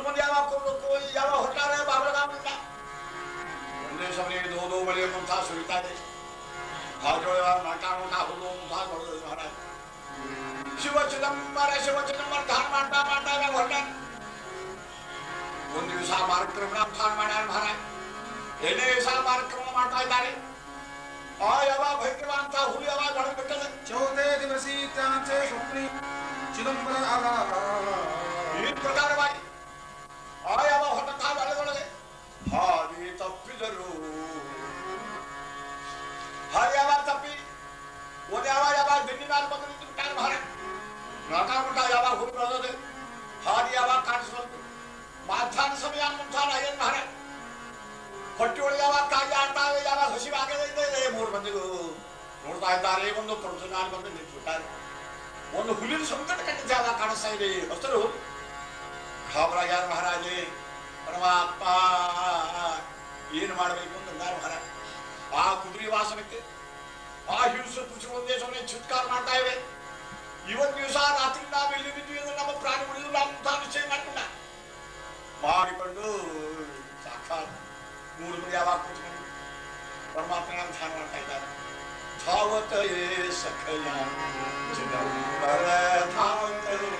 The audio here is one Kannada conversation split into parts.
ಮುಂದೆ ಯಾವಾಗ ಕೊಡ್ಬೇಕು ಯಾವಾಗ ಹೊಟ್ಟಾರೆ ಬಾಬಳಗಾಮಿಲ್ಲ ಒಂದೇ ಸಮಯ ದೋ ಬಳಿ ಮುಂತಾ ಸುರಿತಾ ಇದೆ ಹಾಜೋಳ ನಾಟ ನಾಟ ಹುಲ್ಲು ಮುಂತಾ ಕೊಡೋದು ಮಹಾರಾಜ ಶಿವ ಚಿದಂಬರ ಧಾನ ಮಾಡ್ತಾ ಮಾಡ್ತಾ ಹೊಟ್ಟ ಒಂದು ದಿವಸ ಕಾರ್ಯಕ್ರಮ ಧಾನ ಮಾಡ್ಯಾರ ಮಹಾರಾಜ ಎರಡನೇ ದಿವಸ ಕಾರ್ಯಕ್ರಮ ಮಾಡ್ತಾ ಇದ್ದಾರೆ ಆ ಯಾವಾಗ ಭೈರವ ಅಂತ ಹುಲಿ ಯಾವಾಗ ಹೊಡೆದು ಬಿಟ್ಟದೆ ಚೌಥೇ ದಿವಸಿ ತ್ಯಾಂಚೆ ಸ್ವಪ್ನಿ ಚಿದಂಬರ ಈ ಪ್ರಕಾರವಾಗಿ ಆ ಯಾವಾಗ ಹೊಟ್ಟ ಅಲೆದೊಳಗೆ ಹಾದಿ ತಪ್ಪಿದರು ಹಾದಿ ಯಾವಾಗ ತಪ್ಪಿ ಒಂದು ಯಾವಾಗ ದಿಣ್ಣಿ ಮೇಲೆ ಬಂದು ನಿಂತು ಬಿಟ್ಟಾರೆ ಮಹಾರಾಜ ನಾಟ ಯಾವಾಗ ಹುಲಿ ಬರೋದು ಹಾದಿ ಯಾವಾಗ ಕಾಣಿಸ್ಬೇಕು ಮಾಧ್ಯಾಹ್ನ ಸಮಯ ಮುಂತಾನ ಏನ್ ಮಹಾರಾಜ ಹೊಟ್ಟೆ ಒಳಗೆ ಯಾವಾಗ ಕಾಗಿ ಆಡ್ತಾ ಇದೆ ಯಾವಾಗ ಹಸಿವಾಗದೇ ಇದೆ ಮೂರು ಮಂದಿಗೂ ನೋಡ್ತಾ ಇದ್ದಾರೆ ಒಂದು ಪ್ರೊಫೆಷನಲ್ ಬಂದು ನಿಂತುಬಿಟ್ಟಾರೆ ಒಂದು ಹುಲಿನ ಸಂಕಟ ಕಂಡಿದ್ದ ಯಾವಾಗ ಕಾಣಿಸ್ತಾ ಇದೆ ಹಸಿರು ಘಾಬರಾಗ್ಯಾರ ಮಹಾರಾಜೇ ಪರಮಾತ್ಮ ಏನು ಮಾಡಬೇಕು ಅಂತಂದಾರ ಮಹಾರಾಜ ಆ ಕುದುರೆ ವಾಸನಕ್ಕೆ ಆ ಹಿಂಸೆ ಪುರುಷ ಒಂದೇ ಸಮಯ ಚಿತ್ಕಾರ ಮಾಡ್ತಾ ಇವೆ ಇವತ್ತು ದಿವಸ ರಾತ್ರಿ ನಾವು ಇಲ್ಲಿ ಬಿದ್ದು ನಮ್ಮ ಪ್ರಾಣಿ ಉಳಿದು ನಾವು ನಿಶ್ಚಯ ಮಾಡಿಕೊಂಡು ಸಾಕ್ಷಾತ್ ಮೂರು ಮಂದಿ ಯಾವಾಗ ಕೂತ್ಕೊಂಡು ಪರಮಾತ್ಮನ ಧ್ಯಾನ ಮಾಡ್ತಾ ಇದ್ದಾರೆ ಧಾವತಯೇ ಸಖಯ ಚಿದಂಬರ ಧಾವತಯೇ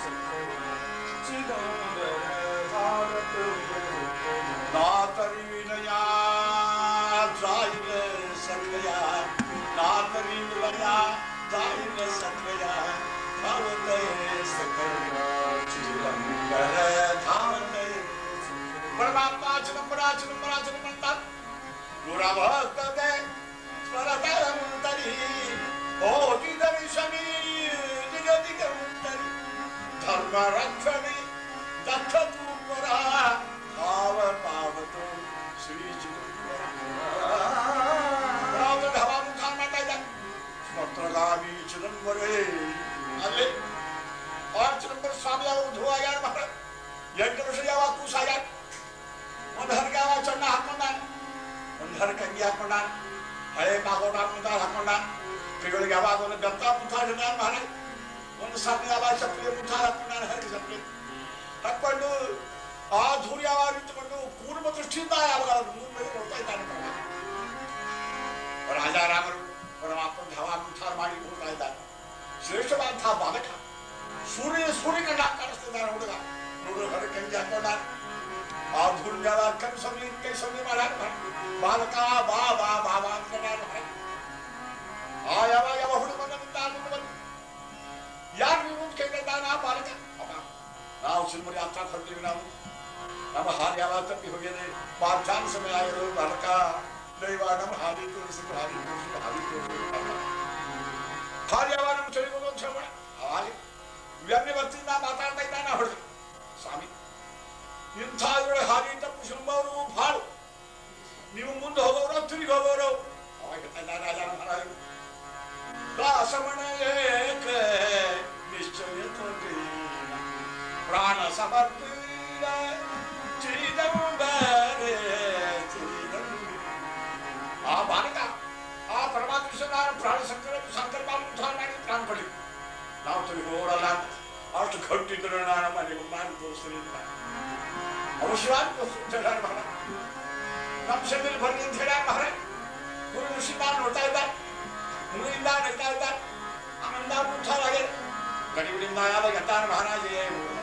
ಚಿದಂಬರ ಧಾವತಯೇ ನಾತರಿ ವಿನಯ ದ್ರಾಯಿನ ಸಖಯ ನಾತರಿ ವಿನಯ ದ್ರಾಯಿನ ಸಖಯ ಧಾವತಯೇ ಸಖಯ ಚಿದಂಬರ ಧಾವತಯೇ परमात्मा चिदंबरा चिदंबरा चिदंबरा गुरा भक्तते स्वरतंतरी कोटि दर्शनी जगति कंतरी धर्म रक्षणी दक्षतु परा भाव पावतो श्री चिदंबरा राव धवा मुखान माता जा स्वत्रगामी चिदंबरे अल्ले और चिदंबर स्वामी आओ धोआ यार महाराज यज्ञ ऋषि यावा कुछ आया ಒಂದರ ಗಾವ ಚಣ್ಣ ಹಾಕೊಂಡಾನ ಒಂದರ ಕಂಗಿ ಹಾಕೊಂಡಾನ ಹಳೆ ಕಾಗೋಟ ಮುಂದ ಹಾಕೊಂಡಾನ ಕೈಗಳಿಗೆ ಯಾವಾಗ ಒಂದು ಗತ್ತ ಮುಂತ ಹಿಡಿದಾನ ಮಹಾರಾಜ ಒಂದು ಸಣ್ಣ ಯಾವಾಗ ಚಪ್ಪಲಿ ಮುಂತ ಹಾಕೊಂಡಾನ ಹರಿ ಚಪ್ಪಲಿ ಹಾಕೊಂಡು ಆ ಧೂರಿ ಯಾವಾಗ ನಿಂತುಕೊಂಡು ಕೂರ್ಮ ದೃಷ್ಟಿಯಿಂದ ಯಾವಾಗ ಮುಂದೆ ನೋಡ್ತಾ ಇದ್ದಾನೆ ರಾಜಾರಾಮರು ಪರಮಾತ್ಮ ಧಾವ ಮುಂತಾರ ಮಾಡಿ ಹೋಗ್ತಾ ಇದ್ದಾರೆ ಶ್ರೇಷ್ಠವಾದಂತಹ ಬಾಲಕ ಸೂರ್ಯ ಕಂಡ ಕಾಣಿಸ್ತಿದ್ದಾನೆ ಹುಡುಗ ನೋಡು ಹರ ಕಂಗಿ ಹಾಕೊಂಡಾನ ಆ ಧೂರ್ಯಾವ ಕಣ್ ಸಮಯ ಕೈ ಸಮಯ ಮಾಡ್ಯಾರ ಬಾಲಕ ಬಾ ಬಾ ಬಾಬಾ ಅಂತ ಆ ಯಾವ ಹುಡುಗ ಬಂದ ಯಾರು ನೀವು ಕೈ ಕೈದಾನ ಆ ಬಾಲಕ ನಾವು ಸಿಲ್ಮರಿ ಅಂತ ಹೊರತೀವಿ ನಾವು ನಮ್ಮ ಹಾದಿ ಯಾವಾಗ ತಪ್ಪಿ ಹೋಗಿದೆ ಮಾಧ್ಯಾಹ್ನ ಸಮಯ ಆಗಿರೋ ಬಾಲಕ ದೈವ ನಮ್ಮ ಹಾದಿ ತೋರಿಸಿದ್ರು ಹಾದಿ ಯಾವಾಗ ನಮ್ಮ ಚಳಿಗೋದು ಅಂತ ಹೇಳ ಹಾಗೆ ವ್ಯಂಗ್ಯ ಭಕ್ತಿಯಿಂದ ಮಾತಾಡ್ತಾ ಇದ್ದಾನ ಹೊಡೆದು ಸ್ವಾಮಿ ಇಂಥ ಹಾದಿ ತಪ್ಪಿಸುವವರು ಭಾಳು ನೀವು ಮುಂದೆ ಹೋಗೋರು ತಿರುಗಿ ಹೋಗೋರು ಅವಾಗ ರಾಜ ಮಹಾರಾಜರು ದಾಸಮಣ ಏಕ ನಿಶ್ಚಯ ಪ್ರಾಣ ಸಮರ್ಪಿತ ಚಿದಂಬರೆ ಆ ಬಾಲಕ ಆ ಪರಮಾತ್ಮ ಪ್ರಾಣ ಸಂಕಲ್ಪ ಮಾಡಿ ಪ್ರಾಣ ಪಡಿ ನಾವು ತಿರುಗಿ ಹೋಗಲ್ಲ ಅಷ್ಟು ಗಟ್ಟಿದ್ರು ನಾನು ಮನೆಗೆ ಮಾಡಿ ತೋರಿಸ್ತೀನಿ ಅವಶ್ಯವಾಗಿ ಹೇಳ್ಯಾರ ಮಹಾರಾಜ ನಮ್ಮ ಶರೀರ ಬರ್ಲಿ ಅಂತ ಹೇಳ್ಯಾರ ಮಹಾರಾಜ ಗುರು ಋಷಿಯಿಂದ ನೋಡ್ತಾ ಇದ್ದಾರೆ ಮುನಿಯಿಂದ ನಗ್ತಾ ಇದ್ದಾರೆ ಆನಂದ ಮುಂತಾಗೆ ಗಡಿಬಿಡಿಂದ ಯಾವಾಗ ಎತ್ತಾರ ಮಹಾರಾಜೇ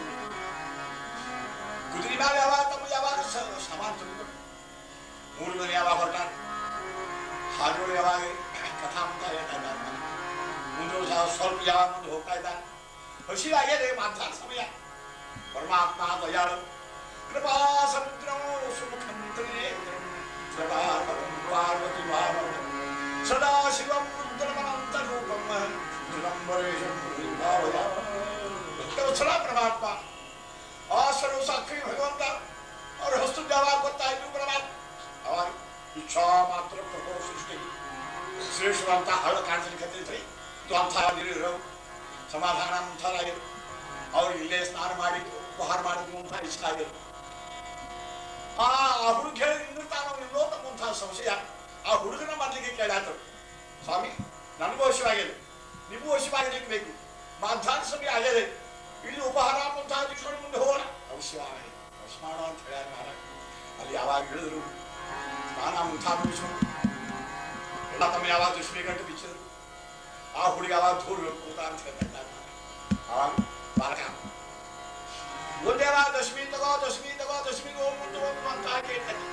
ಕುದುರೆ ಮೇಲೆ ಯಾವಾಗ ತಮ್ಮ ಯಾವಾಗ ಸಮಾನ ತುಂಬಿದ್ರು ಮೂರು ಮಂದಿ ಯಾವಾಗ ಹೊರಟಾರ ಹಾಜೋಳು ಯಾವಾಗ ಕಥಾ ಮುಂತ ಹೇಳ್ತಾ ಇದ್ದಾರೆ ಮುಂದೆ ಸ್ವಲ್ಪ ಯಾವಾಗ ಮುಂದೆ ಹೋಗ್ತಾ ಇದ್ದಾರೆ ಹಸಿವಾಗಿದೆ ಮಾಧ್ಯಾಹ್ನ ಸಮಯ ಪರಮಾತ್ಮ ದಯಾಳು कृपा समुद्रम सुमुखम त्रिनेत्रम जटाधरम पार्वती भावम सदा शिवम रुद्रमनंत रूपम चिदंबरेशम भावया भक्तवत्सला परमात्मा आ सर्व साक्षी भगवंत और हस्तु जवाब होता है परमात्मा और इच्छा मात्र प्रभु सृष्टि श्रेष्ठವಂತ ಹಳ ಕಾಣಿಸಲಿ ಕತ್ತಿದ್ರಿ तो ಅಂತ ಆಗಿರೋ ಸಮಾಧಾನ ಮುಂತಾಗಿ ಅವ್ರು ಇಲ್ಲೇ ಸ್ನಾನ ಮಾಡಿ ಉಪಹಾರ ಮಾಡಿದ್ರು ಅಂತ ಇಷ್ಟ ಆಗಿತ್ತು ಆ ಹುಡುಗ ಹೇಳಿ ಇನ್ನು ತಾನು ಇನ್ನೋ ತಮ್ಮಂತಹ ಸಂಶಯ ಆ ಹುಡುಗನ ಮೊದಲಿಗೆ ಕೇಳಾತರು ಸ್ವಾಮಿ ನನಗೂ ವಶವಾಗಿದೆ ನಿಮಗೂ ವಶವಾಗಿರ್ಲಿಕ್ಕೆ ಬೇಕು ಮಾಧ್ಯಾಹ್ನ ಸಮಯ ಆಗಿದೆ ಇಲ್ಲಿ ಉಪಹಾರ ಮುಂತಾದ ಮುಂದೆ ಹೋಗೋಣ ಅವಶ್ಯವಾಗಿ ಮಾಡೋ ಅಂತ ಹೇಳ್ಯಾರ ಮಹಾರಾಜ್. ಅಲ್ಲಿ ಯಾವಾಗ ಹೇಳಿದ್ರು ಸ್ನಾನ ಮುಂಥ ಮುಗಿಸ್ರು ಎಲ್ಲ ತಮ್ಮ ಯಾವಾಗ ದಶಮಿ ಗಂಟೆ ಬಿಚ್ಚಿದ್ರು. ಆ ಹುಡುಗಿ ಯಾವಾಗ ಧೂಳು ಕೂತ ಅಂತ ಹೇಳ್ತಾ ಅವಾಗ ಬಾಲಕ ಮುಂದೆ ಯಾವಾಗ ದಶಮಿ ತಗೋ ದಶಮಿಗೆ ಹೋಗ್ಬಿಟ್ಟು ಅಂತ ಕೇಳ್ತಾನೆ.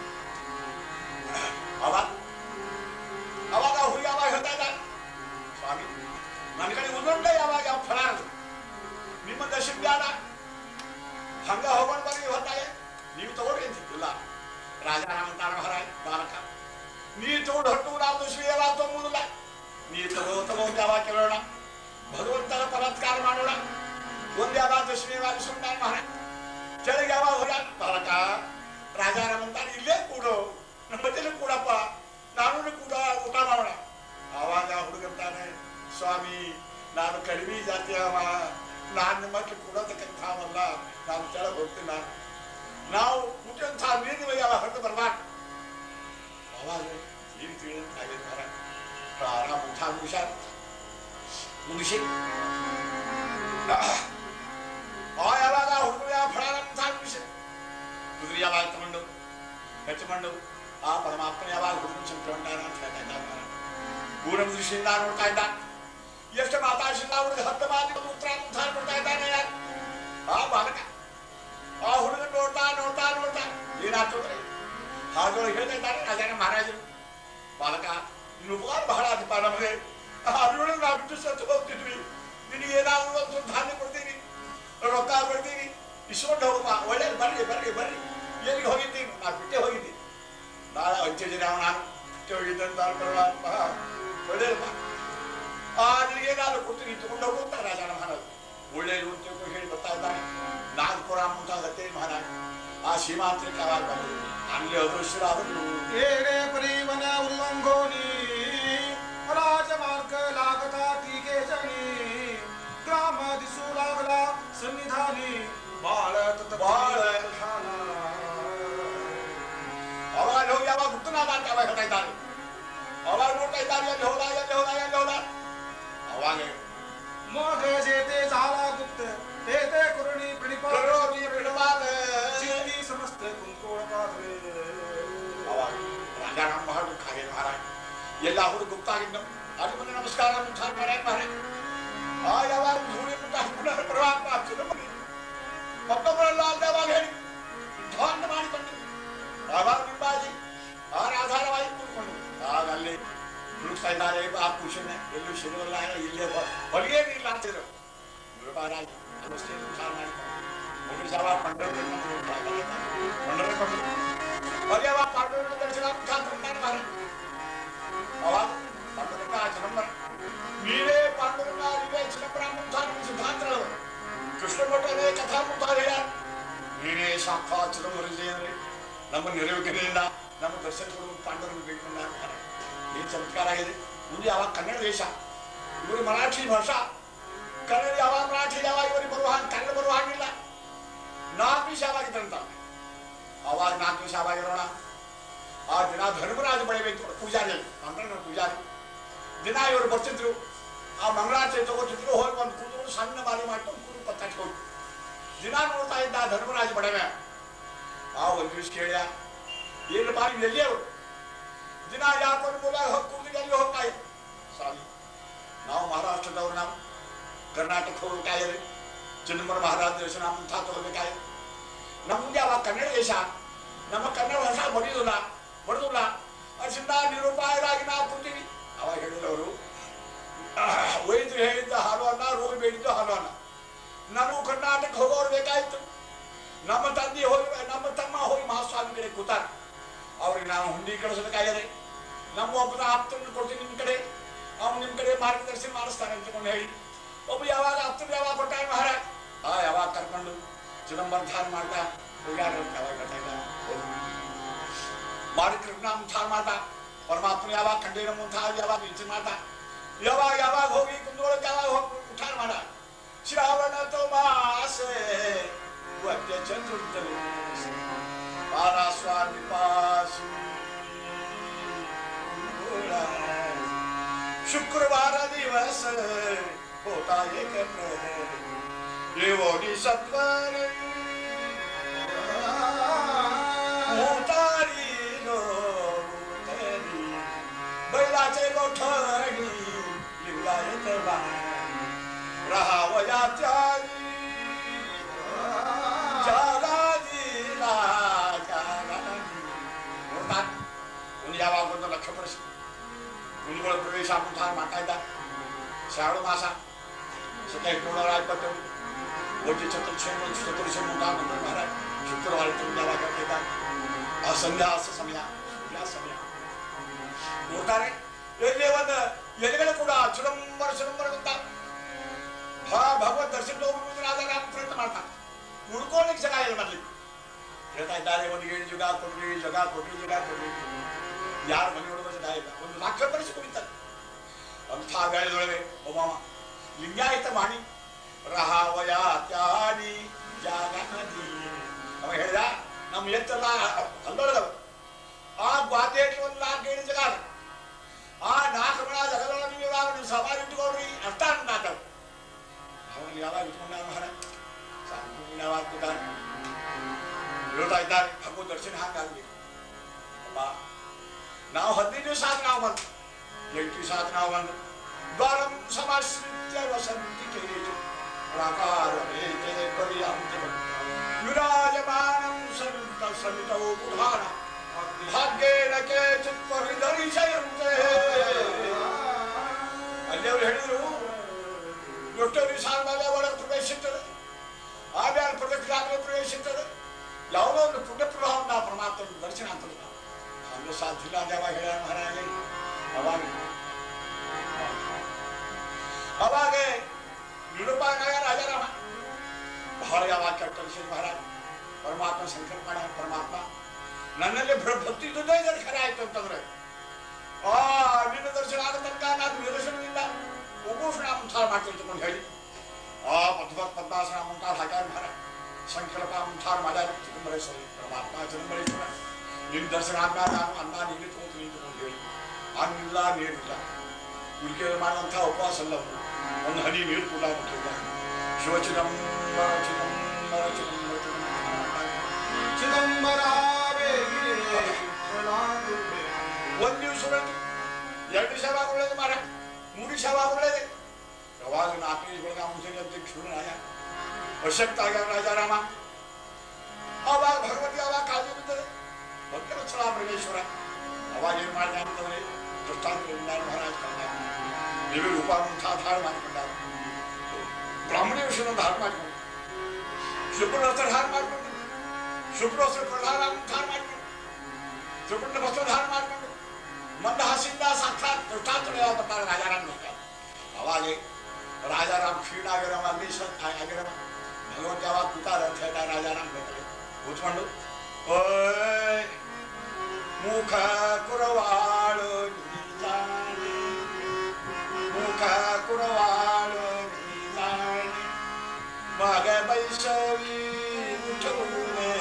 ಅವಾಗ ಹುಡುಗಿ ಯಾವಾಗ ಹೇಳ್ತಾ ಇದ್ದ, ಸ್ವಾಮಿ ನನ್ನ ಕಡೆ ಒಂದೊಂದೇ ಯಾವಾಗ ಯಾವ ಫಲ ನಿಮ್ಮ ದಶಮಿ ಬ್ಯಾಡ ಹಂಗ ಹೋಗೋಣ ಬರ್ರಿ ಹೊತ್ತಾಗೆ ನೀವು ತಗೊಳ್ರಿ ಅಂತ ಇಲ್ಲ. ರಾಜ ಅಂತಾರ ಮಹಾರಾಜ್ ಬಾಲಕ ನೀ ತಗೊಂಡು ಹೊಟ್ಟು ನಾವು ದಶಮಿ ಯಾವಾಗ ತಗೊಂಬುದಿಲ್ಲ. ನೀ ತಗೋ ಯಾವಾಗ ಕೇಳೋಣ, ಭಗವಂತನ ಪರತ್ಕಾರ ಮಾಡೋಣ. ಒಂದ್ ಯಾವಾಗ ದಶಮಿ ಯಾವಾಗ ಸುಂದಾನ ಮಹಾರಾಜ್ ಚಳಿಗೆ ಯಾವಾಗ ಹೋಗ ಬಾಲಕ ರಾಜಾರಾಮಂತಾನೆ ಇಲ್ಲೇ ಕೂಡು ನಮ್ಮ ಜೊತೆ ಕೂಡಪ್ಪ ನಾನು ಕೂಡ ಊಟ ಮಾಡೋಣ. ಆವಾಗ ಹುಡುಗಂತಾನೆ ಸ್ವಾಮಿ ನಾನು ಕಡಿಮೆ ಜಾತಿ ಅವ, ನಾನು ನಿಮ್ಮಕ್ಕೆ ಕೂಡೋದಕ್ಕಂಥವಲ್ಲ, ನಾನು ಕೆಳಗೆ ಹೋಗ್ತೀನಿ. ನಾವು ಊಟಂಥ ನೀರು ಯಾವ ಹೊರಟು ಬರ್ಬಾರ್ದು. ಅವಾಗ ಏನು ತಿಳಿದಂತಾಗಿರ್ತಾರ ಆರಾಮ ಊಟ ಮುಗಿಸಿ ಯಾವಾಗ ಹುಡುಗರು ಯಾವ ಫಳ ಮುಗಿಸಿ ಕುದುರೆ ಯಾವಾಗ ತಗೊಂಡು ಹಚ್ಚಿಕೊಂಡು ಆ ಪರಮಾತ್ಮ ಯಾವಾಗ ಹುಡುಗರು ಚಿಂತ್ಕೊಂಡಾರ ಅಂತ ಹೇಳ್ತಾ ಇದ್ದಾರೆ. ಪೂರ್ಣ ದೃಷ್ಟಿಯಿಂದ ನೋಡ್ತಾ ಇದ್ದ. ಎಷ್ಟು ಮಾತಾಡಿಸಿಲ್ಲ ಅವ್ರಿಗೆ 10 ಮಾತಿಗೆ ಉತ್ತರ ಮುಂತಾರ ಕೊಡ್ತಾ ಇದ್ದಾನೆ ಯಾರು ಆ ಬಾಲಕ. ಆ ಹುಡುಗ ನೋಡ್ತಾ ಏನಾಗ್ತದ್ರಿ ಹಾಗೆ ಹೇಳ್ತಾ ಇದ್ದಾರೆ ರಾಜಾನ ಮಹಾರಾಜರು. ಬಾಲಕ ನಿನ್ನ ಉಪಕಾರ ಬಹಳ ಆದಪ್ಪ ನಮಗೆ, ಅದ್ರೊಳಗೆ ನಾವು ಬಿಟ್ಟು ಸತ್ತು ಹೋಗ್ತಿದ್ವಿ. ನಿನಗೆ ಏನಾದ್ರು ಒಂದು ಧಾನ್ಯ ಕೊಡ್ತೀನಿ, ರೊಕ್ಕ ಕೊಡ್ತೀನಿ, ಇಸ್ಕೊಂಡು ಹೋಗಪ್ಪ. ಒಳ್ಳೇದು ಬರ್ರಿ ಎಲ್ಲಿಗೆ ಹೋಗಿದ್ದೀನಿ? ನಾನು ಬಿಟ್ಟೆ ಹೋಗಿದ್ದೀನಿ. ನಾಳೆ ಅಂತ್ಯಜನ ನಾನು ಬಿಟ್ಟೆ ಹೋಗಿದ್ದಂತ ಪರಮಾತ್ಮ ಒಳ್ಳೇದಪ್ಪ. ನಿನಗೇನಾದ್ರು ಕೊಡ್ತೀನಿ ತಗೊಂಡು ಹೋಗುತ್ತಾ ರಾಜಾನ ಮಹಾರಾಜ್. ಒಳ್ಳೆಯದು ಅಂತ ಹೇಳಿ ಬರ್ತಾ ಇದ್ದಾನೆ. ನಾಗಪುರ ಮುಂತಾಗತ್ತೆ ಮಹಾರಾಜ್. ಆ ಸೀಮಾಂತರಕ್ಕೆ ಯಾವಾಗ ಬಂದರು ಅಲ್ಲಿ ಅದೃಶ್ಯರಾದರು. ಏನೇ ಪರಿವನ ಉಲ್ಲಂಘೋನಿ ರಾಜಮಾರ್ಗ लागता टीके जणी ग्राम दिसू लागला संविधानी बाळत ಅವಾಗ ಹೋಗಿ ಯಾವಾಗ ಗುಪ್ತನಾದ ಅಂತ ಯಾವಾಗ ಹೇಳ್ತಾ ಇದ್ದಾರೆ. ಅವಾಗ ನೋಡ್ತಾ ಇದ್ದಾರೆ ಎಲ್ಲಿ ಹೋದ ಅವಾಗ मग जेते झाला गुप्त तेते कुरणी प्रणिपात चित्ती समस्त कुंकोळ पात्रे. ಅವಾಗ ರಾಜಾರಾಮ ಮಹಾರಾಜ್ ಖಾಗೆ ಮಹಾರಾಜ್ ಎಲ್ಲ ಹುಡುಗ ಗುಪ್ತ ಆಗಿದ್ದು ಅದು ಮುಂದೆ ನಮಸ್ಕಾರ ಮುಂಚಾರ ಮಹಾರಾಜ್. ಯಾವಾಗ ಧೂಳಿ ಮುಂದೆ ಪರಮಾತ್ಮ ಮತ್ತೊಬ್ಬರಲ್ಲ ಅಂತ ಯಾವಾಗ ಹೇಳಿ ಧ್ವಾನ ಮಾಡಿಕೊಂಡು ಆವಾಗ ನಿಂಬಾಜಿ ಆಧಾರವಾಗಿ ಕೂತ್ಕೊಂಡು ಆಗ ಅಲ್ಲಿ ಹುಡುಕ್ತಾ ಇದ್ದಾರೆ. ಆ ಪುರುಷನ ಎಲ್ಲೂ ಶಿರವಲ್ಲ, ಇಲ್ಲೇ ಹೊಲಿಗೆ ಇಲ್ಲ ಅಂತಿದ್ರು. ಗುರುಪಾರಾಜ್ ನಮಸ್ತೆ ವಿಚಾರ ಮಾಡಿಕೊಂಡು ಯಾವಾಗ ಪಾಂಡವರ ದರ್ಶನ ಅವಾಗ ಪಾಂಡವರ ಚಿದಂಬರ ನೀವೇ ಪಾಂಡವರ ನೀವೇ ಚಿದಂಬರ ಮುಂತಾದ ಸಿದ್ಧಾಂತಗಳು ಕೃಷ್ಣ ಭಟ್ಟರೇ ಕಥಾ ಮುಂತಾದ ಹೇಳ್ಯಾರ. ನೀನೇ ಸಾಕ್ಷಾತ್ ಚಿದಂಬರ ನಮ್ಮ ನೆರವೇರಿಕೆಯಿಂದ ನಮ್ಮ ದರ್ಶನ ಕೊಡುವ ಪಾಂಡವರು ಬೇಡ್ಕೊಂಡಾರ. ಏನು ಚಮತ್ಕಾರ ಆಗಿದೆ. ಮುಂದೆ ಯಾವಾಗ ಕನ್ನಡ ದೇಶ, ಇವರು ಮರಾಠಿ ಭಾಷಾ, ಕನ್ನಡ ಯಾವಾಗ ಮರಾಠಿ ಯಾವಾಗ ಇವರಿಗೆ ಬರುವ ಕನ್ನಡ ಬರುವ ಹಾಗಿಲ್ಲ. 4 ನಿಮಿಷ ಯಾವಾಗಿದ್ದಂತ ಅವಾಗ 4 ನಿಮಿಷ ಯಾವಾಗಿರೋಣ. ಆ ದಿನ ಧರ್ಮರಾಜ ಬೆಳಿಬೇಕು ಪೂಜಾರಿ, ಮಂಗಳನ ಪೂಜಾರಿ ದಿನ ಇವರು ಬರ್ತಿದ್ರು. ಆ ಮಂಗಳಾರತಿ ತಗೋತಿದ್ರು, ಹೋಗಿ ಒಂದು ಕೂತ್ಕೊಂಡು ಸಣ್ಣ ಬಾರಿ ಮಾಡ್ಕೊಂಡು ಕೂತು ಪತ್ತಾಚ್ಕೊಂಡು ದಿನ ನೋಡ್ತಾ ಇದ್ದ ಧರ್ಮರಾಜ ಬಡವೆ. ಆ ಒಂದು ದಿವಸ ಕೇಳ್ಯ ಏನು ಬಾರಿ ಎಲ್ಲಿ ಅವರು ದಿನ ಯಾಕೊಂಡು ಮೂಲಾಗ ಕೂದಲಿಗೆ ಅಲ್ಲಿ ಹೋಗ್ತಾ ಇದ್ರು. ಸ್ವಾಮಿ ನಾವು ಮಹಾರಾಷ್ಟ್ರದವ್ರು, ನಾವು ಕರ್ನಾಟಕ ಹೋಗ್ಬೇಕಾಗಿದೆ, ಚಿದಂಬರ ಮಹಾರಾಜ ದರ್ಶನ ಮುಂತ ತಗೋಬೇಕಾಗಿದೆ. ನಮ್ಮ ಮುಂದೆ ಅವಾಗ ಕನ್ನಡ ದೇಶ, ನಮ್ಮ ಕನ್ನಡ ಭಾಷಾ ಬಡಿಯೋದಿಲ್ಲ ಅದರಿಂದ ನಿರುಪಾಯರಾಗಿ ನಾವು ಕೂತೀವಿ. ಅವಾಗ ಹೇಳಿದವರು ವೈದ್ಯರು ಹೇಳಿದ್ದ ಹಾಲು ಅನ್ನ, ರೋಗಿ ಬೇಡಿದ್ದು ಹಾಲು ಅನ್ನ. ನಾವು ಕರ್ನಾಟಕ ಹೋಗೋರು ಬೇಕಾಯ್ತು. ನಮ್ಮ ತಂದೆ ಹೋಗಿ ನಮ್ಮ ತಮ್ಮ ಹೋಗಿ ಮಹಾಸ್ವಾಮಿ ಕಡೆ ಕೂತಾರ. ಅವ್ರಿಗೆ ನಾವು ಹುಂಡಿ ಕಳಿಸಬೇಕಾಗಿದೆ. ನಮ್ಮ ಒಬ್ಬನ ಆಪ್ತರನ್ನು ಕೊಡ್ತೀನಿ ನಿಮ್ಮ ಕಡೆ, ಅವ್ನು ನಿಮ್ಮ ಕಡೆ ಮಾರ್ಗದರ್ಶನ ಮಾಡಿಸ್ತಾನೆ ಅಂತಕೊಂಡು ಹೇಳಿ ಒಬ್ಬ ಯಾವಾಗ ಆಪ್ತರು ಯಾವಾಗ ಕೊಟ್ಟಾಗ ಮಹಾರಾಜ್ ಯಾವಾಗ ಕರ್ಕೊಂಡು ಚಿದಂಬರ ಧಾರ ಮಾಡ್ತಾ ಹೋಗ್ಯಾರ. ಯಾವಾಗ ಮಾಡಿ ಕೃಷ್ಣ ಮುಂತಾರ ಮಾಡ್ತಾ ಪರಮಾತ್ಮ ಯಾವಾಗ ಕಂಡೀರ ಮುಂತಾದ ಯಾವಾಗ ವಿಚಾರ ಮಾಡ್ತಾ ಯಾವಾಗ ಹೋಗಿ ಕುಂದೋಳಕ್ಕೆ ಯಾವಾಗ ಹೋಗಿ ಉಠಾರ ಮಾಡ. ಶ್ರಾವಣ ಮಾಸೆ ಚಂದ್ರ ಸ್ವಾಮಿ ಪಾಸಿ शुक्रवार दिवस होता एक देवोनी सत्वर लिंगाचे गोठणी लिंगायत राहावया त्यागी जगाजीला जगाजी म्हणतात कोणी या वागवतो लक्ष पडशी कुणीकडे प्रवेश आपण थार माकायदा श्रावण मासा सकाळी पूर्ण राजपत्र वरती चतुर्शे मुद्दा मंदिर महाराज शुक्रवारी तुम्ही या वागत येतात असंध्या असं समया या समया ನೋಡ್ತಾರೆ ಎಲ್ಲಿ ಒಂದು ಎಲೆಗಳ ಕೂಡ ಚಿದಂಬರ ಅಂತ ಭಗವತ್ ದರ್ಶನ ಹೋಗುವುದಾದಾಗ ಪ್ರಯತ್ನ ಮಾಡ್ತಾರೆ ಉಳ್ಕೊಳ್ಳಿಕ್ಕೆ ಜಾಗ ಇಲ್ಲ ಮೊದಲು ಹೇಳ್ತಾ ಇದ್ದಾರೆ ಒಂದು 7 ಜಾಗ ಕೊಡ್ರಿ ಯಾರು ಮನೆ ನೋಡುವ ಜಾಗ ಇಲ್ಲ ಒಂದು ಲಕ್ಷ ಪರಿಸಿ ಕುಡಿತಾರೆ ಅಂಥ ವೇಳೆದೊಳಗೆ ಒಬ್ಬ ಲಿಂಗಾಯತ ಮಾಡಿ ರಹಾವಯ ತ್ಯಾನಿ ಜಾಗ ನದಿ ಅವ ಹೇಳಿದ ನಮ್ಮ ಎತ್ತಲ್ಲ ಅಲ್ಲೊಳಗವ ಆ ಗ್ವಾದೇಟಿ ಒಂದು 4-7 ಜಾಗ ಆ 4 ಮಳ ಜಗದೊಳಗೆ ನೀವು ಯಾವಾಗ ನೀವು ಸವಾರಿ ಇಟ್ಕೊಳ್ರಿ ಅಷ್ಟ ನಾಟ ಅವನು ಯಾವಾಗ ಇಟ್ಕೊಂಡ ಮಹಾರಾಜ ಯಾವಾಗ ಕೂತಾನೆ ಹೇಳ್ತಾ ಇದ್ದಾರೆ ಭಗವದ್ ದರ್ಶನ ಹಾಗಾಗಿ ಅಪ್ಪ ನಾವು 15 ದಿವಸ ಆದ ನಾವು ಬಂದು 8 ದಿವಸ ಆದ ನಾವು ಬಂದು ದ್ವಾರಂ ಸಮಾಶ್ರಿತ್ಯ ವಸಂತಿ ಕೇಜು ಪ್ರಾಕಾರಮೇತೆ ಪರ್ಯಾಂತಿ ವಿರಾಜಮಾನಂ ಸಮಿತೌ ಬುಧಾನ ಭಾಗ್ಯೇನ ಕೇಚಿತ್ ಪರಿಧರಿಸಯಂತೆ ಅಲ್ಲಿಯವರು ಹೇಳಿದರು ಎಷ್ಟೋ ಸಾಲ ಮೇಲೆ ಒಳಗೆ ಪ್ರವೇಶಿಸುತ್ತದೆ ಆಮೇಲೆ ಪ್ರದಕ್ಷಿಣಾಗ್ರೆ ಪ್ರವೇಶಿಸುತ್ತದೆ ಯಾವುದೋ ಒಂದು ಪುಣ್ಯ ಪ್ರಭಾವವನ್ನು ನಾವು ಪರಮಾತ್ಮನ ದರ್ಶನ ಅಂತಲ್ಲ ಹಂಗೆ ಸಾಧ್ಯ ಇಲ್ಲ ಯಾವಾಗ ಹೇಳ ಮಹಾರಾಜ ಅವಾಗ ನಿರೂಪಾಯ ರಾಜಾರಾಮ ಬಹಳ ಯಾವಾಗ ಕಳಿಸಿ ಮಹಾರಾಜ ಪರಮಾತ್ಮ ಸಂಕಲ್ಪ ಮಾಡ ಪರಮಾತ್ಮ ನನ್ನಲ್ಲಿ ಭಕ್ತಿ ಇದ್ದೇ ಖರೆ ಆಯ್ತು ಅಂತಂದ್ರೆ ಆ ನಿನ್ನ ದರ್ಶನ ಆದ ತನಕ ನಾನು ನಿದರ್ಶನದಿಂದ ಉಪೋಷಣ ಮುಂತಾದ ಮಾಡ್ತೀನಿ ತಗೊಂಡು ಹೇಳಿ ಆ ಪದ್ಮಾಸನ ಮುಂತಾದ ಹಾಕ್ಯಾರ ಮಹಾರಾಜ ಸಂಕಲ್ಪ ಮುಂತಾದ ಮಾಡ್ಯಾರ ಚಿದಂಬರೇಶ್ವರಿ ಪರಮಾತ್ಮ ಚಿದಂಬರೇಶ್ವರ ನಿನ್ನ ದರ್ಶನ ಆದ್ಮೇಲೆ ನಾನು ಅನ್ನ ನೀರು ತಗೋತೀನಿ ತಗೊಂಡು ಹೇಳಿ ಅನ್ನಿಲ್ಲ ನೀರಿಲ್ಲ ಇವ್ರಿಗೆ ಮಾಡಿದಂಥ ಉಪವಾಸ ಅಲ್ಲ ಒಂದು ಹನಿ ನೀರು ಕೂಡ ಕೊಟ್ಟಿಲ್ಲ ಶಿವಚಿದಂಬರ ಚಿದಂಬರ ಚಿದಂಬರ ಚಿದಂಬರ ಒಂದು ದಿವಸ 2 ದಿವಸ ಒಳ್ಳೇದು ಮಾರ 3 ದಿವಸ ಒಳ್ಳೇದು ಯಾವಾಗ 4 ದಿವಸ ಮುಂಚೆನೆ ಅಧ್ಯಕ್ಷರು ಆಯ ಅಶಕ್ತ ಆಗ್ಯಾರ ರಾಜಾರಾಮ ಅವಾಗ ಭಗವತಿ ಅವಾಗ ಕಾಳಜಿ ಬಿದ್ದರೆ ಭಕ್ತವತ್ಸಲ ಪರಮೇಶ್ವರ ಅವಾಗ ಏನು ಮಾಡಿದ ಅಂತಂದ್ರೆ ದೃಷ್ಟಾಂತ ಮಹಾರಾಜ ಕಂಡ ದೇವಿ ರೂಪ ಧಾರ ಮಾಡಿಕೊಂಡ ಬ್ರಾಹ್ಮಣ ವಿಷಯದ ಧಾರ ಮಾಡಿಕೊಂಡು ಶುಭ್ರವಸ್ತ್ರ ಧಾರ ಮಾಡಿಕೊಂಡು ಶುಭ್ರವಸ್ತ್ರ ಪ್ರಧಾನ ಧಾರ ಮಾಡಿಕೊಂಡು ತ್ರಿಪುಂಡ ವಸ್ತ್ರ ಧಾರ ಮಾಡಿಕೊಂಡು ಮಂದಹಾಸಿಂದ ಸಾಕ್ಷಾತ್ ದೃಷ್ಟಾಂತ ಬರ್ತಾರೆ ರಾಜಾರಾಮ್ ನೋಡ್ತಾರೆ ಅವಾಗೆ ರಾಜಾರಾಮ್ ಕ್ಷೀಣ ಆಗಿರವ ಅಲ್ಲಿ ಆಗಿರವ ಭಗವಂತ ಯಾವಾಗ ಕೂತಾರ ಅಂತ ಹೇಳ್ತಾರೆ ರಾಜಾರಾಮ್ ಬರ್ತಾರೆ ಕೂತ್ಕೊಂಡು ಓಯ್ ಮುಖ ಕುರವಾಳು ನೀಜಾಣಿ ಮುಖ ಕುರವಾಳು ನೀಜಾಣಿ ಮಗ ಬೈಸವಿ ಉಠುನೆ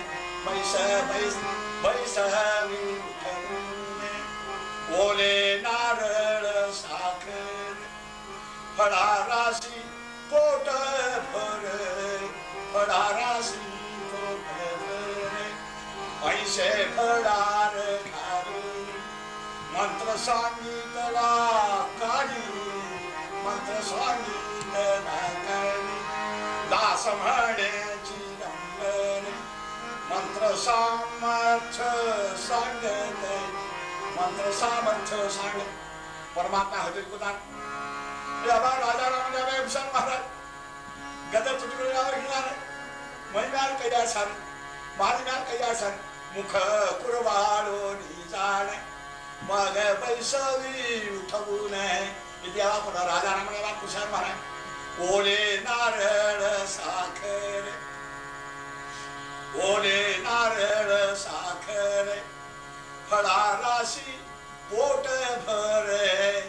ಬೈಸವಿ ಉಠುನೆ ಓಲೆ ನಾರಳ ಸಾಕರ್ फड़ा राशि कोट भरे फड़ा राशि कोट भरे ऐसे फड़ार खारी मंत्र संगीत लाकारी मंत्र संगीत लाकारी दास मणे चिदंबर मंत्र सामर्थ संगत मंत्र सामर्थ संगत परमात्मा हजर को दान राजाराम भूषण महाराज गद चुटकुले मैम्याल कैयासन मालिम्याल कैयासन मुख कुरवाळो निजाण मग बैसवी उठवूने इतिहास राजाराम भूषण महाराज ओले नारळ साखर ओले नारळ साखर फळा राशी पोट भरे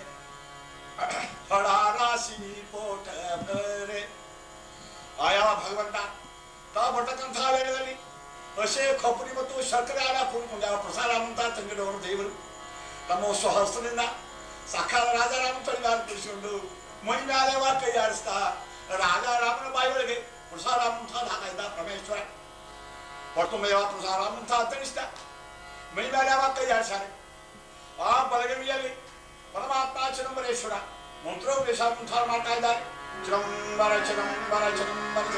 फड़ा राशि पोट भरे आया भगवंता ता भटकंತ ವೇಳೆಯಲ್ಲಿ ಅಶೇ ಖಪರಿ ಮತ್ತು ಶರ್ಕರೆ ಆಗ ಕೂಡಿಕೊಂಡ ಪ್ರಸಾರ ಅಂತ ತಂಗಿಡವರು ದೇವರು ತಮ್ಮ ಸ್ವಹಸ್ತದಿಂದ ಸಾಕ್ಷಾತ್ ರಾಜಾರಾಮ ತಳಿಗಾರ ತಿಳಿಸಿಕೊಂಡು ಮೈ ಮೇಲೆ ಕೈ ಆಡಿಸ್ತಾ ರಾಜಾರಾಮನ ಬಾಯಿ ಒಳಗೆ ಪ್ರಸಾರಾಮ ಅಂತ ಹಾಕಿದ್ದ ಪರಮೇಶ್ವರ ಹೊರತು ಮೇವ ಪ್ರಸಾರಾಮ ಅಂತ ತಿಳಿಸ್ತಾ ಮೈ ಮೇಲೆ ಕೈ ಆಡಿಸ್ತಾರೆ ಆ ಬಲಗವಿಯಲ್ಲಿ ಪರಮಾತ್ಮ ಚಿದಂಬರೇಶ್ವರ ಮಂತ್ರೋಪದೇಶ ಮುಂತಾದ ಮಾಡ್ತಾ ಇದ್ದಾರೆ. ಚಿದಂಬರ ಚಿದಂಬರ ಚಿದಂಬರ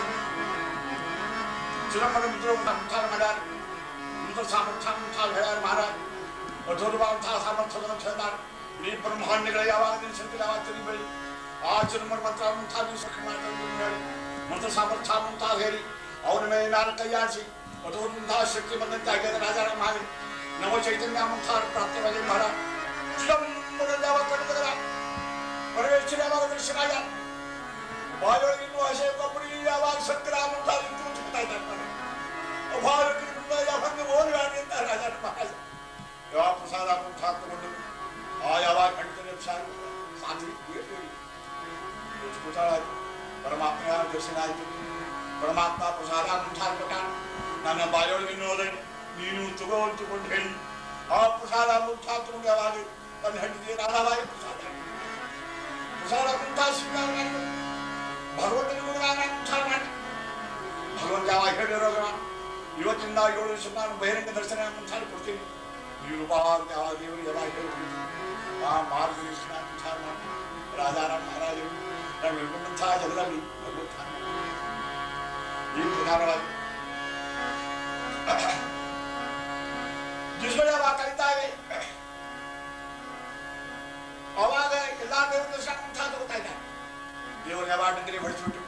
ಚಿದಂಬರ ಮಂತ್ರ ಮುಂತಾದ ಮಾಡ್ಯಾರ. ಮಂತ್ರ ಸಾಮರ್ಥ್ಯ ಮುಂತಾದ ಹೇಳ್ಯಾರ ಮಹಾರಾಜ. ಅಧೂರ್ವಾಂತಹ ಸಾಮರ್ಥ್ಯಗಳನ್ನು ಹೇಳ್ತಾರೆ. ಈ ಬ್ರಹ್ಮಾಂಡಗಳ ಯಾವಾಗ ನಿಲ್ಲಿಸಿದ್ರೆ ಯಾವಾಗ ತಿಳಿಬೇಡಿ. ಆ ಚಿದಂಬರ ಮಂತ್ರ ಮುಂತಾದ ಹೇಳಿ ಮಂತ್ರ ಸಾಮರ್ಥ್ಯ ಮುಂತಾದ ಹೇಳಿ ಅವನ ಮೇಲೆ ಮ್ಯಾಲ ಕೈಯಾಡಿಸಿ ಅಧೂರ್ವಂತಹ ಶಕ್ತಿ ಬಂದಂತೆ ಆಗ್ಯದ ರಾಜಾರಾಮ ಹಾಗೆ ನವ ಚೈತನ್ಯ ಮುಂತಾದ ಪ್ರಾಪ್ತವಾಗಿ ಮಹಾರಾಜ. ಚಿದಂಬರ ಯಾವಾಗ ಕಂಡಿದ್ದಲ್ಲ ಪರಮೇಶ್ವರ ಯಾವಾಗ ದರ್ಶನಾಗ ಬಾಯೊಳಗಿನ್ನು ಹಸೆ ಕೊಬ್ಬರಿ ಯಾವಾಗ ಸಂಕ್ರಾಮ ಮುಂತಾದ ಕೂತ್ಕೊಳ್ತಾ ಇದ್ದಾರೆ. ಯಾವಾಗ ಓಡಿ ಅಂತ ರಾಜಾರ ಮಹಾರಾಜ ಯಾವಾಗ ಪ್ರಸಾದ ಮುಂತಾದ ತಗೊಂಡು ಆ ಯಾವಾಗ ಕಂಡಿದ್ದ ಸಾಧ್ವಿ ಪರಮಾತ್ಮ ದರ್ಶನ ಆಯಿತು. ಪರಮಾತ್ಮ ಪ್ರಸಾದ ಮುಂತಾದ ಕೊಟ್ಟ. ನನ್ನ ಬಾಯೊಳಗಿನ್ನು ಹೋದೆ ನೀನು ತಗೊಂಡು ಹೇಳಿ ಆ ಪ್ರಸಾದ ಮುಂತಾದ ತಗೊಂಡು ಯಾವಾಗ ನನ್ನ ಹೆಂಡತಿ ರಾಧಾಬಾಯಿ ಪ್ರಸಾದ ಮುಂತಾದ ಸ್ವೀಕಾರ ಮಾಡಿ ಭಗವಂತನ ಗುಣಗಾನ ಮುಂತಾದ ಮಾಡಿ ಭಗವಂತ ಯಾವಾಗ ಹೇಳಿರೋಗ ಇವತ್ತಿಂದ 7 ವರ್ಷ ನಾನು ಬಹಿರಂಗ ದರ್ಶನ ಮುಂತಾದ ಕೊಡ್ತೀನಿ. ನೀರು ಬಾ ಅಂತ ಯಾವಾಗ ದೇವರು ಯಾವಾಗ ಹೇಳ್ತೀನಿ ಆ ಮಾರ್ಗದರ್ಶನ ಮುಂತಾದ ಮಾಡಿ ರಾಜಾರಾಮ್ ಮಹಾರಾಜರು ನಾವು ಹೇಳ್ಕೊಂಡಂತಹ ಜನರಲ್ಲಿ ಭಗವಂತ ಈ ಪ್ರಧಾನವಾಗಿ ಜಿಸ್ಗಳು ಯಾವಾಗ ಕಲಿತಾ ಇವೆ ಅವಾಗ ಎಲ್ಲಾ ದೇವರ ದರ್ಶನ ಮುಂತಾದ ತಗೋತಾ ಇದ್ದಾರೆ. ದೇವರು ಯಾವಾಗ ಡಂಗರಿ ಹೊಡಿಸ್ಬಿಟ್ಟು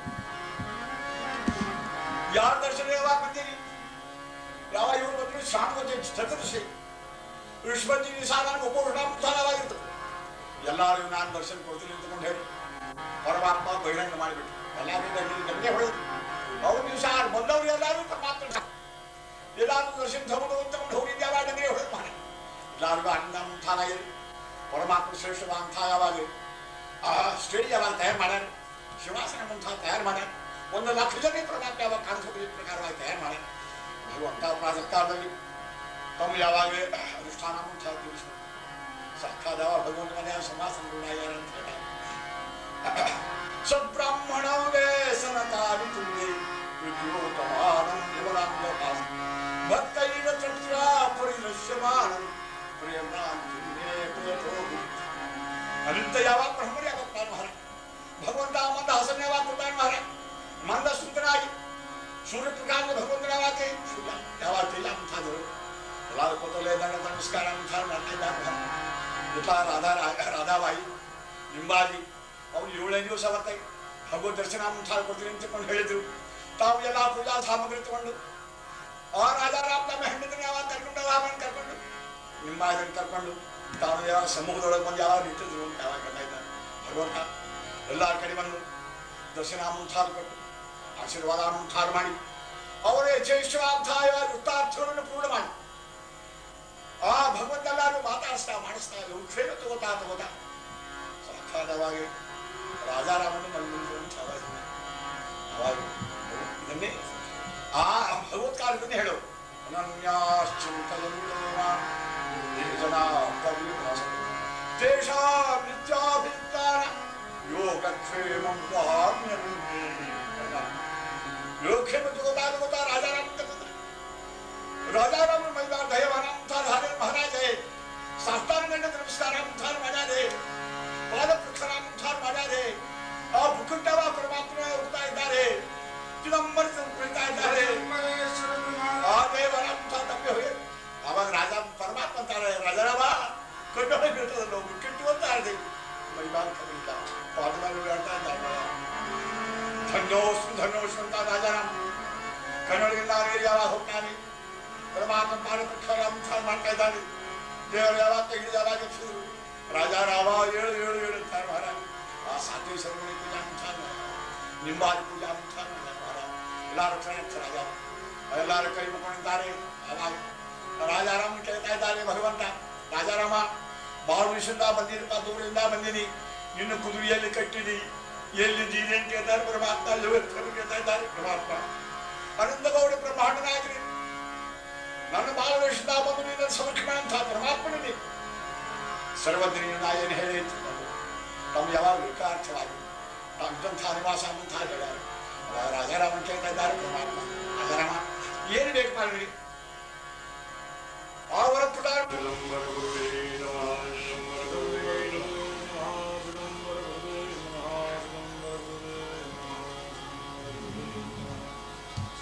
ಯಾರ ದರ್ಶನ ಯಾವಾಗ ಬಂದಿರಿ ಯಾವಾಗ ಇವರು ಬಂದ್ರು ಶಾಂತಿ ಚತುರ್ದಶಿ ವಿಶ್ವಜಿ ಸಾಧಾರಣ ಉಪೋಷಣ ಮುಂತಾದವಾಗಿರ್ತದೆ. ಎಲ್ಲರಿಗೂ ನಾನು ದರ್ಶನ ಕೊಡ್ತೀನಿ ಅಂತಕೊಂಡು ಹೇಳಿ ಪರಮಾತ್ಮ ಬಹಿರಂಗ ಮಾಡಿಬಿಟ್ಟು ಎಲ್ಲರಿಗೂ ನಮಗೆ ಹೊಡೆದು ಅವ್ರ ದಿವಸ ಬಂದವರು ಎಲ್ಲರೂ ಪರಮಾತ್ಮ ಎಲ್ಲಾರು ದರ್ಶನ ತಗೊಂಡು ಹೋಗಿದ್ದು ಯಾವಾಗ ಡಂಗರಿ ಹೊಡೆದು ಮಾಡಿ ಎಲ್ಲರಿಗೂ ಅನ್ನ ಮುಂತಾನಾಗಿದೆ. ಪರಮಾತ್ಮ ಶ್ರೇಷ್ಠವಾದಂಥ ಯಾವಾಗ ಆ ಸ್ಟೇಜ್ ಯಾವಾಗ ತಯಾರು ಮಾಡ್ಯಾರ ಶಿವಾಸನ ಮುಂತಾದ ತಯಾರು ಮಾಡ್ಯಾರ. 1 ಲಕ್ಷ ಜನ ಪರಮಾತ್ಮ ಯಾವಾಗ ಕಾಣಿಸೋದು ಪ್ರಕಾರವಾಗಿ ತಯಾರು ಮಾಡ್ಯಾರ. ಭಗವಂತ ಪ್ರಾತಃಕಾಲದಲ್ಲಿ ತಮ್ಮ ಯಾವಾಗ ಅನುಷ್ಠಾನ ಮುಂತಾದ ತಿಳಿಸ್ತಾರೆ. ಸಾಕ್ಷಾತ್ ಭಗವಂತ ಮನೆಯ ಸಮಾಸನಗಳಾಗ್ಯಾರ ಅಂತ ಹೇಳ್ತಾರೆ. ಸಬ್ರಾಹ್ಮಣ ವೇಸನತಾರಿ ತುಂಗೆ ವಿದ್ಯೋತಮಾನಂ ಯುವರಾಂಗಪಾಸ ಭಕ್ತೈನ ಚಕ್ಷುರ ಪರಿದೃಶ್ಯಮಾನಂ ಪ್ರೇಮ್ನಾಂತಿನೇ ಪುರತೋಗು ಅನಂತ ಯಾವಾಗ ಬ್ರಹ್ಮರು ಯಾವಾಗ ಕೊಡ್ತಾನೆ ಮಹಾರಾಜ. ಭಗವಂತ ಮಂದ ಹಸನ ಯಾವಾಗ ಕೊಡ್ತಾನೆ ಮಹಾರಾಜ. ಮಂದ ಸುಂದರಾಗಿ ಸೂರ್ಯಪ್ರಕಾಶ ಭಗವಂತನ ಯಾವಾಗ ಯಾವಾಗ ಇಲ್ಲ ಮುಂತಾದರು ಎಲ್ಲಾರು ಕೂತಲೇ ನಮಸ್ಕಾರ ಮುಂತಾದ ಮಾಡ್ತಾ ಇದ್ದಾರೆ. ರಾಧಾಬಾಯಿ ನಿಂಬಾಜಿ ಅವ್ರು 7 ದಿವಸ ಬರ್ತಾರೆ ಭಗವದ್ ದರ್ಶನ ಮುಂತಾದ ಕೊಡ್ತೀನಿ ಅಂತಕೊಂಡು ಹೇಳಿದ್ರು. ತಾವು ಎಲ್ಲ ಪೂಜಾ ಸಾಮಗ್ರಿ ತಗೊಂಡು ಆ ರಾಜಾರಾಮ್ ತಮ್ಮ ಹೆಂಡತಿನ ಯಾವಾಗ ಕರ್ಕೊಂಡು ರಾಮನ ಕರ್ಕೊಂಡು ನಿಂಬಾಜನ್ ಕರ್ಕೊಂಡು ತಾವು ಯಾವಾಗ ಸಮೂಹದೊಳಗೆ ಬಂದು ಯಾವಾಗ ನಿಂತಿದ್ರು ಅಂತ ಯಾವಾಗ ಬರ್ತಾ ಇದ್ದಾರೆ. ಭಗವಂತ ಎಲ್ಲರ ಕಡೆ ಬಂದು ದರ್ಶನ ಮುಂತಾದ ಕೊಟ್ಟು ಆಶೀರ್ವಾದ ಮುಂತಾದ ಮಾಡಿ ಅವರೇ ಜೈಶ್ವಾಧ್ಯಾಯ ವೃತ್ತಾರ್ಥಗಳನ್ನು ಪೂರ್ಣ ಮಾಡಿ ಆ ಭಗವಂತ ಎಲ್ಲರೂ ಮಾತಾಡಿಸ್ತಾ ಮಾಡಿಸ್ತಾ ಕ್ಷೇಮ ತಗೋತಾ ಸಾಕ್ಷಾತ್ವಾಗಿ ರಾಜಾರಾಮನು ಮಲ್ಮಿಂದು ಅವಾಗ ಇದನ್ನೇ ಆ ಭಗವತ್ಕಾರದನ್ನೇ ಹೇಳು ಯೋಗಕ್ಷೇಮ ತಗೋತಾ ರಾಜಾರಾಮ ರಾಜಾರಾಮ महिला दयावाना मुठार हारे महाराज है साष्टांग दंड नमस्कार मुठार माना दे पाद प्रक्षाला मुठार माना दे आ भूखंडवा परमात्मा उठता इदारे चिदंबर से उठता इदारे आ देवाना मुठार तप्पे हुए आवाज राजा परमात्मा तारे राजारामा कटो है बेटा लोग किट्टू होता है दे महिला कविता पादमा लोग आटा जाता धन्योस संता राजाराम कन्नड़ गिल्लारे यावा होता नहीं परमात्मा पारे प्रक्षाला मुठार मानता इदारे देवर यावा तेगिड़ यावा के फिर राजा रावा येड़ तार महाराज आ सातवें सर्वणी पूजा मुठार निंबारी पूजा मुठार महाराज ಎಲ್ಲಾರು ಕರೆಕ್ಟ್ ರಾಜ ಎಲ್ಲಾರು ಕೈ ಮುಕೊಂಡಿದ್ದಾರೆ. ಅವಾಗ ರಾಜಾರಾಮ ಕೇಳ್ತಾ ಇದ್ದಾರೆ ಭಗವಂತ ರಾಜಾರಾಮ ಬಹಳ ವಿಷಯದಿಂದ ಬಂದಿರಪ್ಪ ದೂರದಿಂದ ಬಂದಿನಿ ನಿನ್ನ ಕುದುರೆಯಲ್ಲಿ ಕಟ್ಟಿದಿ ಎಲ್ಲಿದ್ದೀರಿ ಅಂತ ಕೇಳ್ತಾರೆ ಪರಮಾತ್ಮ ಕೇಳ್ತಾ ಇದ್ದಾರೆ ಪರಮಾತ್ಮ ಅನಂತಗೌಡ ಬ್ರಹ್ಮಾಂಡ ನಾಯಕರಿ ನನ್ನ ಬಹಳ ವಿಷಯದಿಂದ ಬಂದು ನಿನ್ನ ಸಮರ್ಪಣೆ ಅಂತ ಪರಮಾತ್ಮನಿಗೆ ಸರ್ವಜ್ಞ ಏನು ಹೇಳಿ ತಮ್ಮ ಯಾವಾಗ ವಿಕಾರ್ಥವಾಗಿ ತಮ್ಮಂಥ ನಿವಾಸ ಅಂತ ಹೇಳ್ಯಾರ. ರಾಜಾರಾಮನ್ ಕೇಳ್ತಾ ಇದ್ದಾರೆ ಪರಮಾತ್ಮ ರಾಜಾರಾಮ ಏನು ಬೇಕು ಮಾಡಿ ಅವರ ಪ್ರಕಾರ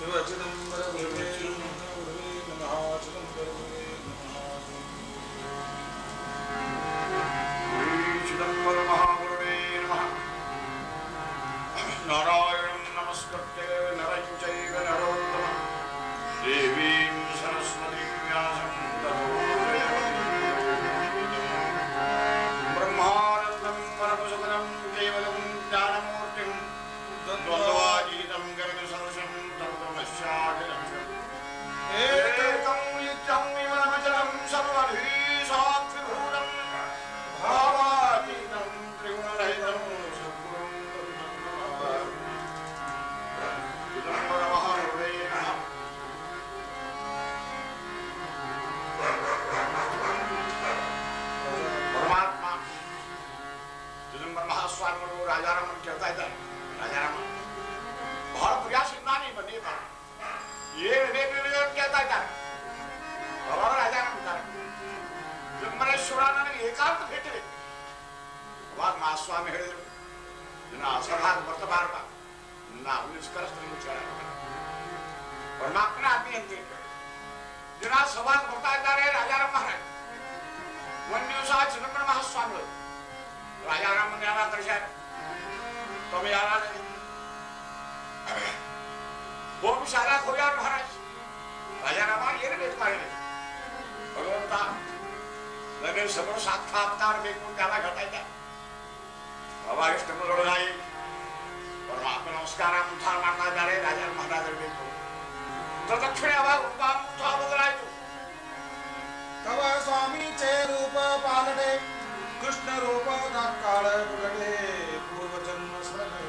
नारायणं नमस्कृत्य नरं चैव नरोत्तमं देवीं सरस्वतीं व्यासं ततो ब्रह्मानन्दं परमसुखदं केवलं ज्ञानमूर्तिं द्वन्द्वातीतं गगनसदृशं तत्त्वमस्यादिलक्ष्यम् एकं नित्यं विमलमचलं सर्वधीशाक्षिभूतं भावातीतं त्रिगुणरहितं राजाराम कहता है राजाराम बहुत प्रयास इतना नहीं बने ये कहता है बाबा राजाराम जब मैंने शिवराना ने एकांत भेटे बाबा महास्वामी ಹೇಳಿದರು ದಿನ ಅಸರಹಾಗ ಬರ್ತಬಾರಕ ನಾವು ನಿಷ್ಕರ್ಷದಲ್ಲಿ ಮುಚ್ಚಾರ ಪರಮಾತ್ಮನ ಆಜ್ಞೆ ಅಂತ ದಿನ ಸಭಾಗ ಬರ್ತಾ ಇದ್ದಾರೆ ರಾಜಾರಾಮ್ ಮಹಾರಾಜ್ ಒಂದು ದಿವಸ ಚಿದಂಬರ ಮಹಾಸ್ವಾಮಿಗಳು ರಾಜಾರಾಮನ ಯಾವ ಕರೆಸ್ಯಾರ તમે આના નહીં બહુ સારા ખોયા મહારાજ રાજારામા એને બેટ મારે ભગવંતા મને સબળ સાક્ષાત્કાર ಬೇಕು ಅಂತ ಯಾವಾಗ ಹೇಳ್ತಾ ಇದ್ದ ಅವಾಗ ಇಷ್ಟನ್ನು ಲೊಳಗಾಯಿ ಪರಮಾತ್ಮ ನಮಸ್ಕಾರ ಮುಂತಾರ ಮಾಡ್ತಾ ಇದ್ದಾರೆ ರಾಜಾರಾಮ ಮಹಾರಾಜರು ಬೇಕು ತಕ್ಷಣ ಅವಾಗ ರೂಪ ಬದಲಾಯಿತು तव स्वामी चे रूप पालटे कृष्ण रूप काळ प्रगटे पूर्व जन्म स्मरणे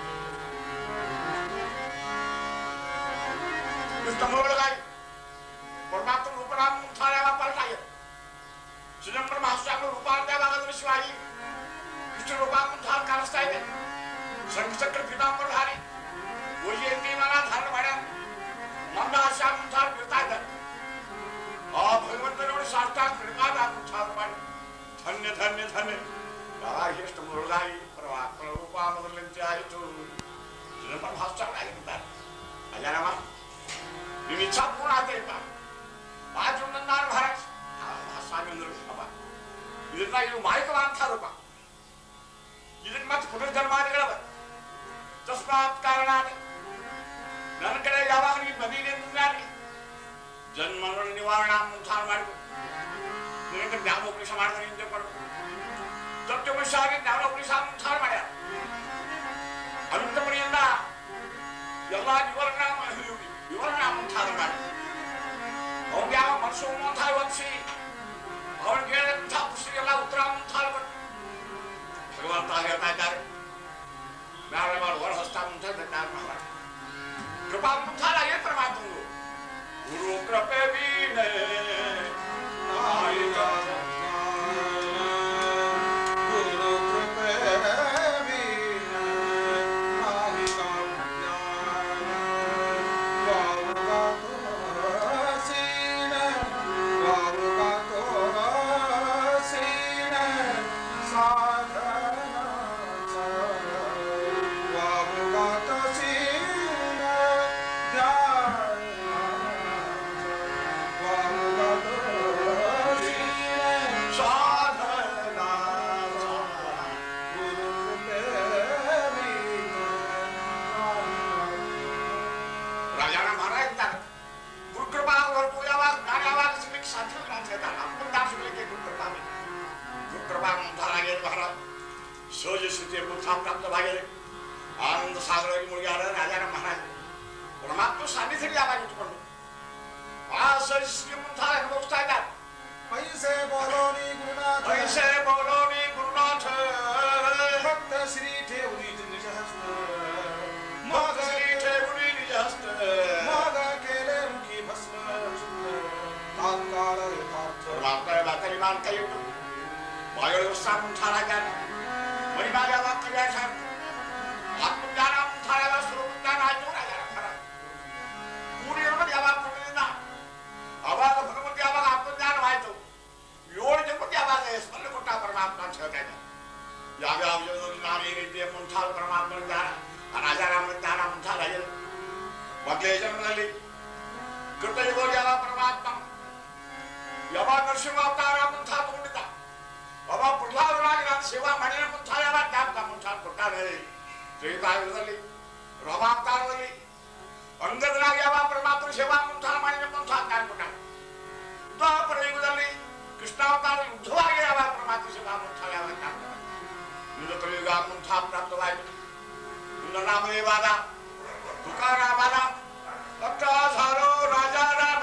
ಇಷ್ಟಮೊಳಗಾಯಿ ಪರಮಾತ್ಮ ರೂಪನಾಮ ಮುಂತಾರ ಯಾವಾಗ ಪಲ್ಟಾಯ ಚಿದಂಬರ ಮಹಾಸ್ವಾಮಿ ರೂಪ ಅಂತ ಯಾವಾಗ ದೃಶ್ಯವಾಗಿ ಕೃಷ್ಣ ರೂಪ ಮುಂತಾರ ಕಾಣಿಸ್ತಾ ಇದೆ ಸಂಚಕ್ರ ಪೀತಾಂಬರಧಾರಿ ವೈಜಯಂತಿ ಮಾಲ ಧಾರಣ ಮಾಡ್ಯಾರ ಮಂದಹಾಸ ಮುಂತಾರ ಬಿಡ್ತಾ ಇದ್ದಾರೆ ಆ ಭಗವಂತನವರು ಸಾಷ್ಟಾಂಗ ಕೃಪಾದ ಮುಂತಾರ ಮಾಡಿ ಧನ್ಯ ಧನ್ಯ ಧನ್ಯ ಯಾವಾಗ ಇಷ್ಟಮೊಳಗಾಯಿ ಪರಮಾತ್ಮ ರೂಪ ಮೊದಲಂತೆ ಆಯಿತು ಚಿದಂಬರ ಮಹಾಸ್ವಾಮಿ ಆಗಿದ್ದಾರೆ ರಾಜಾರಾಮ ನಿಮ್ಮ ಇಚ್ಛಾ ಪೂರ್ಣ ಆಗ್ತಾ ಬಾಜು ನಾನು ಮಹಾರಾಜ್ ಸ್ವಾಮಿ ಅಂದರು ಅಪ್ಪ ಇದನ್ನ ಇದು ಮಾಯಕವಾಂತ ರೂಪ ಇದನ್ನ ಮತ್ತೆ ಪುನರ್ಜನ್ಮಾದಿಗಳವ ತಸ್ಮಾತ್ ಕಾರಣ ನನ್ನ ಕಡೆ ಯಾವಾಗ ನೀವು ಬಂದಿದೆ ಮುಂದಾಗಿ ಜನ್ಮಗಳ ನಿವಾರಣಾ ಮುಂತಾನ ಮಾಡಬೇಕು ನಿನಗೆ ಜ್ಞಾನೋಪದೇಶ ಮಾಡಿದ್ರೆ ಹಿಂದೆ ಕೊಡಬೇಕು ತತ್ವಮಶಾಗಿ ಜ್ಞಾನೋಪದೇಶ ಮುಂತಾನ ಮಾಡ್ಯಾರ ಅನಂತಪುರಿಯಿಂದ ಎಲ್ಲ ವಿವರಣಾ ಮುಂತಾದ ಮಾಡಿ ಅವ್ನಿಗೆ ಯಾವ ಮನಸ್ಸು ಮುಂತಾದ ಒದಿಸಿ ಅವ್ನಿಗೆ ಹೇಳಿದಂಥ ಪುಸ್ತಕೆಲ್ಲ ಉತ್ತರ ಮುಂತಾದ ಕೊಟ್ಟು ಭಗವಂತ ಹೇಳ್ತಾ ಇದ್ದಾರೆ ಮ್ಯಾಲ ಹೊರ ಹಸ್ತ ಮುಂತಾದ ಮಹಾರಾಜ ಕೃಪಾ ಮುಂತಾದ ಏನ್ ಪರಮಾತ್ಮಂದು ಗುರು ಕೃಪೆ ವೀಣೆ आनंद सागर मुलगा राजाराम महाराज परमात्मा सानिध्य यावाग इಟ್ಟುಕೊಂಡು ಆ ಸರಿಸ್ಗೆ ಮುಂತಾದ ಅನುಭವಿಸ್ತಾ ಇದ್ದಾರೆ पैसे बोलो नी गुरुनाथ भक्त श्री ठेवनी निज हस्त मग केले मुखी भस्म तात्काळ यथार्थ परमात्मा बातरी मान कई बायोळ साम थारागा मणिमाया वाक्य साम आत्मज्ञान थारागा स्वरूप ज्ञान आयो राजाराम महाराज पूरी याವಾಗ ಯಾವಾಗ ಪಡೆದಿಲ್ಲ ಅವಾಗ ಭಗವಂತ ಯಾವಾಗ ಆತ್ಮಜ್ಞಾನವಾಯಿತು 7 ಜನ್ಮಕ್ಕೆ ಯಾವಾಗ ಸ್ಮರಣೆ ಕೊಟ್ಟ ಪರಮಾತ್ಮ ಅಂತ ಹೇಳ್ತಾ ಇದ್ದ ಯಾವ್ಯಾವ ಜನ್ಮದಲ್ಲಿ ನಾನು ಈ ರೀತಿಯ ಮುಂತಾದ ಪರಮಾತ್ಮನ ಜ್ಞಾನ ರಾಜಾರಾಮನ ಜ್ಞಾನ ಮುಂತಾದ ಮೊದಲೇ ಜನ್ಮದಲ್ಲಿ ನರಸಿಂಹಾವತಾರ ಮುಂಥ ತಗೊಂಡಿದ್ದ ಒಬ್ಬ ಪ್ರಹ್ಲಾದರಾಗಿ ನಾನು ಸೇವಾ ಮಾಡಿದ ಮುಂಥ ಯಾವ ಜ್ಞಾಪಕ ಮುಂಥ ಕೊಟ್ಟಾರೆ ತ್ರೇತಾಯುಗದಲ್ಲಿ ರಾಮಾವತಾರದಲ್ಲಿ ಅಂಗದರಾಗಿ ಯಾವ ಪರಮಾತ್ಮ ಸೇವಾ ಮುಂಥ ಮಾಡಿದ ಮುಂಥ ಜ್ಞಾನ ಕೊಟ್ಟಾರೆ ದ್ವಾಪರ ಯುಗದಲ್ಲಿ ಕೃಷ್ಣಾವತಾರ ಯುದ್ಧವಾಗಿ ಯಾವ ಪರಮಾತ್ಮ ಸೇವಾ ಮುಂಥ ಯಾವ ಜ್ಞಾನ ಇಂದು ಕಲಿಯುಗ ಮುಂಥ ಪ್ರಾಪ್ತವಾಯಿತು ಇಂದು ನಾಮದೇವಾದ ತುಕಾರಾಮಾದ ಅಟ್ಟಾಧಾರೋ ರಾಜಾ ರಾಮ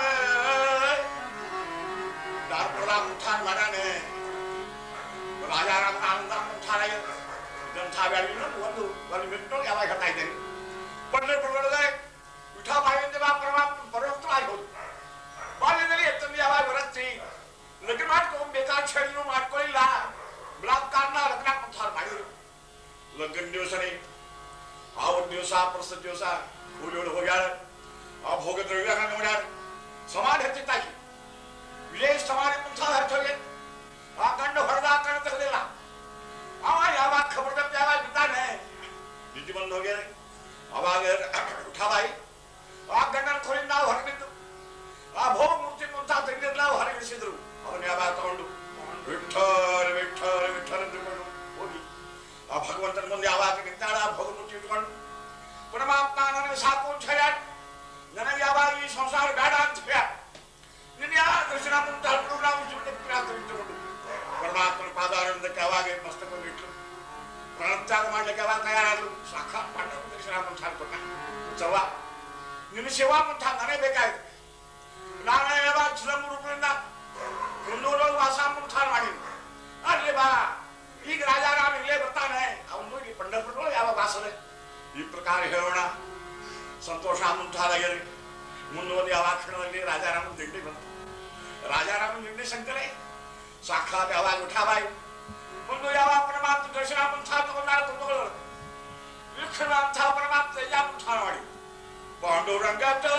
ದಾರ್ಪುರ ಮುಂಥಾನ್ ಮಾಡಾನೆ ರಾಜಾರಾಮ ಆನಂದ ಮುಂಥಾನ ಗ್ರಂಥ ಬ್ಯಾಡಿನ ಒಂದು ಮಿನಿಟ್ ಯಾವಾಗ ಹೇಳ್ತಾ ಇದ್ದೇನೆ ಪಂಡರಪುರದೊಳಗೆ ವಿಠಾಬಾಯಿಯಿಂದ ಪರಮಾತ್ಮ ಪರವರ್ತವಾಗಿ ಹೋದ್ರು ಬಾಲ್ಯದಲ್ಲಿ ಎತ್ತಂದು ಯಾವಾಗ ಬರತ್ತಿ ಲಗ್ನ ಮಾಡ್ಕೊಬೇಕಾಕ್ಷರಿನೂ ಮಾಡ್ಕೊಳ್ಳಿಲ್ಲ ಬಲಾತ್ಕಾರನ ಲಗ್ನ ಮುಂಥಾನ್ ಮಾಡಿದ್ರು ಲಗ್ನ ದಿವಸನೇ ಆ ಒಂದು ದಿವಸ ಪ್ರಸ್ತುತ ದಿವಸ ಕೂಲಿಯೊಳಗೆ ಹೋಗ್ಯಾಳ ಆ ಭೋಗ ದ್ರವ್ಯ ನೋಡ್ಯಾರ ಸಮಾಧಿ ಹತ್ತಿತ್ತಾಗಿ ವಿಲೇಜ್ ಸಮಾಧಿ ಮುಂಥಾದ ಹಚ್ಚೋಗೆ ಆ ಗಂಡು ಹೊಡೆದ ಕಣ್ಣು ತೆಗೆದಿಲ್ಲ ಅವ ಯಾವಾಗ ಖಬರ್ದಪ್ಪ ಯಾವಾಗ ಬಿದ್ದಾನೆ ನಿಜ ಬಂದು ಹೋಗ್ಯಾರ ಅವಾಗ ಉಠಾಬಾಯಿ ಆ ಗಂಡನ ಕೊರಿಂದ ನಾವು ಹೊರಬಿದ್ದು ಆ ಭೋಗ ಮೂರ್ತಿ ಮುಂತ ತೆಗೆದಿಲ್ಲ ಹೊರಗಿಳಿಸಿದ್ರು ಅವನು ಯಾವಾಗ ತಗೊಂಡು ವಿಠ್ಠಲ ವಿಠ್ಠಲ ವಿಠ್ಠಲ ಅಂದುಕೊಂಡು ಹೋಗಿ ಆ ಭಗವಂತನ ಮುಂದೆ ಯಾವಾಗ ನಿಂತಾಳ ಆ ಭೋಗ ಮೂರ್ತಿ ಇಟ್ಕೊಂಡು ಪರಮಾತ್ಮ ನನಗೆ ಸಾಕು ಅಂತ ಹೇಳ್ಯಾರ ನನಗೆ ಯಾವಾಗ ಈ ಸಂಸಾರ ಬೇಡ ಅಂತ ಹೇಳ್ಯಾರ ನಿನ್ನ ಯಾವ ದರ್ಶನ ಮುಂದೆ ಹಲ್ಕೊಂಡು ನಾವು ಜೀವನ ಪರಮಾತ್ಮನ ಪಾದಾರಕ್ಕೆ ಯಾವಾಗ ಮಸ್ತಕವನ್ನು ಇಟ್ಲು ಪ್ರಾಣತ್ಯಾಗ ಮಾಡ್ಲಿಕ್ಕೆ ಯಾವಾಗ ತಯಾರಾದ್ರು ಸಾಕ್ಷಾತ್ ಪಾಂಡವ ದರ್ಶನ ಮುಂದೆ ಕೊಟ್ಟ ಚವ್ವ ನಿನ್ನ ಸೇವಾ ಮುಂದೆ ನನಗೆ ಬೇಕಾಯ್ತು ನಾನು ಯಾವಾಗ ಚಿದಂಬರ ರೂಪದಿಂದ ಮುನ್ನೂರು ವಾಸ ಮುಂದೆ ಮಾಡಿದ್ವಿ ಅಲ್ಲಿ ಬಾ ಈಗ ರಾಜಾರಾಮ ಇಲ್ಲೇ ಬರ್ತಾನೆ ಅವನು ಈ ಪಂಡರಪುರ ಯಾವಾಗ ವಾಸನೆ ಈ ಪ್ರಕಾರ ಹೇಳೋಣ ಸಂತೋಷ ಮುಂತಾದಾಗ್ಯರಿ ಮುಂದೊಂದು ಯಾವ ಕ್ಷಣದಲ್ಲಿ ರಾಜಾರಾಮನ ದಿಂಡಿ ಬಂತು ರಾಜಾರಾಮನ ದಿಂಡಿ ಸಂಕಲೆ ಸಾಕ್ಷಾತ್ ಯಾವಾಗ ಉಠಾಬಾಯಿ ಮುಂದೆ ಯಾವಾಗ ಪರಮಾತ್ಮ ದರ್ಶನ ಮುಂಥ ತಗೊಂಡಾರ ಕುಂದಗಳು ವೀಕ್ಷಣ ಅಂತ ಪರಮಾತ್ಮ ಯಾ ಮುಂಥ ಮಾಡಿ ಪಾಂಡುರಂಗ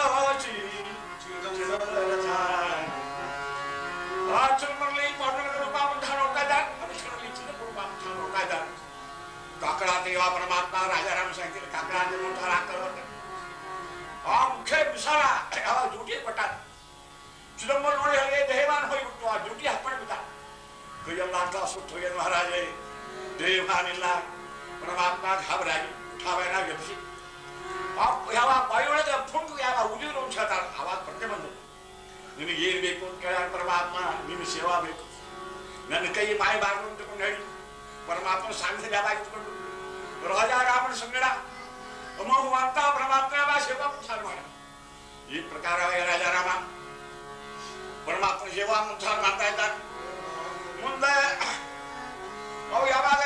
ಚಿಲ್ಮರ್ಲಿ ಪಾಂಡುರಂಗ ರೂಪ ಮುಂಥ ನೋಡ್ತಾ ಇದ್ದಾರೆ ಅನುಷ್ಠಾನದಲ್ಲಿ ಚಿಕ್ಕ ರೂಪ ಮುಂಥ ನೋಡ್ತಾ ಇದ್ದಾರೆ ಕಾಕಡಾಂತ ಯಾವ ಪರಮಾತ್ಮ ರಾಜಾರಾಮ ಸಂಖ್ಯೆ ಕಾಕಡಾಂತ ಮುಂಥ ಆಗ್ತಾರೆ ಆ ಮುಖ್ಯ ವಿಶಾಲ ಯಾವ ಡ್ಯೂಟಿ ಕೊಟ್ಟಾರ ಚಿದಂಬರ ನೋಡಿ ಹಾಗೆ ದೇವಾನ ಹೋಗಿಬಿಟ್ಟು ಆ ಡ್ಯೂಟಿ ಹಾಕೊಂಡು ಬಿಟ್ಟ ಕೈಯೆಲ್ಲ ಅಂತ ಸುಟ್ಟು ಹೋಗ್ಯ ಮಹಾರಾಜೇ ದೇವಾನಿಲ್ಲ ಪರಮಾತ್ಮ ಗಾಬರಾಗಿ ಉಠಾಬಾಯಿನ ಗೆದ್ದಿಸಿ ಯಾವ ಬಾಯಿಯೊಳಗೆ ಫುಂಗು ಯಾವ ಉಳಿದ್ರು ಅಂತ ಹೇಳ್ತಾರ ಆವಾಗ ಪ್ರಜ್ಞೆ ಬಂದು ನಿನಗೆ ಏನು ಬೇಕು ಅಂತ ಕೇಳ್ಯಾರ ಪರಮಾತ್ಮ ನಿನ್ನ ಸೇವಾ ಬೇಕು ನನ್ನ ಕೈ ಮಾಯಬಾರದು ಅಂತಕೊಂಡು ಹೇಳಿ ಪರಮಾತ್ಮ ಸಾಂಗ್ಯ ಯಾವಾಗ ಇಟ್ಕೊಂಡು ರಾಜಾರಾಮನ ಸಂಗಡ ಅಮೋಘ ಅಂತ ಪರಮಾತ್ಮ ಸೇವಾ ಮುಂಚಾರ ಮಾಡ ಈ ಪ್ರಕಾರ ರಾಜಾರಾಮ ಪರಮಾತ್ಮ ಸೇವಾ ಮುಂಚಾರ ಮಾಡ್ತಾ ಇದ್ದಾನೆ ಮುಂದೆ ಅವು ಯಾವಾಗ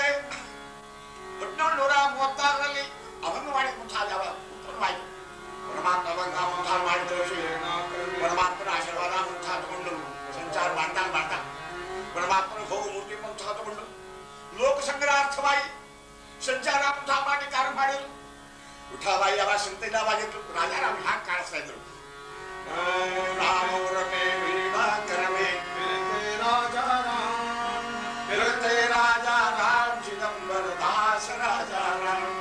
1836ರಲ್ಲಿ ಅಭಂಗವಾಣಿ ಮುಂಚಾರ ಯಾವಾಗ ಉತ್ತಮವಾಯಿತು ಪರಮಾತ್ಮ ಅಭಂಗ ಮುಂಚಾರ ಮಾಡಿದ ಪರಮಾತ್ಮನ ಆಶೀರ್ವಾದ ಮುಂಚಾರ ತಗೊಂಡು ಸಂಚಾರ ಮಾಡ್ತಾ ಪರಮಾತ್ಮನ ಭೋಗ ಮೂರ್ತಿ ಮುಂಚಾರ ತಗೊಂಡು ಲೋಕ ಸಂಗ್ರಹಾರ್ಥವಾಗಿ ಸಂಚಾರ ಮುಂಚಾರ ಮಾಡಿ ಕಾರ್ಯ ಮಾಡಿದ್ರು ಉಠಾಬಾಯಿ ಯಾವಾಗ ಸಂತೆವಾಗಿದ್ರು ರಾಜಾರಾಮ ಹ್ಯಾಂಗ ಕಾಣಿಸ್ತಾ ಇದ್ರು ರಾಜಾ ರಾಮ್ ಚಿದಂಬರ ದಾಸ ರಾಜಾ ರಾಮ್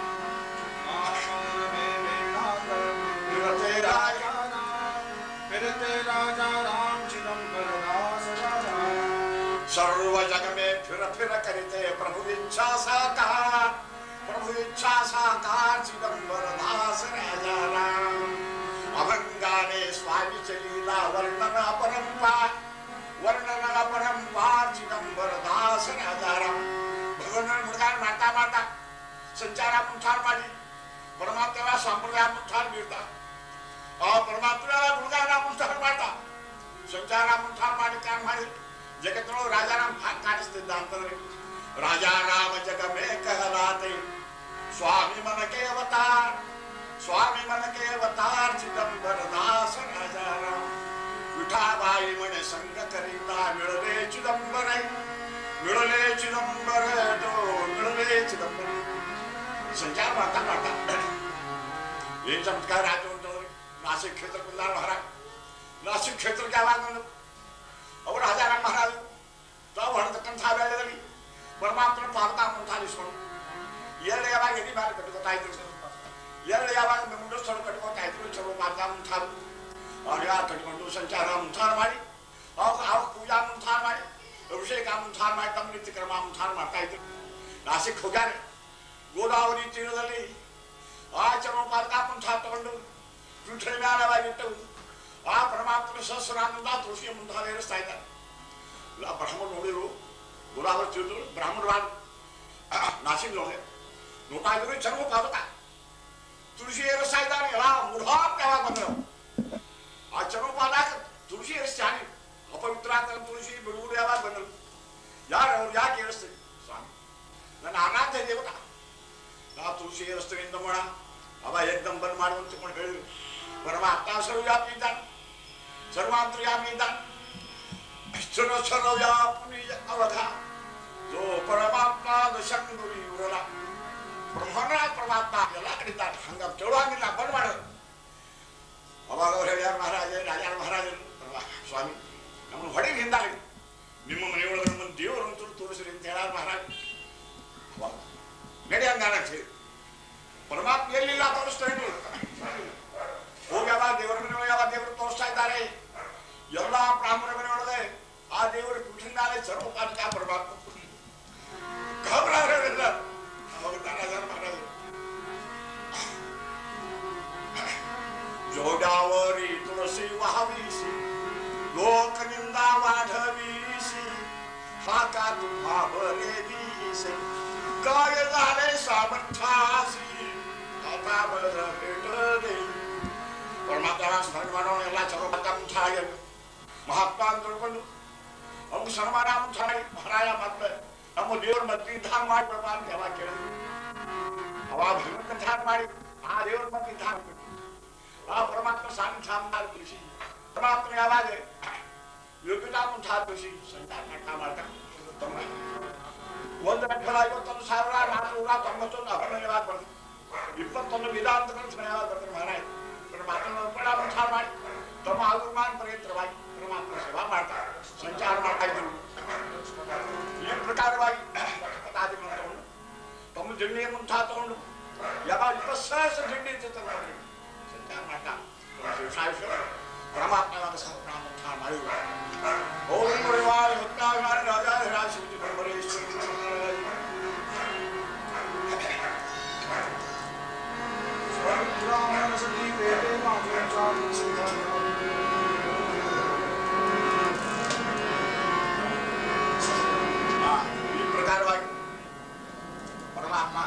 सर्व जग में फिर करते प्रभु इच्छा साकार चिदंबर दास राजा राम अभंगाने स्वामी चलीला वर्णन अपरंपार चिदंबर दास राजा राम भगवान मुर्गान माता संचारा मुठार माडी परमात्मा संप्रदाय मुठार बीरता और परमात्मा मुर्गान मुठार माता संचारा मुठार माडी काम माडी जगत राजाराम भाग काटिस्तिद्द ಅಂತಂದ್ರೆ राजाराम जग में कहलाते स्वामी मन के अवतार चिदंबर दास राजाराम विठाबाई मने संग करीता मिळले चिदंबर संचार ಮಾಡ್ತಾ ಏನ್ ಚಮತ್ಕಾರ ಆಯ್ತು ಅಂತಂದ್ರೆ ನಾಸಿಕ್ ಕ್ಷೇತ್ರ ಕುಂದಾರ ಮಹಾರಾಜ್ ನಾಸಿಕ್ ಕ್ಷೇತ್ರಕ್ಕೆ ಯಾವಾಗ ಬಂದು ಅವರು ರಾಜಾರಾಮ್ ಮಹಾರಾಜ್ ತಾವು ಹೊಡೆದಕ್ಕಂಥ ವೇಳೆಯಲ್ಲಿ ಪರಮಾತ್ಮನ ಪಾದಕ ಮುಂತಾಲಿಸ್ಕೊಂಡು ಎರಡು ಯಾವಾಗ ಎದಿ ಮೇಲೆ ಕಟ್ಕೋತಾ ಇದ್ರು ಎರಡು ಯಾವಾಗ ಮುಂಡಸ್ಥಳು ಕಟ್ಕೋತಾ ಇದ್ರು ಚಲೋ ಪಾದಕ ಮುಂತಾರು ಅವ್ರು ಯಾರು ಕಟ್ಕೊಂಡು ಸಂಚಾರ ಮುಂತಾರ ಮಾಡಿ ಅವಾಗ ಪೂಜಾ ಮುಂತಾರ ಮಾಡಿ ತಮ್ಮ ನಿತ್ಯ ಕ್ರಮ ಮುಂತಾರ ಮಾಡ್ತಾ ಇದ್ರು. ನಾಸಿಕ್ ಹೋಗ್ಯಾರೆ. ಗೋದಾವರಿ ತೀರದಲ್ಲಿ ಆ ಚರ್ಮಪಾದಕ ಮುಂತಾರ ತಗೊಂಡು ಪೀಠನಾಳವಾಗಿಟ್ಟು ಆ ಪರಮಾತ್ಮನ ಸಹಸ್ರನಾಮದಿಂದ ತುಳಸಿಯ ಮುಂತಾರ ಏರಿಸ್ತಾ ಇದ್ದಾರೆ. ಇಲ್ಲ ಬ್ರಾಹ್ಮಣ ನೋಡಿರು, ಗೋದಾವರಿ ತೀರದ್ರು ಬ್ರಾಹ್ಮಣರಾದ್ರು ನಾಸಿಕ್ ನೋಡಿದೆ, ನೋಡ್ತಾ ಇದ್ರು ಚರ್ಮಪಾದಕ ತುಳಸಿ ಏರಿಸ್ತಾ ಇದ್ದಾನೆ. ಎಲ್ಲ ಮುಢಾಪ್ ಯಾವಾಗ ಬಂದರು ಆ ಚರ್ಮಪಾದಕ ತುಳಸಿ ಏರಿಸ್ತಾನೆ. ಅಪವಿತ್ರ ತುಳಸಿ ಬಿಡುಗಡೆ ಯಾವಾಗ ಬಂದರು? ಯಾರು ಅವ್ರು ಯಾಕೆ ಏರಿಸ್ತೀವಿ? ಸ್ವಾಮಿ ನನ್ನ ಅನಾಥ ದೇವತ, ನಾ ತುಳಸಿ ಏರಿಸ್ತೀನಿ ಅಂತ ಮಾಡ ಅವ ಏಕದಮ್ ಬಂದ್ ಮಾಡುವಂತ ತಿಳ್ಕೊಂಡು ಹೇಳಿದ್ರು. ಪರಮಾತ್ಮ ಸರ್ವವ್ಯಾಪಿ ಇದ್ದಾನೆ, ಸರ್ವಾಂತರ್ಯಾಮಿ ಇದ್ದಾನೆ. ಸರ್ವವ್ಯಾಪಿ ಅವಘ ಜೋ ಪರಮಾತ್ಮ ದಶಂಗುರಿ ಇವರಲ್ಲ ಬ್ರಹ್ಮಣ ಪರಮಾತ್ಮ ಎಲ್ಲ ಕಡಿತಾರೆ. ಹಂಗ ಕೇಳುವಂಗಿಲ್ಲ, ಬಂದ್ ಮಾಡೋದು. ಅವಾಗ ಅವ್ರು ಹೇಳ್ಯಾರ ಮಹಾರಾಜ ರಾಜಾರ ಮಹಾರಾಜರು, ಸ್ವಾಮಿ ನಮ್ಮನ್ನು ಹೊಡೆಗೆ ಹಿಂದಾಗಿ ನಿಮ್ಮ ಮನೆಯೊಳಗೆ ನಮ್ಮನ್ನು ದೇವರಂತೂ ತೋರಿಸ್ರಿ ಅಂತ ಹೇಳಾರ ಮಹಾರಾಜ. ನಡಿ ಹಂಗಾರ ಪರಮಾತ್ಮ ಎಲ್ಲಿಲ್ಲ ತೋರಿಸ್ತಾ ಇದ್ರು. ಹೋಗಿ ಯಾವ ದೇವರ ಮನೆಯೊಳಗೆ ಯಾವ ದೇವರು ತೋರಿಸ್ತಾ ಇದ್ದಾರೆ. ಎಲ್ಲಾ ಬ್ರಾಹ್ಮಣ ಮನೆಯೊಳಗೆ ಆ ದೇವರು ಪೀಠದಿಂದಾನೆ ಸರ್ವಪಾದಕ ಪರಮಾತ್ಮ ಘಬರಾಗಿಲ್ಲ. ರಾಜಾರ ಮಹಾರಾಜರು जोडावरी तुळसी वाहवीसी लोकनिंदा वाढवीसी हाका तुम्हा बरे दिसे काय झाले सामर्थ्यासी आता बर भेट दे. परमात्मा स्मरण ಮಾಡೋ ಎಲ್ಲ ಚರಪಕ ಮುಂತಾಗಿ ಮಹಾತ್ಮ ತಿಳ್ಕೊಂಡು ಅವ್ರು ಸನ್ಮಾನ ಮುಂತಾಗಿ ಮಹಾರಾಯ ಮತ್ತೆ ನಮ್ಮ ದೇವರ ಮಧ್ಯೆ ಧಾನ ಮಾಡಿ ಪರಮಾತ್ಮ ಯಾವಾಗ ಕೇಳಿದ್ರು ಅವಾಗ ಭಗವಂತ ಧಾನ ಮಾಡಿ ಆ ದೇವರ ಮಧ್ಯೆ ಧಾನ ಆ ಪರಮಾತ್ಮ ಸಾನ್ನಿಧ್ಯ ಕೃಷಿ ಪರಮಾತ್ಮ ಯಾವಾಗ ಯೋಗ್ಯತಾ ಮುಂತಾದ ಕೃಷಿ ಸಂತಾನ ಮಾಡ್ತಾರೆ. ಒಂದು 1,51,491 ಅಭರಣಯವಾಗಿ ಬರ್ತದೆ. 21 ವೇದಾಂತಗಳು ಯಾವಾಗ ಬರ್ತಾರೆ ಮಹಾರಾಜ ಪರಮಾತ್ಮ ಮುಂತಾದ ಮಾಡಿ ತಮ್ಮ ಆಗುಮಾನ ಪರ್ಯಂತರವಾಗಿ ಪರಮಾತ್ಮ ಸೇವಾ ಮಾಡ್ತಾರೆ, ಸಂಚಾರ ಮಾಡ್ತಾ ಇದ್ರು. ಈ ಪ್ರಕಾರವಾಗಿ ಪದಾದಿಗಳನ್ನು ತಗೊಂಡು ತಮ್ಮ ಜಂಡಿಯ ಮುಂತಾದ ತಗೊಂಡು ಯಾವಾಗ 20,000 ಜಂಡಿ ಇರ್ತದೆ ಮಾಡ್ತಾ ಪರಮಾತ್ಮವಾದ ಸಹಪ್ರಾಮ ಮಾಡಿದ್ರು. ಓಂ ಪರಿವಾರ ಭಕ್ತಾಭಿಮಾನ ರಾಜಾಧಿರಾಜ ಶಿವಜಿ ಪರಮೇಶ್ವರ ಈ ಪ್ರಕಾರವಾಗಿ ಪರಮಾತ್ಮ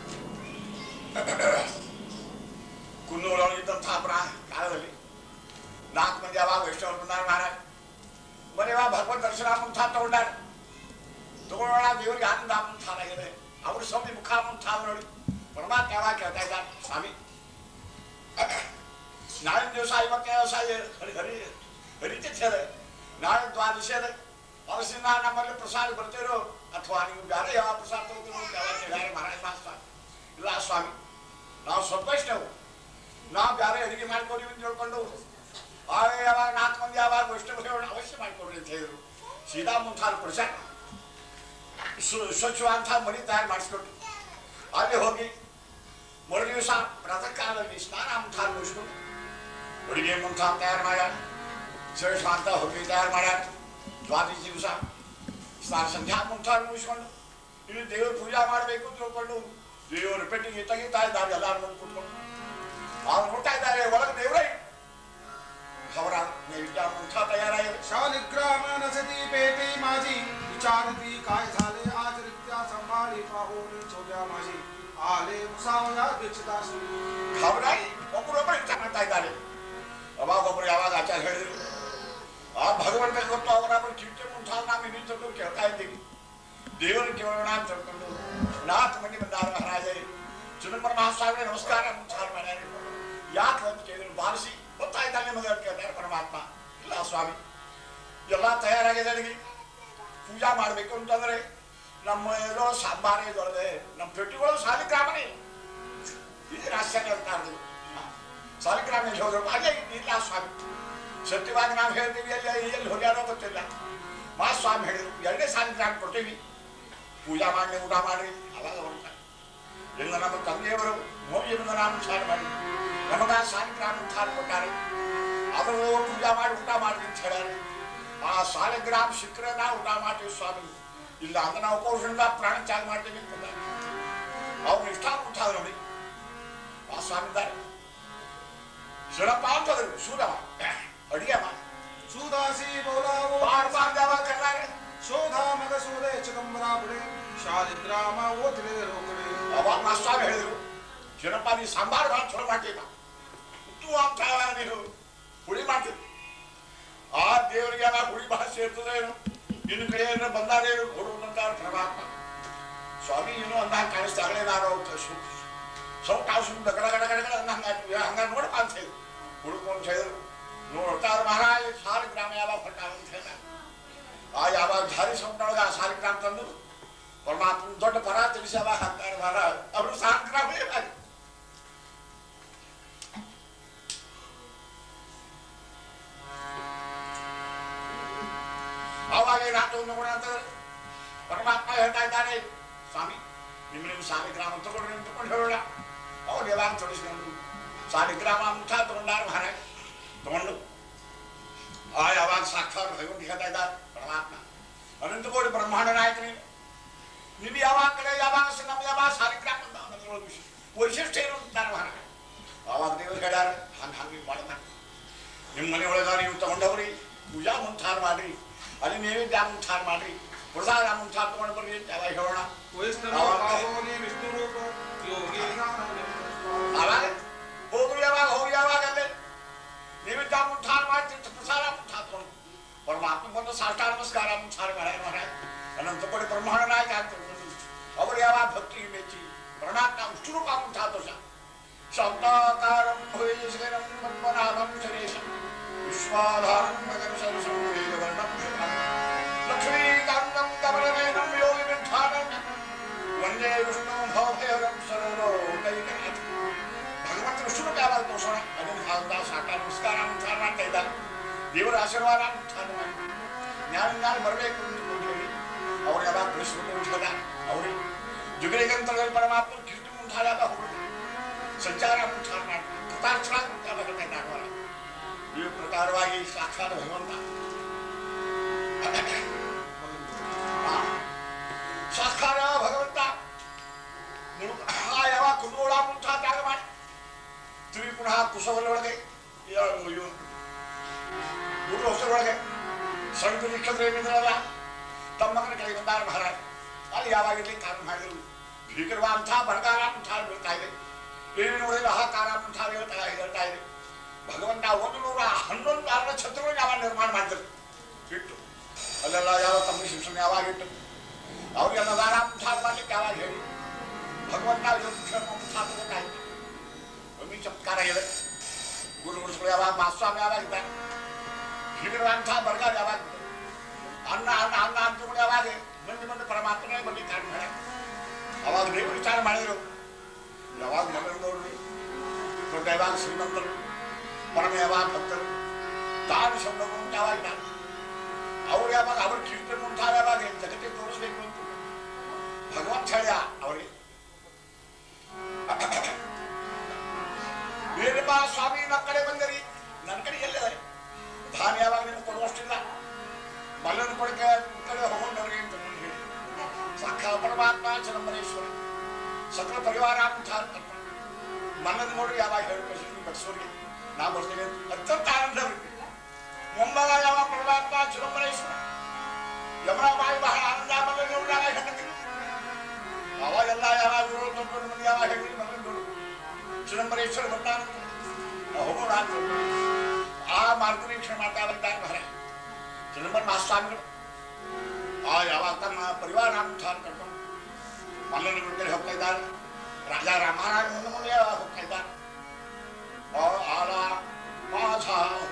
ಕುನ್ನೂರೊಳಗಿದ್ದಂತಹ ಕಾಲದಲ್ಲಿ 4 ಮಂದಿ ಯಾವಾಗ ವೈಷ್ಣವರು ಬಂದಾರ ಮಹಾರಾಜ. ಮನೆ ಯಾವಾಗ ಭಗವದ್ ದರ್ಶನ ಮುಂತಾದ ತಗೊಂಡಾರೆ. ತಗೊಳ್ಳೋಣ ದೇವರಿಗೆ ಆನಂದ ಮುಂತಾದಾಗಿದೆ. ಅವರು ಸ್ವಾಮಿ ಮುಖ ಮುಂತಾದ ನೋಡಿ ಪರಮಾತ್ಮ ಯಾವಾಗ ಕೇಳ್ತಾ ಇದ್ದಾರೆ, ಸ್ವಾಮಿ ನಾಳೆ ದಿವಸ 50ನೇ ದಿವಸ ಹರಿತಿಥಿ ಅದ, ನಾಳೆ ದ್ವಾದಶಿ ಅದ, ಅವಸಿನ ನಮ್ಮಲ್ಲಿ ಪ್ರಸಾದ ಬರ್ತೀರೋ ಅಥವಾ ನೀವು ಬೇರೆ ಯಾವ ಪ್ರಸಾದ ತಗೋತೀರೋ ಯಾವಾಗ ಹೇಳಿದ್ದಾರೆ ಮಹಾರಾಜ ಮಾಸ್ತ. ಇಲ್ಲ ಸ್ವಾಮಿ ನಾವು ಸ್ವಲ್ಪ ವೈಷ್ಣವು, ನಾವು ಬೇರೆ ಅಡಿಗೆ ಮಾಡ್ಕೊಡಿ ಅಂತ ಹೇಳ್ಕೊಂಡು ಆಗ ಯಾವಾಗ 4 ಮಂದಿ ಯಾವಾಗ ವೈಷ್ಣವ ಅವಶ್ಯ ಮಾಡ್ಕೊಡ್ರಿ ಅಂತ ಹೇಳಿದ್ರು. ಸೀದಾ ಮುಂತಾದ ಪ್ರಸಾದ ಸ್ವಚ್ಛವಾದಂಥ ಮನೆ ತಯಾರು ಮಾಡಿಸ್ಕೊಟ್ಟು ಅಲ್ಲಿ ಹೋಗಿ ಮರು ದಿವಸ ಪ್ರಾತಃ ಕಾಲದಲ್ಲಿ ಸ್ನಾನ ಮುಂತಾದ ಮುಗಿಸ್ಕೊಂಡು ಅಡುಗೆ ಮುಂತಾದ ತಯಾರು ಮಾಡ್ಯಾರ. ಶ್ರೇಷ್ಠ ಅಂತ ಹೋಗಿ ತಯಾರು ಮಾಡ್ಯಾರ. ದ್ವಾದಶಿ ದಿವಸ ಸ್ನಾನ ಸಂಧ್ಯಾ ಮುಂತಾದ ಮುಗಿಸ್ಕೊಂಡು ಇಲ್ಲಿ ದೇವ್ರ ಪೂಜಾ ಮಾಡಬೇಕು ಅಂತ ತಿಳ್ಕೊಂಡು ದೇವರ ಪೆಟ್ಟಿಗೆ ತೆಗಿತಾ ಇದ್ದಾರೆ. ಎಲ್ಲರೂ ನೋಡಿ ಕೂತ್ಕೊಂಡು ಅವ್ರು ನೋಡ್ತಾ ಇದ್ದಾರೆ ಒಳಗೆ ದೇವರೇ ಅವರ ನೈವೇದ್ಯ ಮುಂತಾದ ತಯಾರಾಗಿದೆ. शालिग्राम नसती पेटी माझी विचारती काय झाले आज रित्या संभाळी पाहुणी छोट्या माझी आले मुसावया दीक्षिताशी ಖಬರಾಗಿ ಒಬ್ಬರೊಬ್ಬರು ವಿಚಾರ ಮಾಡ್ತಾ ಇದ್ದಾರೆ. ಅವಾಗ ಒಬ್ಬರು ಯಾವಾಗ ಆಚಾರ್ಯ ಹೇಳಿದ್ರು ಆ ಭಗವಂತ ಇವತ್ತು ಅವರೊಬ್ಬರು ಚಿಂತೆ ಮುಂತಾದ ನಾವು ನಿಂತು ಕೇಳ್ತಾ ಇದ್ದೀವಿ, ದೇವರು ಕೇಳೋಣ ಅಂತ ತಿಳ್ಕೊಂಡು 4 ಮಂದಿ ಬಂದಾರ ಮಹಾರಾಜ. ಚುನಂಬರ ಮಹಾಸ್ವಾಮಿ ನಮಸ್ಕಾರ ಮುಂತಾದ ಮಾಡ್ಯಾರ. ಯಾಕೆ ಅಂತ ಕೇಳಿದ್ರು, ಬಾರಿಸಿ ಗೊತ್ತಾಯ್ತಾ ನಿಮಗೆ ಅಂತ ಕೇಳ್ತಾರೆ ಪರಮಾತ್ಮ. ಇಲ್ಲ ಸ್ವಾಮಿ ಎಲ್ಲ ತಯಾರಾಗಿದೆ, ಅಡಿಗೆ ಪೂಜಾ ಮಾಡಬೇಕು ಅಂತಂದ್ರೆ ನಮ್ಮ ಏನೋ ಸಾಂಬಾರೇ ದೊಡ್ಡದೆ, ನಮ್ಮ ಪೆಟ್ಟಿಗಳು ಸಾಲಿಗ್ರಾಮನೇ ಇದು ಆಶ್ಚರ್ಯ ಅಂತ ಹೇಳಿದ್ರು. ಸಾಲಿಗ್ರಾಮ ಎಲ್ಲಿ ಹೋದ್ರು? ಅಲ್ಲೇ ಇಲ್ಲ ಸ್ವಾಮಿ, ಸತ್ಯವಾಗಿ ನಾವು ಹೇಳ್ತೀವಿ ಎಲ್ಲಿ ಹೋಗ್ಯಾರೋ ಗೊತ್ತಿಲ್ಲ. ಮಹಾಸ್ವಾಮಿ ಹೇಳಿದ್ರು 2ನೇ ಸಾಲಿಗ್ರಾಮ ಕೊಡ್ತೀವಿ, ಪೂಜಾ ಮಾಡಿ ಊಟ ಮಾಡ್ರಿ. ಅವಾಗ ಹೊರಡ್ತಾರೆ. ಎಲ್ಲ ನಮ್ಮ ತಂದೆಯವರು ಮೋದಿಯಿಂದ ನಾಮಚಾರ ಮಾಡಿ ನಮಗ ಸಾಲಿಗ್ರಾಮ ಸಾಲ ಕೊಟ್ಟಾರೆ. ಅವರು ಪೂಜಾ ಮಾಡಿ ಊಟ ಮಾಡ್ರಿ ಅಂತ ಹೇಳ್ಯಾರ. ಆ ಸಾಲಿಗ್ರಾಮ ಸಿಕ್ಕರೆ ನಾವು ಊಟ ಮಾಡ್ತೀವಿ ಸ್ವಾಮಿ. ಇಲ್ಲ ಅಂದ್ರೆ ನಾವು ಪೌರುಷದಿಂದ ಪ್ರಾಣ ತ್ಯಾಗ ಮಾಡ್ತೀವಿ ಅಂತ ಅವ್ರು ನಿಷ್ಠಾವಂತ ನೋಡಿ ಆ ಸ್ವಾಮಿ ಇದ್ದಾರೆ ಶರಪ್ಪ ಅಂತಂದ್ರು ಸೂದವ ಅಡಿಗೆ ಮಾಡಿ सुदासी बोलावो बार बार जावा करना है शोधा मग सोदे चिदंबरा बड़े शालिग्राम ओतले रोकड़े अब आप नाश्ता ಹೇಳಿದ್ರು ಜನಪ್ಪ ನೀ ಸಾಂಬಾರ್ ಭಾಳ ಚಲೋ ಮಾಡ್ತೀವ ಉತ್ತು ಅಂತ ನೀನು ಹುಳಿ ಮಾಡ್ತೀವಿ ಆ ದೇವರಿಗೆ ಆ ಹುಳಿ ಭಾಳ ಸೇರ್ತದೆ ಏನು ಇನ್ನು ಕಡೆ ಏನಾರ ಬಂದಾರೆ ಕೊಡುವಂತ ಪರಮಾತ್ಮ ಸ್ವಾಮಿ ಇನ್ನೂ ಅಂದಾಗ ಕಾಣಿಸ್ತಾಗಲೇ ನಾನು ಸೌಟಾವ್ ಸುಮ್ಮನೆ ಗಡ ಗಡ ಗಡ ಗಡ ಹಂಗ ನೋಡಪ್ಪ ಅಂತ ಹೇಳಿದ್ರು ಹುಡುಕೊಂಡು ಹೇಳಿದ್ರು ನೋಡ್ತಾರ ಮಹಾರಾಜ ಸಾಲಿಗ್ರಾಮ ಯಾವಾಗ ಹೊಟ್ಟಾವ ಅಂತ ಹೇಳ್ತಾರೆ ಆ ಯಾವಾಗ ಧಾರಿ ಸಂಪೊಳಗ ಆ ಸಾಲಿಗ್ರಾಮ ತಂದು ಪರಮಾತ್ಮ ದೊಡ್ಡ ಪರ ತಿಳಿಸಿ ಯಾವಾಗ ಹಾಕ್ತಾರೆ ಮಹಾರಾಜ ಅವರು ಸಾಲಿಗ್ರಾಮೇ ಆವಾಗ ಏನಾಗ್ತದೆ ನೋಡೋಣ ಅಂತಂದ್ರೆ ಪರಮಾತ್ಮ ಹೇಳ್ತಾ ಇದ್ದಾರೆ ಸ್ವಾಮಿ ನಿಮ್ಮ ಸಾಲಿಗ್ರಾಮ ತಗೊಂಡ್ರಿ ತಗೊಂಡು ಹೇಳೋಣ ಅವ್ರು ಯಾವಾಗ ತೊಡಿಸ್ಕೊಂಡು ಸಾಲಿಗ್ರಾಮ ಮುಖ ತಗೊಂಡಾರ ಮಹಾರಾಜ ತಗೊಂಡು ಆ ಯಾವಾಗ ಸಾಕ್ಷಾತ್ ಭಗವಂತ ಹೇಳ್ತಾ ಇದ್ದಾರೆ ಪರಮಾತ್ಮ ಅನಂತ ಕೋಟಿ ಬ್ರಹ್ಮಾಂಡ ನಾಯಕ ನೀನು ಯಾವಾಗ ಕಡೆ ಯಾವಾಗ ನಮ್ಮ ಯಾವಾಗ ಸಾಲಿಗ್ರಾಮ ವೈಶಿಷ್ಟ್ಯ ಏನು ಅಂತಾರೆ ಮಹಾರಾಜ ಆವಾಗ ದೇವರು ಹೇಳ್ಯಾರ ಹಂಗೆ ಹಂಗೆ ಮಾಡ್ತಾರೆ ನಿಮ್ಮ ಮನೆಯೊಳಗ ನೀವು ತಗೊಂಡವ್ರಿ ಪೂಜಾ ಮುಂತಾರ ಮಾಡ್ರಿ ಅಲ್ಲಿ ನೈವೇದ್ಯ ಮುಂತಾರ ಮಾಡ್ರಿ ಪ್ರಸಾದ ಮುಂತಾರ ತಗೊಂಡು ಬರ್ರಿ ಅಂತ ಯಾವಾಗ ಹೇಳೋಣ ಆವಾಗ ಹೋಗ್ರಿ ಯಾವಾಗ ಹೋಗಿ ಯಾವಾಗ ಅಲ್ಲೇ ನೈವೇದ್ಯ ಮುಂತಾರ ಮಾಡ್ತಿರ್ತ ಪ್ರಸಾದ ಮುಂತಾರ ತಗೊಂಡು ಪರಮಾತ್ಮ ಬಂದು ಸಾಷ್ಟಾಂಗ ನಮಸ್ಕಾರ ಮುಂತಾರ ಮಹಾರಾಜ ಅನಂತ ಕೋಟಿ ಬ್ರಹ್ಮಾಂಡ ನಾಯಕ ಆಗ್ತದೆ ಅವರು ಯಾವಾಗ ಭಕ್ತಿಗೆ ಮೆಚ್ಚಿ ಪರಮಾತ್ಮ ವಿಷ್ಣು ರೂಪ ಮುಂತಾರ ದೋಷ ಶಬ್ದಾಕಾರಂ ಭವೇಶಕರಂ ಪದ್ಮನಾಭಂ ಶರೇಶಂ ವಿಶ್ವಾಧಾರಂ ಮಗರ್ಷಂ ವೇದವರ್ಣಂ ಶುಭಂ ಲಕ್ಷ್ಮೀಕಾಂತಂ ಕಮಲನಯನಂ ಯೋಗಿ ವಿಠಾನಂ ವಂದೇ ವಿಷ್ಣು ಭವಭಯರಂ ಸರ್ವಲೋಕೈಕನಾಥ ಭಗವಂತ ವಿಷ್ಣು ಯಾವಾಗ ತೋರಿಸೋಣ ಅದನ್ನು ಭಾಗದ ಸಾಕಾರ ನಮಸ್ಕಾರ ಮುಂತಾರ ಮಾಡ್ತಾ ಇದ್ದಾರೆ ದೇವರ ಆಶೀರ್ವಾದ ಮುಂತಾರ ಮಾಡಿ ಜ್ಞಾನ ಬರಬೇಕು ಅಂತ ಹೇಳಿ ಅವ್ರು ಯಾವಾಗ ಕಳಿಸ್ಬೇಕು ಅಂತ ಹೇಳಿದ ಅವ್ರಿಗೆ ಜುಗರಿಗಂತರದಲ್ಲಿ ಪರಮಾತ್ಮ ಕೀರ್ತಿ ಮುಂತಾದಾಗ ಹೋಗ್ತಾರೆ ಸಂಚಾರ ಮುಂಚಾರ ಮಾಡಿ ಕೃತಾರ್ಥಳ ಅಂತ ಹೇಳ್ತಾ ಇದ್ದಾರೆ ಈ ಪ್ರಕಾರವಾಗಿ ಸಾಕ್ಷಾತ್ ಭಗವಂತ ಸಾಕ್ಷಾರ ಭಗವಂತ ಯಾವಾಗ ಕುಂದೋಳ ಮುಂಚ ತ್ಯಾಗ ಮಾಡಿ ತಿರುಗಿ ಪುನಃ ಕುಸವಲ್ಲೊಳಗೆ ಮೂರು ವರ್ಷದೊಳಗೆ ಸಂತ ನಕ್ಷತ್ರ ಏನಿದ್ರಲ್ಲ ತಮ್ಮ ಮಗನ ಕಡೆ ಬಂದಾರ ಮಹಾರಾಜ ಅಲ್ಲಿ ಯಾವಾಗಿರ್ಲಿ ಕಾರಣ ಮಾಡಿದ್ರು ಭೀಕರವಾದಂತಹ ಬರಗಾಲ ಮುಂಚಾರ ಬೀಳ್ತಾ ಇದೆ ಏನು ನೋಡಿದ್ರೆ ಹಾಕಾರ ಮುಂಚಾರ ಹೇಳ್ತಾ ಇದೆ ಭಗವಂತ 111 ಛತ್ರಗಳು ಯಾವಾಗ ನಿರ್ಮಾಣ ಮಾಡಿದ್ರು ಇಟ್ಟು ಅಲ್ಲೆಲ್ಲ ಯಾವ ತಮ್ಮ ಶಿಕ್ಷಣ ಯಾವಾಗ ಇಟ್ಟು ಅವ್ರಿಗೆ ಅನ್ನದಾನ ಮುಂಚಾರ ಮಾಡ್ಲಿಕ್ಕೆ ಯಾವಾಗ ಹೇಳಿ ಭಗವಂತ ಮುಂಚಾರಬೇಕಾಯ್ತು ಒಮ್ಮೆ ಚಮತ್ಕಾರ ಇದೆ ಗುರುಗಳು ಯಾವಾಗ ಮಾಸ್ವಾಮಿ ಯಾವಾಗ ಇದ್ದಾರೆ ಭೀಕರವಾದಂತಹ ಬರಗಾಲ ಯಾವಾಗ ಅನ್ನ ಅನ್ನ ಅನ್ನ ಅಂತ ಯಾವಾಗ ಮಂದಿ ಪರಮಾತ್ಮನೇ ಬಂದು ಕಾರಣ ಮಾಡಿ ಅವಾಗ ದೇವರು ವಿಚಾರ ಮಾಡಿದ್ರು ಯಾವಾಗ ಮಗನದವ್ರು ದೊಡ್ಡ ಯಾವಾಗ ಶ್ರೀಮಂತರು ಪರಮ ಯಾವಾಗ ಭಕ್ತರು ತಾನು ಶಬ್ದಗಳು ಯಾವಾಗ ಇದ್ದಾರೆ ಅವ್ರು ಯಾವಾಗ ಅವ್ರ ಕೀರ್ತನೆ ಮುಂತಾದ ಯಾವಾಗ ಜಗತ್ತಿಗೆ ತೋರಿಸ್ಬೇಕು ಅಂತ ಭಗವಂತ ಹೇಳ್ಯ ಅವ್ರಿಗೆ ಬೇರೆಪ್ಪ ಸ್ವಾಮಿ ನನ್ನ ಕಡೆ ಬಂದರಿ ನನ್ನ ಕಡೆ ಎಲ್ಲಿದೆ ಧಾನ್ಯ ಯಾವಾಗ ನಿಮ್ಗೆ ಕೊಡುವಷ್ಟಿಲ್ಲ ಮಲ್ಲನ ಕೊಡಕ್ಕೆ ಕಡೆ ಹೋಗೊಂಡವ್ರಿ ಅಂತ ಹೇಳಿ ಸಾಕ್ಷಾ ಪರಮಾತ್ಮ ಚಿದಂಬರೇಶ್ವರ ಸಕಲ ಪರಿವಾರ ಮುಂಚಾರ ಮಲ್ಲದ ನೋಡಿ ಯಾವಾಗ ಹೇಳಿ ಬಡಿಸೋರಿಗೆ ನಾ ಬರ್ತೀನಿ ಅತ್ಯಂತ ಆನಂದ ಮುಂಬಾಗ ಯಾವಾಗ ಪರಮಾತ್ಮ ಚಿದಂಬರೇಶ್ವರ ಯಮರಾಬಾಯಿ ಬಹಳ ಆನಂದ ಮಲ್ಲ ನೋಡಿ ಯಾವಾಗ ಹೇಳ್ತೀನಿ ಅವಾಗೆಲ್ಲ ಯಾವಾಗ ಮಂದಿ ಯಾವಾಗ ಹೇಳಿ ಮಲ್ಲ ನೋಡು ಚಿದಂಬರೇಶ್ವರ ಬರ್ತಾನ ಹೋಗೋಣ ಅಂತ ಆ ಮಾರ್ಗದೀಕ್ಷಣೆ ಮಾಡ್ತಾ ಬರ್ತಾರೆ ಮಹಾರಾಜ ಚಿದಂಬರ ಮಹಾಸ್ವಾಮಿಗಳು ಆ ಯಾವಾಗ ತಮ್ಮ ಪರಿವಾರ ಮುಂಚಾರ ಕರ್ಕೊಂಡು ಮಲ್ಲನ ಗುಡ್ಡಲ್ಲಿ ಹೋಗ್ತಾ ಇದ್ದಾರೆ ರಾಜ ರಾಮರಾಜ ಮುಂದೆ ಮುಂದೆ ಹೋಗ್ತಾ ಇದ್ದಾರೆ ಆಲ ಮಾಸ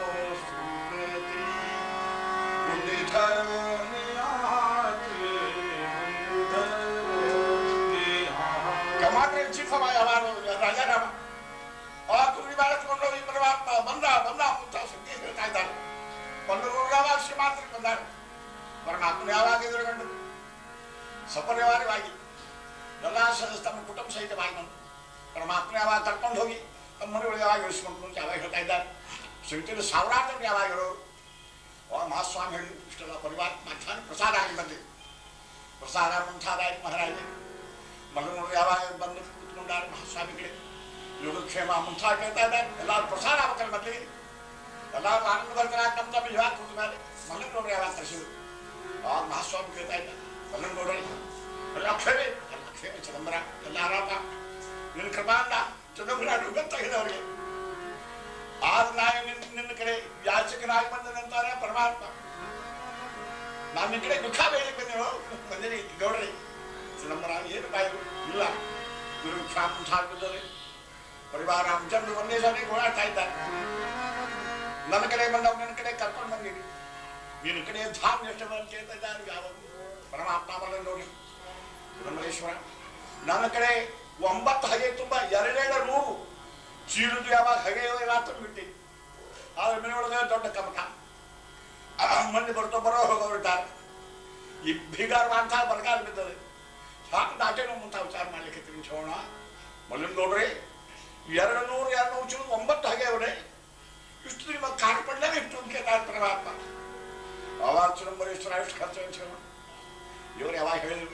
commander in chief Raja Rama ಆ ಕುರಿ ಬಾಳಿಸ್ಕೊಂಡು ಈ ಪರಮಾತ್ಮ ಬಂದ ಅಂತ ಸುದ್ದಿ ಹೇಳ್ತಾ ಇದ್ದಾರೆ ಬಂದರು ಯಾವಾಗ ಶ್ರೀಮಾಂತರಿಗೆ ಬಂದಾರೆ ಪರಮಾತ್ಮ ಯಾವಾಗ ಎದುರುಗೊಂಡು ಸಪರಿವಾರವಾಗಿ ಎಲ್ಲ ಸದಸ್ಯ ತಮ್ಮ ಕುಟುಂಬ ಸಹಿತವಾಗಿ ಬಂದು ಪರಮಾತ್ಮ ಯಾವಾಗ ಕರ್ಕೊಂಡು ಹೋಗಿ ತಮ್ಮ ಮನೆಗಳು ಯಾವಾಗ ಇಳಿಸ್ಕೊಂಡು ಅಂತ ಯಾವಾಗ ಹೇಳ್ತಾ ಇದ್ದಾರೆ ಸಂಖ್ಯೆಯಲ್ಲಿ ಸಾವಿರಾರು ಜನ ಯಾವಾಗ ಇರೋರು ಮಹಾಸ್ವಾಮಿ ಹೇಳಿ ಇಷ್ಟೆಲ್ಲ ಪರಿವಾರ ಮಧ್ಯಾಹ್ನ ಪ್ರಸಾದ ಆಗಿ ಬಂದಿದೆ ಪ್ರಸಾದ ಮುಂತಾದಾಯ್ತು ಮಹಾರಾಜ. ಮಲ್ಲನಗೌಡರು ಯಾವಾಗ ಬಂದು ಕೂತ್ಕೊಂಡಾರೆ ಮಹಾಸ್ವಾಮಿಗಳೇ ಯೋಗಕ್ಷೇಮ ಮುಂತಾದ ಕೇಳ್ತಾ ಇದ್ದಾರೆ. ಎಲ್ಲರೂ ಪ್ರಸಾದ ಆಗ್ಬೇಕಲ್ಲ ಮೊದಲಿಗೆ, ಎಲ್ಲರೂ ಆನಂದ ಬರ್ತಾರೆ. ನಮ್ಮ ತಮ್ಮ ಇವಾಗ ಕೂತ ಮೇಲೆ ಮಲ್ಲನಗೌಡರು ಯಾವಾಗ ಕರೆಸಿದ್ರು ಆವಾಗ ಮಹಾಸ್ವಾಮಿ ಕೇಳ್ತಾ ಇದ್ದ ಮಲ್ಲನಗೌಡರಿ ಎಲ್ಲ ಕ್ಷೇಮೆ, ಎಲ್ಲ ಕ್ಷೇಮ ಚಿದಂಬರ, ಎಲ್ಲ ಆರಾಮ ನಿನ್ನ ಕೃಪಾಂತ ಚಿದಂಬರ ಗೊತ್ತಾಗಿದೆ. ಆಗ ನಾನು ನಿನ್ನ ಕಡೆ ಯಾಚಕನಾಗಿ ಬಂದನಂತಾರೆ ಪರಮಾತ್ಮ. ನಾನು ನಿನ್ನ ಕಡೆ ದುಃಖ ಬೇಯಲಿಕ್ಕೆ ಬಂದಿನಿ ಗೌಡ್ರಿ ಚಿದಂಬರ ಏನು ಬಾಯಿರು ಇಲ್ಲ. ಗುರು ಕ್ಷಾಮುಂಟಾಗ್ಬಿಟ್ಟರೆ ಪರಿವಾರ ಜನರು ಒಂದೇ ಸಲ ಓಡಾಡ್ತಾ ಇದ್ದಾರೆ. ನನ್ನ ಕಡೆ ಬಂದವ್ ನನ್ನ ಕಡೆ ಕರ್ಕೊಂಡು ಬಂದಿನಿ. ನಿನ್ನ ಕಡೆ ಧಾನ್ಯ ಎಷ್ಟು ಬಂದು ಕೇಳ್ತಾ ಇದ್ದಾರೆ ಯಾವ ಪರಮಾತ್ಮ ಬಲ್ಲ ನೋಡಿ ಚಿದಂಬರೇಶ್ವರ. ನನ್ನ ಕಡೆ 9 ಹಗೆ ತುಂಬ 200 ಚೀಲದ್ದು ಯಾವಾಗ ಹಗೆ ಎಲ್ಲ ತುಂಬಿಟ್ಟಿ. ಆದ್ರೆ ಮನೆ ಒಳಗೆ ದೊಡ್ಡ ಕಮಟ ಮಂದಿ ಬರೋ ಹೋಗೋರಿದ್ದಾರೆ. ಈ ಬೀಗಾರ ಅಂತ ಬರಗಾಲ ಬಿದ್ದದೆ. ಸಾಕು ದಾಟೇನೋ ಮುಂತ ವಿಚಾರ ಮಾಡ್ಲಿಕ್ಕೆ ತಿರುಗಿಸೋಣ. ಮಲ್ಲಿನ ನೋಡ್ರಿ 200 ಚೀಲ 9 ಹಗೆ ಅವರೇ ಇಷ್ಟು ನಿಮ್ಮ ಕಾರ್ಪಣ್ಯ ಇಷ್ಟು ಕೇಳ್ತಾರೆ ಪರಮಾತ್ಮ. ಅವಾಗ ಚಿದಂಬರೇಶ್ವರ ಎಷ್ಟು ಖರ್ಚು ಅನ್ಸೋಣ. ಇವರು ಯಾವಾಗ ಹೇಳಿದ್ರು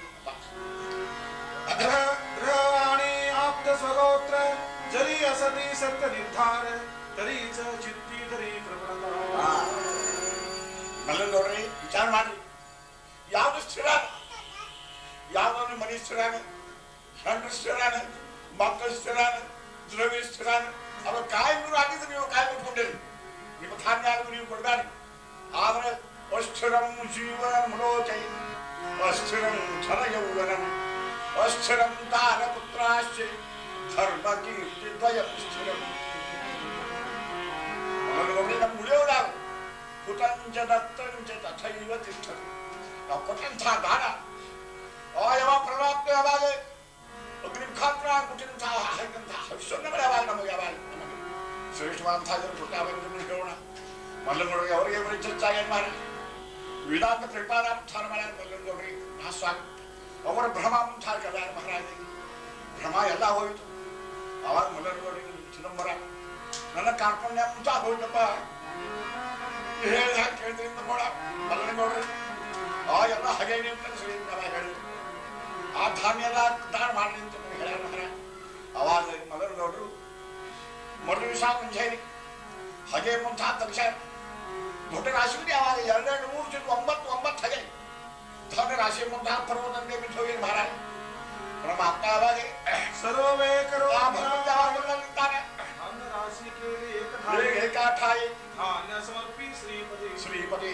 ग्रहाणि आप्त स्वगोत्र जरी असति सत्य निर्धार तरी च चित्ती तरी प्रबलता. ಮಲ್ಲನ್ ನೋಡ್ರಿ ವಿಚಾರ ಮಾಡ್ರಿ. ಯಾವ್ದು ಸ್ಥಿರ, ಯಾವ್ದು ಮನಿ ಸ್ಥಿರಾನ, ಹೆಣ್ಣು ಸ್ಥಿರಾನ, ಮಕ್ಕಳು ಸ್ಥಿರಾನ, ದ್ರವ್ಯ ಸ್ಥಿರಾನ. ಅವ ಕಾಯಿಗಳು ಆಗಿದ್ರೆ ನೀವು ಕಾಯಿ ಕೊಟ್ಕೊಂಡಿರಿ. ನಿಮ್ಮ ಧಾನ್ಯ ಆಗಿದ್ರು ನೀವು ಕೊಡ್ಬೇಡಿ. ಆದ್ರೆ ಅಸ್ಥಿರಂ ಜೀವನ ಮನೋಚೈ ಅಸ್ಥಿರಂ ಧನ ಯೌವನಂ ಅಸ್ಥಿರಂ ತಾರ ಪುತ್ರಾಶ್ಚ ಧರ್ಮ ಕೀರ್ತಿ ದ್ವಯಂ ಸ್ಥಿರಂ. ನಮ್ಮ ಉಳಿಯೋದಾಗ ಕುತಂಚ ದತ್ತಂಚ ತಥೈವ ತಿಷ್ಠತಿ. ನಾವು ಕೊಟ್ಟಂಥ ದಾನ ಯಾವ ಪರಮಾತ್ಮ ಯಾವಾಗ ಅಗ್ನಿಖಾತ್ರ ಕೊಟ್ಟಿದಂತಹ ಹಾಕಿದಂತಹ ಹವಿಷ್ಯನ್ನ ಯಾವಾಗ ನಮಗೆ ಯಾವಾಗ ನಮಗೆ ಶ್ರೇಷ್ಠವಾದಂತಹ ಜನ ಕೊಟ್ಟಾವೆಂದು ಹೇಳೋಣ. ಮಲ್ಲನಗೌಡರಿಗೆ ಅವರಿಗೆ ಬರೀ ಚರ್ಚಾಗಿ ಏನು ಮಾಡಿ ವೇದಾಂತ ಪ್ರತಿಪಾದಾನುಸಾರ ಮಾಡ್ಯಾರ ಮಲ್ಲನಗೌಡರಿಗೆ ಮಹಾಸ್ವಾಮಿ. ಅವರ ಭ್ರಮ ಮುಂತಾದ ಕಲ್ಯಾಣ ಮಹಾರಾಜ ಭ್ರಮ ಎಲ್ಲ ಹೋಯಿತು. ಆವಾಗ ಮಲ್ಲನಗೌಡರಿಗೆ ಚಿದಂಬರ ನನ್ನ ಕಾರ್ಪಣ್ಯ ಮುಂತಾದ ಹೋಯ್ತಪ್ಪ ಹೇಳಿ ಹಾಕಿ ಕೇಳ್ತೀನಿ ನೋಡ ಮಲ್ಲನಗೌಡರು. ಆ ಎಲ್ಲ ಹಾಗೆ ಹೇಳಿದ್ರು. ಆ ಧಾನ್ಯ ಎಲ್ಲ ದಾನ ಮಾಡಿ ಅಂತ ಹೇಳ್ಯಾರ ಮಹಾರಾಜ. ಅವಾಗ ಮಲ್ಲನಗೌಡರು ಮೊದಲು ದಿವಸ ಮುಂಜಾನೆ ಹಾಗೆ ಮುಂತಾದ ತಕ್ಷಣ ದೊಡ್ಡ ರಾಶಿ ಯಾವಾಗ 2-3 ಚೀಲ 9 ಹಾಗೆ ಧನ ರಾಶಿ ಮುಂತಾದ ಪರ್ವತಂತೆ ಬಿಟ್ಟು ಹೋಗಿ ಮಹಾರಾಜ ಪರಮಾತ್ಮ ಯಾವಾಗ ಸರ್ವೇ ಕರೋ ನಿಂತಾನೆ. ಸಮರ್ಪಿ ಶ್ರೀಪತಿ ಶ್ರೀಪತಿ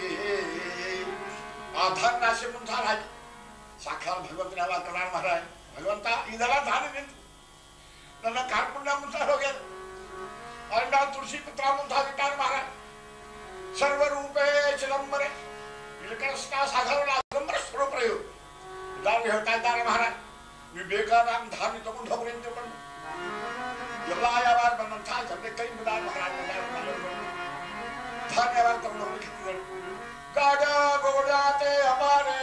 ಆ ಧನ ರಾಶಿ ಮುಂತಾದ ಹಾಕಿ ಸಾಕ್ಷಾತ್ ಭಗವಂತನ ಯಾವಾಗ ಕಲ್ಯಾಣ ಮಹಾರಾಜ ಭಗವಂತ ಇದೆಲ್ಲ ದಾನ ನಿಂತು ನನ್ನ ಕಾರ್ಪಣ್ಯ ಮುಂತಾದ ಹೋಗ್ಯಾರ. ಅಲ್ಲ ತುಳಸಿ ಪುತ್ರ ಮುಂತಾದಿಟ್ಟಾರ ಮಹಾರಾಜ. ಸರ್ವರೂಪೇ ಚಿದಂಬರೆ ಇಲ್ಲಿ ಕೃಷ್ಣ ಸಾಗರ ಚಿದಂಬರ ಸ್ವರೂಪ ಇದಾಗಿ ಹೇಳ್ತಾ ಇದ್ದಾರೆ ಮಹಾರಾಜ. ನೀವು ಬೇಕಾದ ಧಾನ್ಯ ತಗೊಂಡು ಹೋಗ್ರಿ ಅಂತ ತಿಳ್ಕೊಂಡು ಎಲ್ಲ ಯಾವಾಗ ಬಂದಂತಹ ಜನರಿಗೆ ಕೈ ಬಿಡ ಮಹಾರಾಜ ಧಾನ್ಯ ಯಾವಾಗ ತಗೊಂಡು ಹೋಗ್ಲಿಕ್ಕೆ ಗಾಡ ಗೋಡಾತೆ ಅಪಾರೆ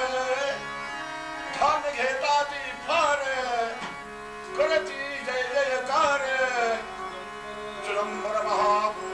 ಧಾನ್ಯ ಘೇತಾತಿ ಫಾರೆ ಕೊಳತಿ ಜಯ ಜಯಕಾರ ಚಿದಂಬರ ಮಹಾಭೂ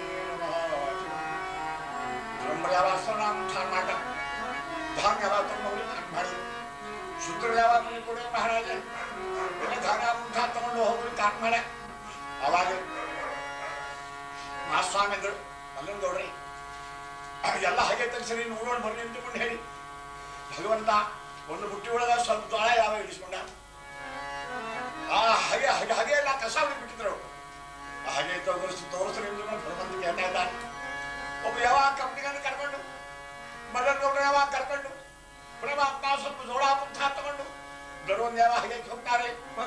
ಮಾಡ ಧಾನ್ಯ ಯಾವಾಗ ತಗೊಂಡು ಮಾಡಿ ಶುಕ್ರ ಯಾವಾಗ ಕೊಡಿ ಮಹಾರಾಜ ಧಾನ್ಯ ಮುಂತ ತಗೊಂಡು ಹೋಗ್ರಿ ಕಾಟ್ ಮಾಡ. ಅವಾಗ ಮಹಾಸ್ವಾಮಿ ಅಂದ್ರು ಮಲ್ಲನಗೌಡ್ರಿ ಎಲ್ಲ ಹಾಗೆ ತರಿಸಿ ನೋಡೋಣ ಬರ್ರಿ ಅಂತಕೊಂಡು ಹೇಳಿ ಭಗವಂತ ಒಂದು ಬುಟ್ಟಿ ಒಳಗ ಸ್ವಲ್ಪ ಜ್ವಾಳ ಯಾವ ಇಳಿಸ್ಕೊಂಡ. ಆ ಹಾಗೆ ಹಾಗೆ ಹಾಗೆ ಎಲ್ಲ ಕಸ ಬಿಟ್ಟಿದ್ರು. ಹಾಗೆ ತೋರಿಸ್ರಿ ಭಗವಂತ ಕೇಳ್ತಾ ಇದ್ದಾರೆ. ಒಬ್ಬ ಯಾವಾಗ ಕಂಪ್ನಿಗಳನ್ನು ಕರ್ಕೊಂಡು ಮಲ್ಲನಗೌಡರು ಯಾವಾಗ ಕರ್ಕೊಂಡು ಪರಮಾತ್ಮ ಸ್ವಲ್ಪ ಜೋಳ ಮುಂತ ತಗೊಂಡು ಗರುವಂದ ಯಾವಾಗ ಹಾಗೆ ಹೋಗ್ತಾರೆ.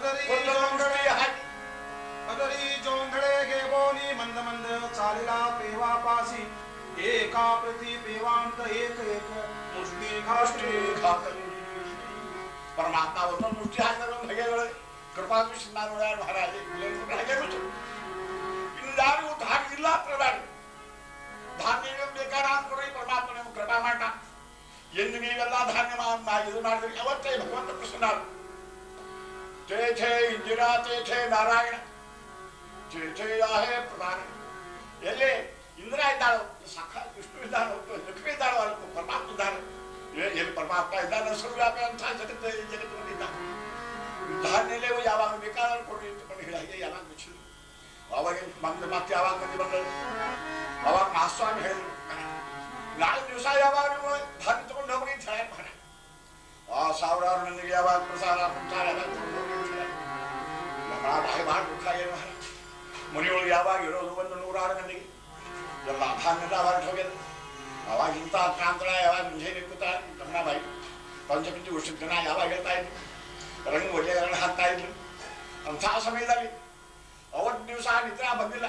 पदरी जोंधळे गे बोनी मंद मंद चालिला पेवा पासी एका प्रति पेवांत एक एक मुष्टी घाष्टी खातली. परमात्मा ಒಂದು ಮುಷ್ಟಿ ಹಾಕಿದ್ರೆ ಹಗೆಗಳು ಕೃಪಾ ಕೃಷ್ಣ ನೋಡ್ಯಾರ ಮಹಾರಾಜ ಹಾಗೆ ಬಿಟ್ಟು ಇನ್ನು ಯಾರು ಧಾನ್ಯ ಇಲ್ಲ ಪ್ರಧಾನ ಧಾನ್ಯ ಬೇಕಾದ ಕೊಡಿ ಪರಮಾತ್ಮ ನಿಮ್ಗೆ ಕೃಪಾ ಮಾಡ. ಎಂದು ನೀವೆಲ್ಲ ಧಾನ್ಯ ಇದು ಮಾಡಿದ್ರಿ ಯಾವತ್ತೇ ಭಗವಂತ ಪ್ರಸನ್ನ. ತೇ ಛೇ ಇಂದಿರಾ ತೇ ಛೇ ನಾರಾಯಣ ತೇ ಛೇ ಯಾಹೇ ಪ್ರಧಾನ. ಎಲ್ಲಿ ಇಂದಿರಾ ಇದ್ದಾಳು ಸಾಕ್ಷಾತ್ ವಿಷ್ಣು ಇದ್ದಾಳು ಲಕ್ಷ್ಮಿ ಇದ್ದಾಳು ಪರಮಾತ್ಮ ಇದ್ದಾಳೆ. ಎಲ್ಲಿ ಪರಮಾತ್ಮ ಪರಮಾತ್ಮ ಇದ್ದಾನೆ ಸರ್ವ್ಯಾಪಿ ಅಂತ ಜಗತ್ತಿದ್ದ ಧಾನ್ಯಲೇ ಯಾವಾಗ ಬೇಕಾದ್ರೂ ಕೊಡಿ ಇಟ್ಟುಕೊಂಡು ಹೇಳಿ ಯಾವಾಗ ಬಿಚ್ಚಿದ್ರು ಅವಾಗ ಬಂದು ಮತ್ತೆ ಯಾವಾಗ ಮಂದಿ ಬಂದರು ಅವಾಗ ಮಹಾಸ್ವಾಮಿ ಹೇಳಿದ್ರು ನಾಳೆ ದಿವಸ ಯಾವಾಗ ನೀವು ಧಾನ್ಯ ತಗೊಂಡು ಹೋಗ್ರಿ ಅಂತ ಹೇಳಿ ಮಾಡ ಸಾವಿರಾರು ಮಂದಿಗೆ ಯಾವಾಗ ಪ್ರಸಾದ ಯಾವಾಗ ತಗೊಂಡು ಹೋಗ್ರಿ ಭಾಳ ದುಃಖ ಏನು ಮುನಿಗಳು ಯಾವಾಗ ಇರೋದು 100 ಮಂದಿಗೆ ಎಲ್ಲ ಧಾನ್ಯದ ಅವಾಗ ಹೋಗ್ಯದ ಅವಾಗ ಇಂಥ ಕಾಂತರ ಯಾವಾಗ ಮುಂಜಾನೆ ಕೂತಾರೆ ಕಮಲಾಬಾಯಿ ಪಂಚಪಂಚಿ ವರ್ಷದ ಜನ ಯಾವಾಗ ಹೇಳ್ತಾ ಇದ್ರು ರಂಗು ಒಳ್ಳೆಯ ರಂಗ ಹಾಕ್ತಾ ಇದ್ರು ಅಂಥ ಸಮಯದಲ್ಲಿ ಅವತ್ತು ದಿವಸ ನಿದ್ರೆ ಬಂದಿಲ್ಲ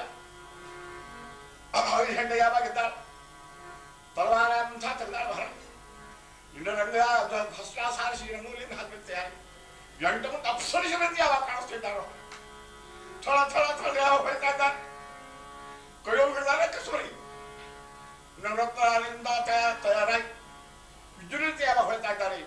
5 ಗಂಟೆ ಯಾವಾಗ ಇದ್ದಾಳೆ ತಲವಾರ ಅಂತ ತೆಗ್ದಾಳ ಹೊರ ಇನ್ನು ರಂಗ ಫಸ್ಟ್ ಕ್ಲಾಸ್ ಹಾರಿಸಿ ರಂಗೋಲಿಂದ ಹಾಕ್ಬಿಡ್ತೆ ಯಾರು 8 ಮುಂದೆ ಅಪ್ಸರಿಸಿದಂತೆ ಯಾವಾಗ ಕಾಣಿಸ್ತಿದ್ದಾರೋ ಥಳ ಥಳ ಥಳ ಯಾವಾಗ ಹೋಗ್ತಾ ಇದ್ದಾರೆ ಕೈಯೋಗಿದ್ದಾರೆ ಕಸೂರಿ ನವರತ್ನದಿಂದ ತಯಾರಾಗಿ ವಿಜೃಂಭಣೆ ಯಾವಾಗ ಹೋಗ್ತಾ ಇದ್ದಾರೆ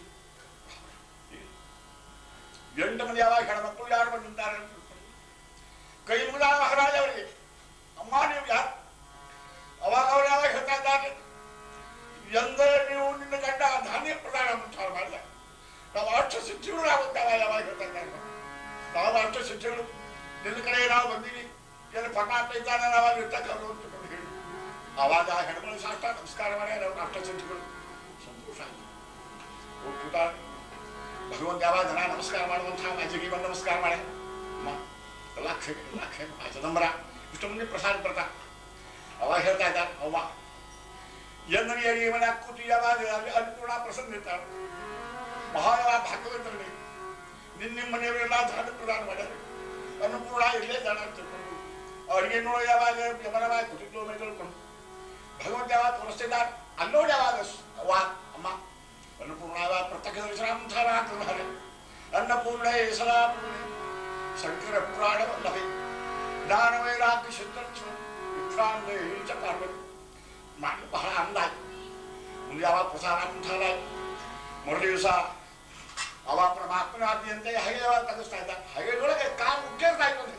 8 ಮಂದಿ ಯಾವಾಗ ಹೆಣ್ಮಕ್ಳು ಯಾರು ಬಂದಿದ್ದಾರೆ ಕೈ ಮುಗಿದ ಮಹಾರಾಜ ಅವರಿಗೆ ಅಮ್ಮ ನೀವು ಯಾರು ಅವಾಗ ಅವ್ರು ಯಾವಾಗ ಹೇಳ್ತಾ ಇದ್ದಾರೆ ಎಂದರೆ ನೀವು ನಿನ್ನ ಗಂಡ ಧಾನ್ಯ ಪ್ರದಾನ ಮಾಡಿದ ನಾವು ಅಷ್ಟು ಸಿದ್ಧಿಗಳು ಆಗುತ್ತವೆ ಯಾವಾಗ ಹೇಳ್ತಾ ಇದ್ದಾರೆ ನಾವು ಅಷ್ಟು ಸಿದ್ಧಿಗಳು ನಿನ್ನ ಕಡೆ ನಾವು ಬಂದೀವಿ ಏನು ಪರಮಾತ್ಮ ಇದ್ದಾನೆ ನಾವಾಗ ಇರ್ತಕ್ಕವರು ಅಂತಕೊಂಡು ಹೇಳಿ ಆವಾಗ ಹೆಣ್ಮಗಳು ಸಾಷ್ಟ ನಮಸ್ಕಾರ ಮಾಡಿ ನಾವು ಅಷ್ಟ ಸಿದ್ಧಿಗಳು ಸಂತೋಷ ಆಯಿತು ಹೋಗ್ಬಿಟ್ಟಾರೆ ಭಗವಂತ ಯಾವಾಗ ಜನ ನಮಸ್ಕಾರ ಮಾಡುವಂಥ ಅಜ್ಜಿಗೆ ಬಂದು ನಮಸ್ಕಾರ ಮಾಡಿ ಅಮ್ಮ ಲಕ್ಷ ಚದಂಬರ ಇಷ್ಟು ಮಂದಿ ಪ್ರಸಾದ ಬರ್ತಾ ಅವಾಗ ಹೇಳ್ತಾ ಇದ್ದಾರೆ ಅವ್ವ ಎಂದನಿಯರಿಗೆ ಮನೆ ಕೂತು ಯಾವಾಗ ಅನ್ನಪೂರ್ಣ ಪ್ರಸನ್ನ ಇರ್ತಾರೆ ಮಹಾಯಾವ ಭಾಗವಂತರಲ್ಲಿ ನಿಮ್ಮ ಮನೆಯವರೆಲ್ಲ ದಾನ ಪ್ರದಾನ ಮಾಡ್ಯಾರ ಅನ್ನಪೂರ್ಣ ಇಲ್ಲೇ ದಾನ ಅಂತ ತಿಳ್ಕೊಂಡು ಅವರಿಗೆ ನೋಡೋ ಯಾವಾಗ ಯಮನವಾಗಿ ಕುತಿದ್ದು ಮೇಲ್ಕೊಂಡು ಭಗವಂತ ಯಾವಾಗ ತೋರಿಸ್ತಿದ್ದಾರೆ ಅಲ್ಲೋಡಿ ಯಾವಾಗ ಅವ್ವ ಅಮ್ಮ ಅನ್ನಪೂರ್ಣ ಯಾವಾಗ ಪ್ರತ್ಯಕ್ಷ ದರ್ಶನಾಂತರ ಹಾಕಿದ್ದಾರೆ ಅನ್ನಪೂರ್ಣ ಹೆಸರ ಶಂಕರ ಪುರಾಣ ವಲ್ಲಭೆ ಜ್ಞಾನವೈರಾಗ್ಯ ಸಿದ್ಧರ್ಥ ವಿಕ್ರಾಂತ ಹಿಂಚ ಪಾರ್ವತಿ ಮಾಡಿ ಬಹಳ ಅಂದಾಜ್ ಮುಂದೆ ಯಾವಾಗ ಪ್ರಸಾರ ಮುಂತಾದಾಗಿ ಮರು ದಿವಸ ಅವ ಪರಮಾತ್ಮನಾದ್ಯಂತೆ ಹಗೆ ಯಾವಾಗ ತೆಗೆಸ್ತಾ ಇದ್ದ ಹಗೆಯೊಳಗೆ ಕಾಲು ಉಗ್ಗೇರ್ತಾ ಇತ್ತು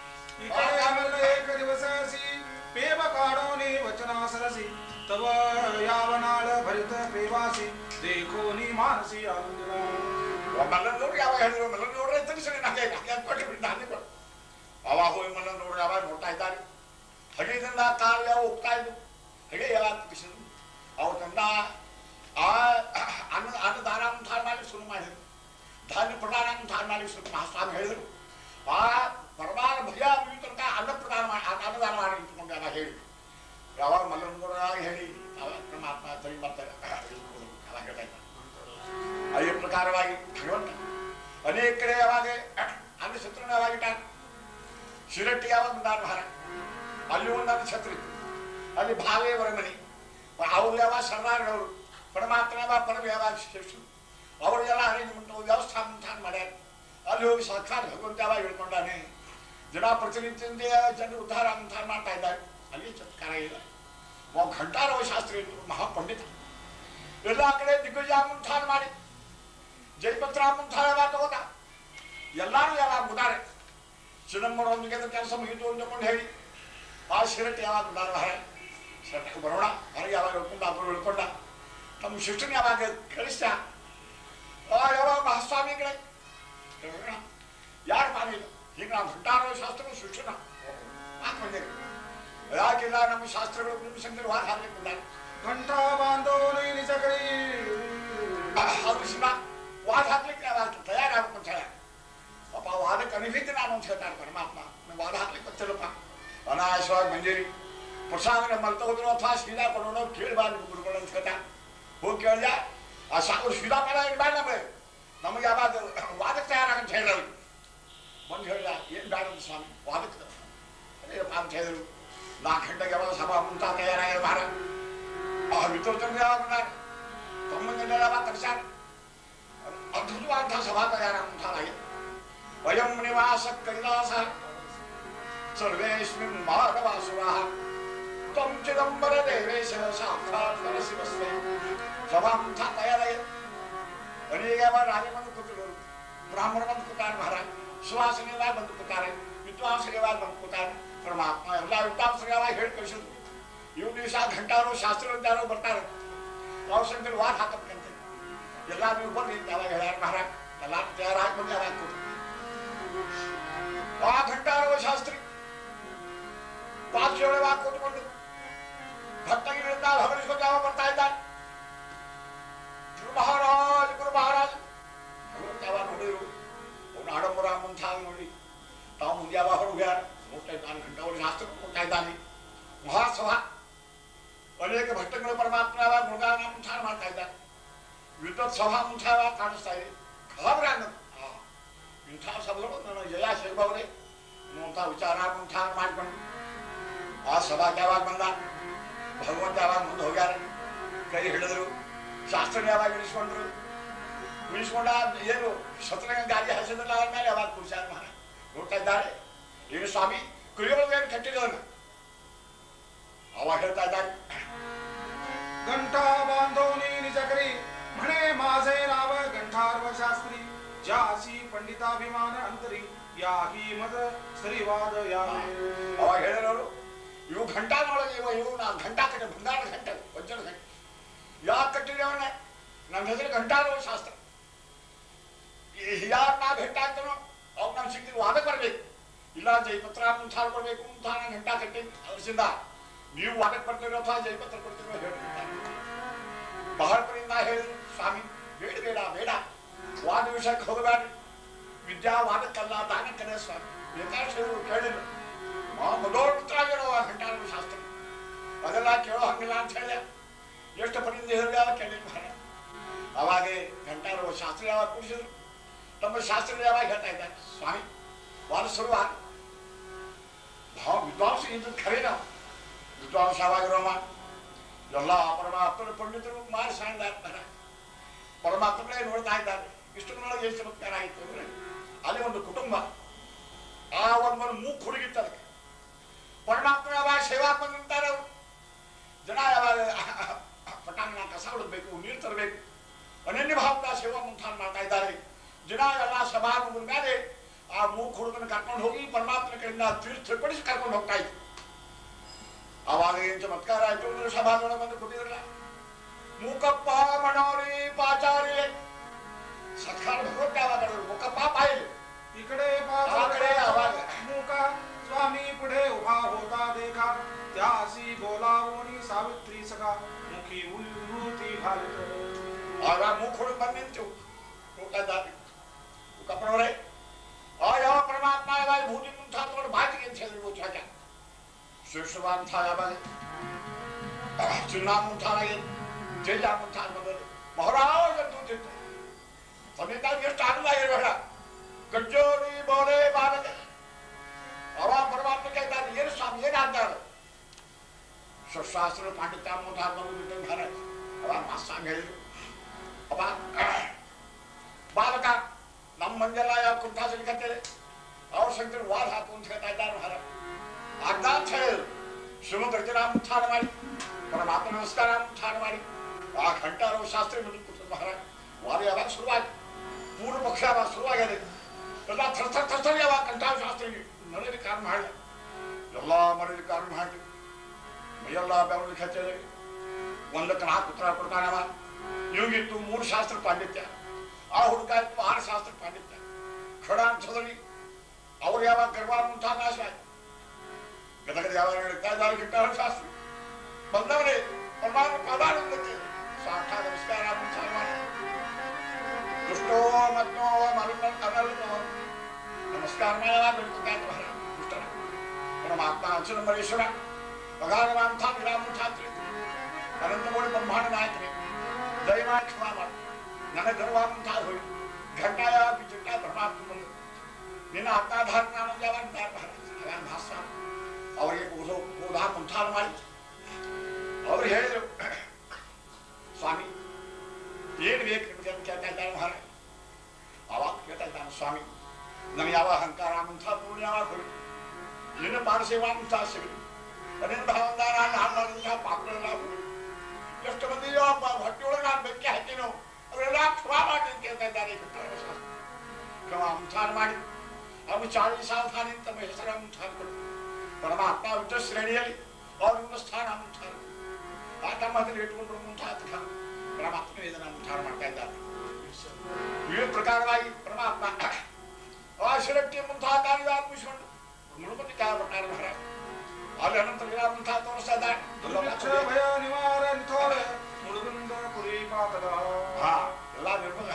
ಏಕ ದಿವಸಸಿ ಪೇವ ಕಾಡೋನಿ ವಚನ ಸರಸಿ ತವ ಯಾವನಾಳ ಭರಿತ ಪ್ರೇವಾಸಿ ದೇಖೋ ನೀ ಮಾನಸಿ ಆನಂದ ಮಲ್ಲನ್ ನೋಡಿ ಯಾವಾಗ ಹೇಳಿದ್ರು ಮಲ್ಲನ್ ನೋಡ್ರೆ ತಿಳಿಸಿ ನನಗೆ ಕೊಟ್ಟು ಬಿಟ್ಟು ಧಾನ್ಯ ಅವಾಗ ಹೋಗಿ ಮಲ್ಲನ್ ನೋಡ್ರಿ ಯಾವಾಗ ನೋಡ್ತಾ ಇದ್ದಾರೆ ಹಗೆಯಿಂದ ಕಾಲು ಯಾವ ಹೋಗ್ತಾ ಇದ್ದು ಹಗೆ ಯಾವಾಗ ತಿಳಿಸಿದ್ರು ಅವತ್ತಂದ ಆ ಅನ್ನದಾನ ಧಾರ ಮಾಡಿ ಶುರು ಮಾಡಿದ್ರು ಧಾನ್ಯ ಪ್ರದಾನ ಧಾರ ಮಾಡಿ ಶುರು ಮಹಾಸ್ವಾಮಿ ಹೇಳಿದರು ಆ ಪರಮಾನ ಭಯ ಮುಗಿತಂತ ಅನ್ನ ಪ್ರದಾನ ಮಾಡಿ ಅನ್ನದಾನ ಮಾಡಿ ಇಟ್ಕೊಂಡು ಯಾವಾಗ ಹೇಳಿ ಯಾವಾಗ ಮಲ್ಲನ್ ನೋಡೋದಾಗ ಹೇಳಿ ಅವಾಗ ಪರಮಾತ್ಮ ತರಿ ಬರ್ತಾರೆ ಅವಾಗ ಹೇಳ್ತಾ ಇದ್ದಾರೆ ಅದೇ ಪ್ರಕಾರವಾಗಿ ಭಗವಂತ ಅನೇಕ ಕಡೆ ಯಾವಾಗ ಅನ್ನ ಶತ್ರುನ ಯಾವಾಗಿಟ್ಟಾನೆ ಶಿರಟ್ಟಿ ಯಾವಾಗ ಬಂದಾರ ಭಾರ ಅಲ್ಲಿ ಒಂದಾದ ಛತ್ರಿ ಅಲ್ಲಿ ಭಾವೇವರ ಮನೆ ಅವ್ರು ಯಾವಾಗ ಶರಣಾರವರು ಪರಮಾತ್ಮ ಯಾವಾಗ ಪರಮ ಯಾವಾಗ ಶ್ರೇಷ್ಠರು ಅವರಿಗೆಲ್ಲ ಅರೇಂಜ್ಮೆಂಟ್ ವ್ಯವಸ್ಥಾ ಮುಂತಾನ ಮಾಡ್ಯಾರ ಅಲ್ಲಿ ಹೋಗಿ ಸಾಕ್ಷಾತ್ ಭಗವಂತ ಯಾವಾಗ ಹೇಳ್ಕೊಂಡಾನೆ ಜನಪ್ರತಿನಿಧಿಯಿಂದ ಜನರು ಉದ್ಧಾರ ಮುಂತಾನ ಮಾಡ್ತಾ ಇದ್ದಾರೆ ಅಲ್ಲಿ ಚತ್ಕಾರ ಇಲ್ಲ ಒಬ್ಬ ಘಂಟಾರವ ಶಾಸ್ತ್ರಿ ಮಹಾಪಂಡಿತ ಎಲ್ಲ ಕಡೆ ದಿಗ್ಗಜ ಮುಂತಾನ ಮಾಡಿ ಜಯಪತ್ರ ಮುಂತಾನ ಯಾವಾಗ ತಗೋತ ಎಲ್ಲರೂ ಯಾವಾಗ ಮುದಾರೆ ಚಿದಂಬರೊಂದಿಗೆ ಕೆಲಸ ಮುಗಿತು ಅಂದುಕೊಂಡು ಹೇಳಿ ಆ ಶಿರಟ್ಟಿ ಯಾವಾಗ ಮುದಾರ ಹೊರ ಶಿರಟ್ಟಿಗೆ ಬರೋಣ ಹೊರಗೆ ಯಾವಾಗ ಹೇಳ್ಕೊಂಡ ಅವರು ಹೇಳ್ಕೊಂಡ ನಮ್ಮ ಶಿಷ್ಟನ ಯಾವಾಗ ಕಳಿಸ್ತ ಯಾವಾಗ ಮಹಾಸ್ವಾಮಿಗಳೇ ಯಾರು ಮಾಡಿಲ್ಲ ಈಗ ನಾವು ಘಂಟಾರವ ಶಾಸ್ತ್ರ ಶಿಷ್ಟನ ಮಾತು ಬಂದಿರಿ ಯಾಕಿಲ್ಲ ನಮ್ಮ ಶಾಸ್ತ್ರಗಳು ನಿಮ್ಮ ಸಂಗತಿ ವಾದ ಹಾಕ್ಲಿಕ್ಕೆ ಬಂದಾರೆ ಘಂಟಾ ಬಾಂಧವನು ನಿಜ ಕೈ ಅದು ಶಿವ ವಾದ ಹಾಕ್ಲಿಕ್ಕೆ ಯಾವಾಗ ತಯಾರಾಗಬೇಕು ಹೇಳ ಪಾಪ ವಾದಕ್ಕೆ ಅನಿಭಿದ್ದೆ ನಾನು ಅಂತ ಹೇಳ್ತಾರೆ ಪರಮಾತ್ಮ ನೀವು ವಾದ ಹಾಕ್ಲಿಕ್ಕೆ ಗೊತ್ತಿಲ್ಲಪ್ಪ ಅನಾಯಾಸವಾಗಿ ಬಂದಿರಿ ಪ್ರಸಾದ ಮಲ್ತ ಹೋದ್ರು ಅಥವಾ ಸೀದಾ ಕೊಡೋಣ ಕೇಳಬಾರ್ದು ಗುರುಗಳು ಅಂತ ಹೇಳ್ತಾರೆ ಹೋಗಿ ಕೇಳಿದ ಆ ಸಾಕು ಸೀದಾ ಪದ ಇಡಬೇಡ ನಮಗೆ ಯಾವಾಗ ವಾದಕ್ಕೆ ತಯಾರಾಗಂತ ಹೇಳಿದ್ರು ಬಂದು ಹೇಳಿದ ಏನು ಬೇಡ ಸ್ವಾಮಿ ವಾದಕ್ಕೆ ಅದೇಪ್ಪ ಅಂತ ಹೇಳಿದ್ರು 4 ಗಂಟೆಗೆ ಯಾವಾಗ ಸಭಾ ಮುಂತಾ ತಯಾರಾಗಿ ಬಾರ ಆ ವಿತೋಚನೆ ಯಾವಾಗ ಬಂದಾರೆ 9 ಗಂಟೆ ಯಾವಾಗ ತರಿಸಾರ ಅದ್ಭುತವಾದಂತಹ ಸಭಾ ತಯಾರಾಗಿ ವಯಂ ನಿವಾಸ ಕೈಲಾಸ ಸರ್ವೇಸ್ಮಿನ್ ಮಾಧವಾಸುರಃ ತ್ವಂ ಚಿದಂಬರ ದೇವೇಶ ಸಾಕ್ಷಾತ್ ನರಸಿಂಹಸ್ವೇ ಸಭಾಂ ತಯಾರಾಗಿ ಅನೇಕ ರಾಜ ಬಂದು ಕೂತಿರೋರು ಬ್ರಾಹ್ಮಣ ಬಂದು ಕೂತಾರೆ ಮಹಾರಾಜ್ ಸುವಾಸನೆಯವಾಗಿ ಬಂದು ಕೂತಾರೆ ವಿದ್ವಾಂಸರಿಯವಾಗಿ ಬಂದು ಕೂತಾರೆ ಪರಮಾತ್ಮ ಎಲ್ಲ ವಿದ್ವಾಂಸರಿಯವಾಗಿ ಹೇಳಿ ಕಳಿಸಿದ್ರು ಇವ್ ದಿವಸ ಘಂಟಾರು ಶಾಸ್ತ್ರವಿದ್ದಾರೋ ಬರ್ತಾರೆ ಅವ್ರ ಸಂಗತಿ ವಾದ ಹಾಕಬೇಕಂತೆ ಎಲ್ಲ ನೀವು ಬಂದು ಯಾವಾಗ ಹೇಳ್ಯಾರ ಮಹಾರಾಜ್ ಎಲ್ಲ ತಯಾರಾಗಿ ಬಂದು ಯಾವಾಗ ಕೊಟ್ಟು ಆ ಘಂಟಾರವ ಶಾಸ್ತ್ರಿ ಪಾರ್ಶ್ವವಾಗಿ ಕೂತ್ಕೊಂಡು ಭಕ್ತಗಿರಿಯಿಂದ ಹಗಲಿಸ್ಕೊಂಡು ಯಾವ ಬರ್ತಾ ಇದ್ದಾನೆ. ಗುರು ಮಹಾರಾಜ್ ಯಾವಾಗ ನೋಡಿದ್ರು ಅವನು ಆಡಂಬರ ಮುಂತಾಗಿ ನೋಡಿ ತಾವು ಮುಂದೆ ಯಾವಾಗ ಹೋಗ್ಯಾರ ನೋಡ್ತಾ ಇದ್ದಾನೆ. ಘಂಟಾವರ ಶಾಸ್ತ್ರ ನೋಡ್ತಾ ಇದ್ದಾನೆ. ಮಹಾಸಭಾ ಅನೇಕ ಭಕ್ತಗಳು ಪರಮಾತ್ಮ ಯಾವಾಗ ಮೃಗಾನ ಮುಂಚಾರ ಮಾಡ್ತಾ ಇದ್ದಾನೆ. ವಿದ್ವತ್ ಸಭಾ ಮುಂಚಾರ ಕಾಣಿಸ್ತಾ ಇದೆ. ಗಾಬರಿ ಇಂಥ ಸಭೆಗಳು ನನ್ನ ಜಯ ಸಿಗಬಹುದೇ ಅನ್ನುವಂಥ ವಿಚಾರ ಮುಂಚಾರ ಮಾಡಿಕೊಂಡು ಆ ಸಭಾಕ್ಕೆ ಯಾವಾಗ ಬಂದ ಭಗವಂತ ಯಾವಾಗ ಮುಂದೆ ಹೋಗ್ಯಾರ ಕೈ ಹಿಡಿದ್ರು ಶಾಸ್ತ್ರ ಯಾವಾಗ ಇಳಿಸ್ಕೊಂಡ್ರು ಇಳಿಸ್ಕೊಂಡ ಏನು ಶತ್ರುಘ್ನ ಗಾಡಿ ಹಸಿದ್ರಲ್ಲ ಆದ್ಮೇಲೆ ಯಾವಾಗ ಕುರ್ಚಾರ ಮಹಾರಾಜ್ ನೋಡ್ತಾ ಇದ್ದಾರೆ. ಏನು ಸ್ವಾಮಿ ಕುರಿಯೊಳಗೇನು ಕಟ್ಟಿದವನ್ನ ಅವಾಗ ಹೇಳ್ತಾ ಇದ್ದಾರೆ. घंटा बांधवनी निज करी म्हणे माझे नाव गंठार्व शास्त्री ज्यासी पंडिताभिमान अंतरी याही मत श्रीवाद यावे. ಅವಾಗ ಹೇಳಿರೋರು ಇವು ಘಂಟಾನೊಳಗೆ ಇವು ನಾ ಘಂಟಾ ಕಟ್ಟ ಬಂಗಾರ ಘಂಟ ವಜ್ರ ಘಂಟ ಯಾಕೆ ಕಟ್ಟಿದವನ್ನ ನನ್ನ ಹೆಸರು ಘಂಟಾರ್ವ ಶಾಸ್ತ್ರ. ಯಾರು ನಾ ಭೇಟ ಆಗ್ತಾನೋ ಅವ್ರು ನಮ್ಮ ಸಿಕ್ಕಿದ್ರು ವಾದಕ್ಕೆ ಬರ್ಬೇಕು ಇಲ್ಲ ಜೈಪತ್ರ ಮುಂಚಾರ ಕೊಡ್ಬೇಕು ಅಂತ ನಾನು ಘಂಟಾ ಕಟ್ಟಿ ಅದರಿಂದ ನೀವು ವಾದಕ್ಕೆ ಬರ್ತೀರೋ ಅಥವಾ ಜೈಪತ್ರ ಕೊಡ್ತೀರೋ ಹೇಳ್ತಾರೆ. ಬಹಳ ಕಡೆಯಿಂದ ಹೇಳಿದ್ರು ಸ್ವಾಮಿ ಬೇಡ ಬೇಡ ವಾದ ವಿಷಯಕ್ಕೆ ಹೋಗಬೇಡ್ರಿ ವಿದ್ಯಾ ವಾದಕ್ಕಲ್ಲ ದಾನಕ್ಕಲ್ಲ ಸ್ವಾಮಿ ಬೇಕಾದಷ್ಟು ಕೇಳಿದ್ರು ಮೊದಲುತ್ತರಾಗಿರೋ ಆ ಘಂಟಾರ್ವ ಶಾಸ್ತ್ರ ಅದೆಲ್ಲ ಕೇಳೋ ಹಂಗಿಲ್ಲ ಅಂತ ಹೇಳಿದ ಎಷ್ಟು ಪರಿಂದ ಹೇಳಿದ ಕೇಳಿದ್ರು ಮಹಾರಾಜ್. ಅವಾಗೆ ಘಂಟಾರ್ವ ಶಾಸ್ತ್ರ ಯಾವಾಗ ಕೂಡಿಸಿದ್ರು ತಮ್ಮ ಶಾಸ್ತ್ರ ಯಾವಾಗ ಹೇಳ್ತಾ ಇದ್ದಾರೆ ಸ್ವಾಮಿ ವಾದ ಶುರುವಾಗ ವಿದ್ವಾಂಸ ಇದ್ದು ಖರೀ ನಾವು ವಿದ್ವಾಂಸ ಯಾವಾಗಿರೋಮ ಎಲ್ಲ ಪರಮಾತ್ಮನ ಪಂಡಿತರು ಮಾರಿ ಸಾಯ್ದಾರ್ತಾರೆ. ಪರಮಾತ್ಮಗಳೇ ನೋಡ್ತಾ ಇದ್ದಾರೆ. ಇಷ್ಟೊಳಗೆ ಎಷ್ಟು ಚಮತ್ಕಾರ ಆಯಿತು ಅಂದ್ರೆ ಅಲ್ಲಿ ಒಂದು ಕುಟುಂಬ ಆ ಒಂದು ಮೂಗು ಹುಡುಗಿತ್ತು ಅದಕ್ಕೆ ಪರಮಾತ್ಮ ಯಾವಾಗ ಸೇವಾ ಬಂದಂತಾರೆ ಅವರು ಜನ ಯಾವಾಗ ಪಟಾಂಗಣ ಕಸ ಹೊಡಬೇಕು ನೀರು ತರಬೇಕು ಅನನ್ಯ ಭಾವದ ಸೇವಾ ಮುಂತಾನ ಮಾಡ್ತಾ ಇದ್ದಾರೆ. ಜನ ಎಲ್ಲ ಸಭಾ ಮುಗಿದ ಮೇಲೆ ಆ ಮೂಗು ಹುಡುಗನ ಕರ್ಕೊಂಡು ಹೋಗಿ ಪರಮಾತ್ಮನ ಕಡೆಯಿಂದ ತೀರ್ಥಪಡಿಸಿ ಕರ್ಕೊಂಡು ಹೋಗ್ತಾ ಇತ್ತು. ಆವಾಗ ಏನ್ ಚಮತ್ಕಾರ ಆಯ್ತು ಅಂದ್ರೆ ಸಭಾದೊಳಗೆ ಬಂದು ಕೂತಿದ್ರಲ್ಲ ಮೂಕಪ್ಪ ಮಣೋರಿ ಪಾಚಾರಿ ಸತ್ಕಾರ ಭಗವಂತ ಯಾವಾಗ ಮೂಕಪ್ಪ ಪಾಯಿಲು ಈ ಕಡೆ ಮೂಕ स्वामी पुढे उभा होता देखा त्यासी बोलावोनी सावित्री सखा मुखी उल्लूती घालत. ಆಗ ಮೂಕ್ ಹುಡುಗ ಬಂದು ನಿಂತು ಹೋಗ್ತಾ ಇದ್ದಾರೆ. ಕಪ್ಪನವರೇ ಆ ಯಾವ ಪರಮಾತ್ಮ ಯಾವಾಗ ಭೂಮಿ ಮುಂತಾ ತಗೊಂಡು ಬಾಜಿಗೆ ಅಂತ ಹೇಳಿದ್ರು ಮುಚ್ಚಾಕ ಶ್ರೇಷ್ಠವಾದಂಥ ಯಾವಾಗ ಚಿನ್ನ ಮುಂತಾನಾಗಿ ತೇಜ ಮುಂತಾನ ಬಂದರು ಮಹಾರಾಜ ಕೂತಿತ್ತು. ತಮ್ಮಿಂದ ಎಷ್ಟು ಆನಂದ ಆಗಿರಬೇಡ ಗಜ್ಜೋರಿ ಬೋರೆ ಬಾಲಕ ಅವ ಪರಮಾತ್ಮ ಕೇಳ್ತಾರೆ ಏನು ಸ್ವಾಮಿ ಏನಾಗ್ತಾರೆ ಶಾಸ್ತ್ರ ಪಾಂಡಿತ್ಯ ಮುಂತಾನ ಬಂದು ಬಿಟ್ಟು ಮಹಾರಾಜ್ ಅವಾಗ ಮಾಸ್ವಾಮಿ ಹೇಳಿದ್ರು ಅಪ್ಪ ಬಾಲಕ ನಮ್ಮ ಮಂದೆಲ್ಲ ಯಾವ ಕುಂತಾಸಲಿ ಕತ್ತೇಳಿ ಅವ್ರ ಸಂಗತಿ ವಾದ ಹಾಕು ಅಂತ ಹೇಳ್ತಾ ಇದ್ದಾರೆ ಮಹಾರಾಜ್. ಅರ್ಧ ಅಂತ ಹೇಳಿದ್ರು ಶಿವಗರ್ಜನ ಮುಂತಾನ ಮಾಡಿ ಪರಮಾತ್ಮ ನಮಸ್ಕಾರ ಮುಂತಾನ ಮಾಡಿ ಆ ಘಂಟಾರವ ಶಾಸ್ತ್ರಿ ಮುಂದೆ ಕೂತರು ಮಹಾರಾಜ್. ವಾದ ಯಾವಾಗ ಶುರುವಾಗಿ ಪೂರ್ವ ಪಕ್ಷ ಯಾವಾಗ ಶುರುವಾಗಿದೆ ಎಲ್ಲ ಥರ ಯಾವಾಗ ಘಂಟಾರ ಶಾಸ್ತ್ರಿ ಮನೆಯಲ್ಲಿ ಕಾರಣ ಮಾಡಿ ಎಲ್ಲ ಮನೆಯಲ್ಲಿ ಕಾರಣ ಮಾಡಿ ಮೈಯೆಲ್ಲ ಬೆವರಿಗೆ ಹಚ್ಚೇಳಿ ಒಂದಕ್ಕೆ 4 ಉತ್ತರ ಕೊಡ್ತಾನವ. ಇವಾಗಿತ್ತು 3 ಶಾಸ್ತ್ರ ಪಾಂಡಿತ್ಯ ಆ ಹುಡುಗ ಇತ್ತು 6 ಶಾಸ್ತ್ರ ಪಾಂಡಿತ್ಯ ಖಡಾಂಶದಲ್ಲಿ ಅವ್ರು ಯಾವಾಗ ಗರ್ಭ ಮುಂತಾನ ನಾಶ ಆಯ್ತು. ಗದಗದ ಯಾವಾಗ ಹೇಳ್ತಾ ಇದ್ದಾರೆ ಘಂಟಾರ ಶಾಸ್ತ್ರ ಬಂದವರೇ ಪರಮಾತ್ಮ ಪಾದಾನಂದಕ್ಕೆ ಸಾಕ್ಷಾತ್ ನಮಸ್ಕಾರ ಮುಂಚಾರ ಮಾಡಿ ದುಷ್ಟೋ ಮತ್ತೋ ಅನಲ್ನೋ ನಮಸ್ಕಾರ ಬೆಳ್ಕೊತಾ ದುಷ್ಟನ ಪರಮಾತ್ಮ ಅಚುನಂಬರೇಶ್ವರ ಭಗವಾನ್ ವಿರಾಮುಂಚಾತ್ರಿ ಅನಂತಮೂಡಿ ಬ್ರಹ್ಮಾಂಡ ನಾಯಕನೇ ದಯಮಾಡಿ ಕ್ಷಮಾ ಮಾಡಿ ನನ್ನ ಗರ್ವ ಮುಂತಾದ ಹೋಗಿ ಘಂಟ ಯಾವ ಬಿಚ್ಚುಂಟ ಪರಮಾತ್ಮ ಬಂದು ನಿನ್ನ ಅರ್ಥಾಧಾರ ನಾನು ಯಾವಾಗ ಭಾಷ ಅವರಿಗೆ ಬೋಧ ಮುಂಚಾರ ಮಾಡಿ ಅವ್ರು ಹೇಳಿದ್ರು ಸ್ವಾಮಿ ಏನು ಬೇಕು ನಿಮಗೆ ಅಂತ ಕೇಳ್ತಾ ಇದ್ದಾರೆ ಮಹಾರಾಜ್. ಅವಾಗ ಕೇಳ್ತಾ ಇದ್ದಾನೆ ಸ್ವಾಮಿ ನನಗೆ ಯಾವ ಅಹಂಕಾರ ಮುಂಥ ಪೂರ್ಣ ಯಾವಾಗ ಹೋಗಿ ನಿನ್ನ ಪಾರಸೇವಾ ಮುಂಥ ಸಿಗಲಿ ನಿನ್ನ ಭಾವಂದಾರ ನಾನು ಪಾಪಗಳೆಲ್ಲ ಹೋಗಿ ಎಷ್ಟು ಮಂದಿ ಹೊಟ್ಟೆಯೊಳಗೆ ನಾನು ಬೆಂಕಿ ಹಾಕಿನೋ ಅವರೆಲ್ಲ ಕ್ಷಮಾ ಮಾಡಿ ಅಂತ ಕೇಳ್ತಾ ಇದ್ದಾರೆ. ಕ್ಷಮಾ ಮುಂಚಾರ ಮಾಡಿ ಅವು 40 ಸಾವಧಾನಿ ತಮ್ಮ ಹೆಸರ ಮುಂಚಾರ ಕೊಡು ಪರಮಾತ್ಮ ವಿದ್ಯುತ್ ಶ್ರೇಣಿಯಲ್ಲಿ ಅವ್ರ ಸ್ಥಾನ ಮುಂಚಾರ ಆ ತಮ್ಮ ಹತ್ರ ಇಟ್ಕೊಂಡ್ರು ಮುಂಚಾತ ಪರಮಾತ್ಮ ಇದನ್ನು ಉದ್ಧಾರ ಮಾಡ್ತಾ ಇದ್ದಾರೆ. ಈ ಪ್ರಕಾರವಾಗಿ ಪರಮಾತ್ಮ ಆ ಶಿರಕ್ಕೆ ಮುಂತಹ ಕಾರ್ಯ ಮುಗಿಸಿಕೊಂಡು ಮುಳುಗುತ್ತಿ ಪ್ರಕಾರ ಮಹಾರಾಜ ಅಲ್ಲಿ ಅನಂತರ ಮುಂತಹ ತೋರಿಸ್ತಾ ಇದ್ದಾರೆ. ಭಯ ನಿವಾರಣ ಥೋರ ಮುಳುಗುಂದ ಪುರಿ ಪಾತದ ಎಲ್ಲ ನಿರ್ಬಂಧ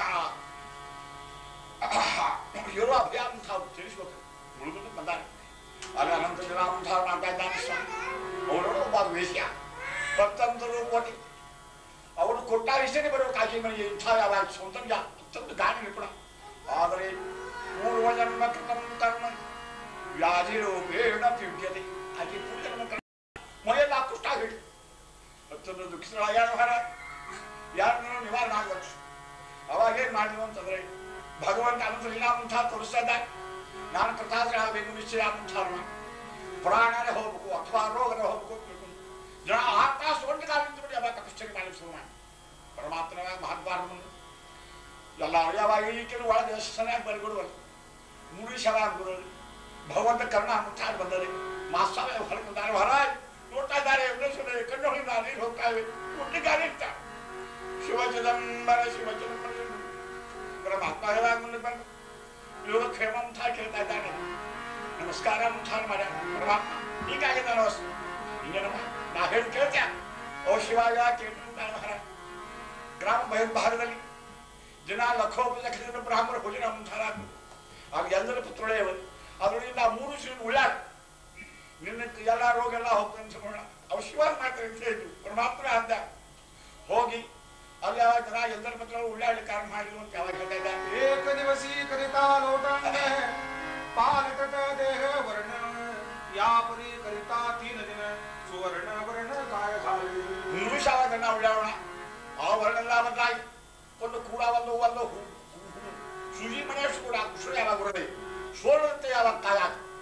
ಇರುವ ಅಭಯ ಅಂತ ತಿಳಿಸ್ಬೇಕು. ಮುಳುಗುಂದ ಬಂದಾರೆ ಅಲ್ಲಿ ಅನಂತರ ಜನ ಉದ್ಧಾರ ಮಾಡ್ತಾ ಇದ್ದಾನೆ ಸ್ವಾಮಿ. ಅವನೋಡು ಒಬ್ಬ ವೇಶ್ಯ ಭಕ್ತಂತರು ಕೋಟಿ ಅವನು ಕೊಟ್ಟಾರಿಷ್ಟೇ ಬರಬೇಕಾಗಿ ಮನೆಗೆ ಇಂಥ ಯಾವ ಸ್ವಂತ ಅತ್ಯಂತ ಗಾಳಿ ನಿಪುಣ. ಆದರೆ ಪೂರ್ವಜನ್ಮ ಕೃತಂ ಕರ್ಮ ವ್ಯಾಧಿರೂಪೇಣ ಪಿಡ್ಯತೆ ಆಕೆ ಪೂರ್ವಜನ್ಮ ಕರ್ಮ ಮೈಯೆಲ್ಲ ಕುಷ್ಟ ಆಗಿ ಅತ್ಯಂತ ದುಃಖಿತ ಯಾರನ್ನು ನಿವಾರಣೆ ಆಗಬೇಕು. ಅವಾಗ ಏನ್ ಮಾಡಿದ್ವು ಅಂತಂದ್ರೆ ಭಗವಂತ ಅನಂತರಿಲ್ಲ ಮುಂಥ ತೋರಿಸ್ತಾ ಇದ್ದ. ನಾನು ಕೃತಾದ್ರೆ ಆಗಬೇಕು ನಿಶ್ಚಯ ಮುಂಥ ಪುರಾಣನೇ ಹೋಗ್ಬೇಕು ಅಥವಾ ರೋಗನೇ ಹೋಗ್ಬೇಕು. ಜನ ಆಕಾಶ ಒಂದು ಕಾಲ ನಿಂತುಬಿಟ್ಟು ಯಾವಾಗ ತಪಶ್ಚರ್ಯ ಮಾಡಲಿಕ್ಕೆ ಶುರು ಮಾಡಿ ಪರಮಾತ್ಮನಾಗ ಮಹಾತ್ಮಾರ್ಮ ಎಲ್ಲ ಯಾವಾಗ ಈಕೆಲ್ಲ ಒಳಗೆ ಚೆನ್ನಾಗಿ ಬರಿಬಿಡುವರು. ಮೂರು ಶವ ಗುರು ಭಗವಂತ ಕರ್ಣ ಮುಂಚಾಗಿ ಬಂದರೆ ಮಾಸ್ತಾವ ಹೊರಗೆ ಬಂದಾರೆ. ಹೊರಾಜ್ ನೋಡ್ತಾ ಇದ್ದಾರೆ ಕಣ್ಣು ಹೊಳಿದ ನೀರು ಹೋಗ್ತಾ ಇವೆ. ಹುಟ್ಟಿದ್ದಾರೆ ಇರ್ತ ಶಿವಚಿದಂಬರ ಶಿವಚಿದಂಬರ ಪರಮಾತ್ಮ ಯಾವಾಗ ಮುಂದೆ ಬಂದು ಯೋಗಕ್ಷೇಮ ಮುಂಚ ಕೇಳ್ತಾ ಇದ್ದಾನೆ. ನಮಸ್ಕಾರ ಮುಂಚಾರ ಮಾಡ್ಯ ಪರಮಾತ್ಮ ಹೀಗಾಗಿ ನಾನು ಹಿಂಗೇನಮ್ಮ ನಾ ಹೇಳಿ ಕೇಳ್ತ್ಯಾ ಓ ಶಿವಾಯ ಕೇಳ್ತಾನೆ ಮಹಾರಾಜ. ಗ್ರಾಮ ಬಹಿರ್ಭಾಗದಲ್ಲಿ ಜನ ಲಕ್ಷೋಪಲಕ್ಷ ಬ್ರಾಹ್ಮಣ ಭೋಜನ ಮುಂಚಾರ ಆಗ್ಬೇಕು. ಆಗ ಎಲ್ಲರ ಪುತ್ರಳೆಯವರು ಅದರಿಂದ ಮೂರು ಶ್ರೀ ಉಳ್ಳಾರ ನಿನ್ನ ಎಲ್ಲ ರೋಗ ಎಲ್ಲ ಹೋಗ್ತಾನೆ ಅನ್ಸ್ಕೊಳ್ಳ ಅವ್ರು ಶಿವಾಯ ಮಾಡ್ತಾರೆ ಅಂತ ಹೇಳಿದ್ರು. ಪರಮಾತ್ಮ ಅಂದ ಹೋಗಿ ಅಲ್ಲಿ ಯಾವಾಗ ಜನ ಎಲ್ಲರ ಪತ್ರ ಉಳ್ಳಾಡಲಿ ಕಾರಣ ಮಾಡಿದ್ರು ಅಂತ ಯಾವಾಗ ಹೇಳ್ತಾ ಇದ್ದಾರೆ. ಏಕ ದಿವಸಿ ಕರಿತಾ ಲೋಟಾಂಗ ಪಾಲಕಟ ದೇಹ ವರ್ಣ ಯಾಪರಿ ಕರಿತಾ ತೀನ ದಿನ ಸುವರ್ಣ ವರ್ಣ ಕಾಯ ಮೂರು ಶಾವ ಜನ ಉಳ್ಳಾಡೋಣ ಆ ವರ್ಣೆಲ್ಲ ಬದಲಾಗಿ ಒಂದು ಕೂಡ ಒಂದು ಸುಜಿ ಮನೆಯಷ್ಟು ಕೂಡ ಕುಶಲ ಯಾವಾಗ ಬರೋದೆ ಸೋಲಂತೆ ಯಾವಾಗ ಕಾಯ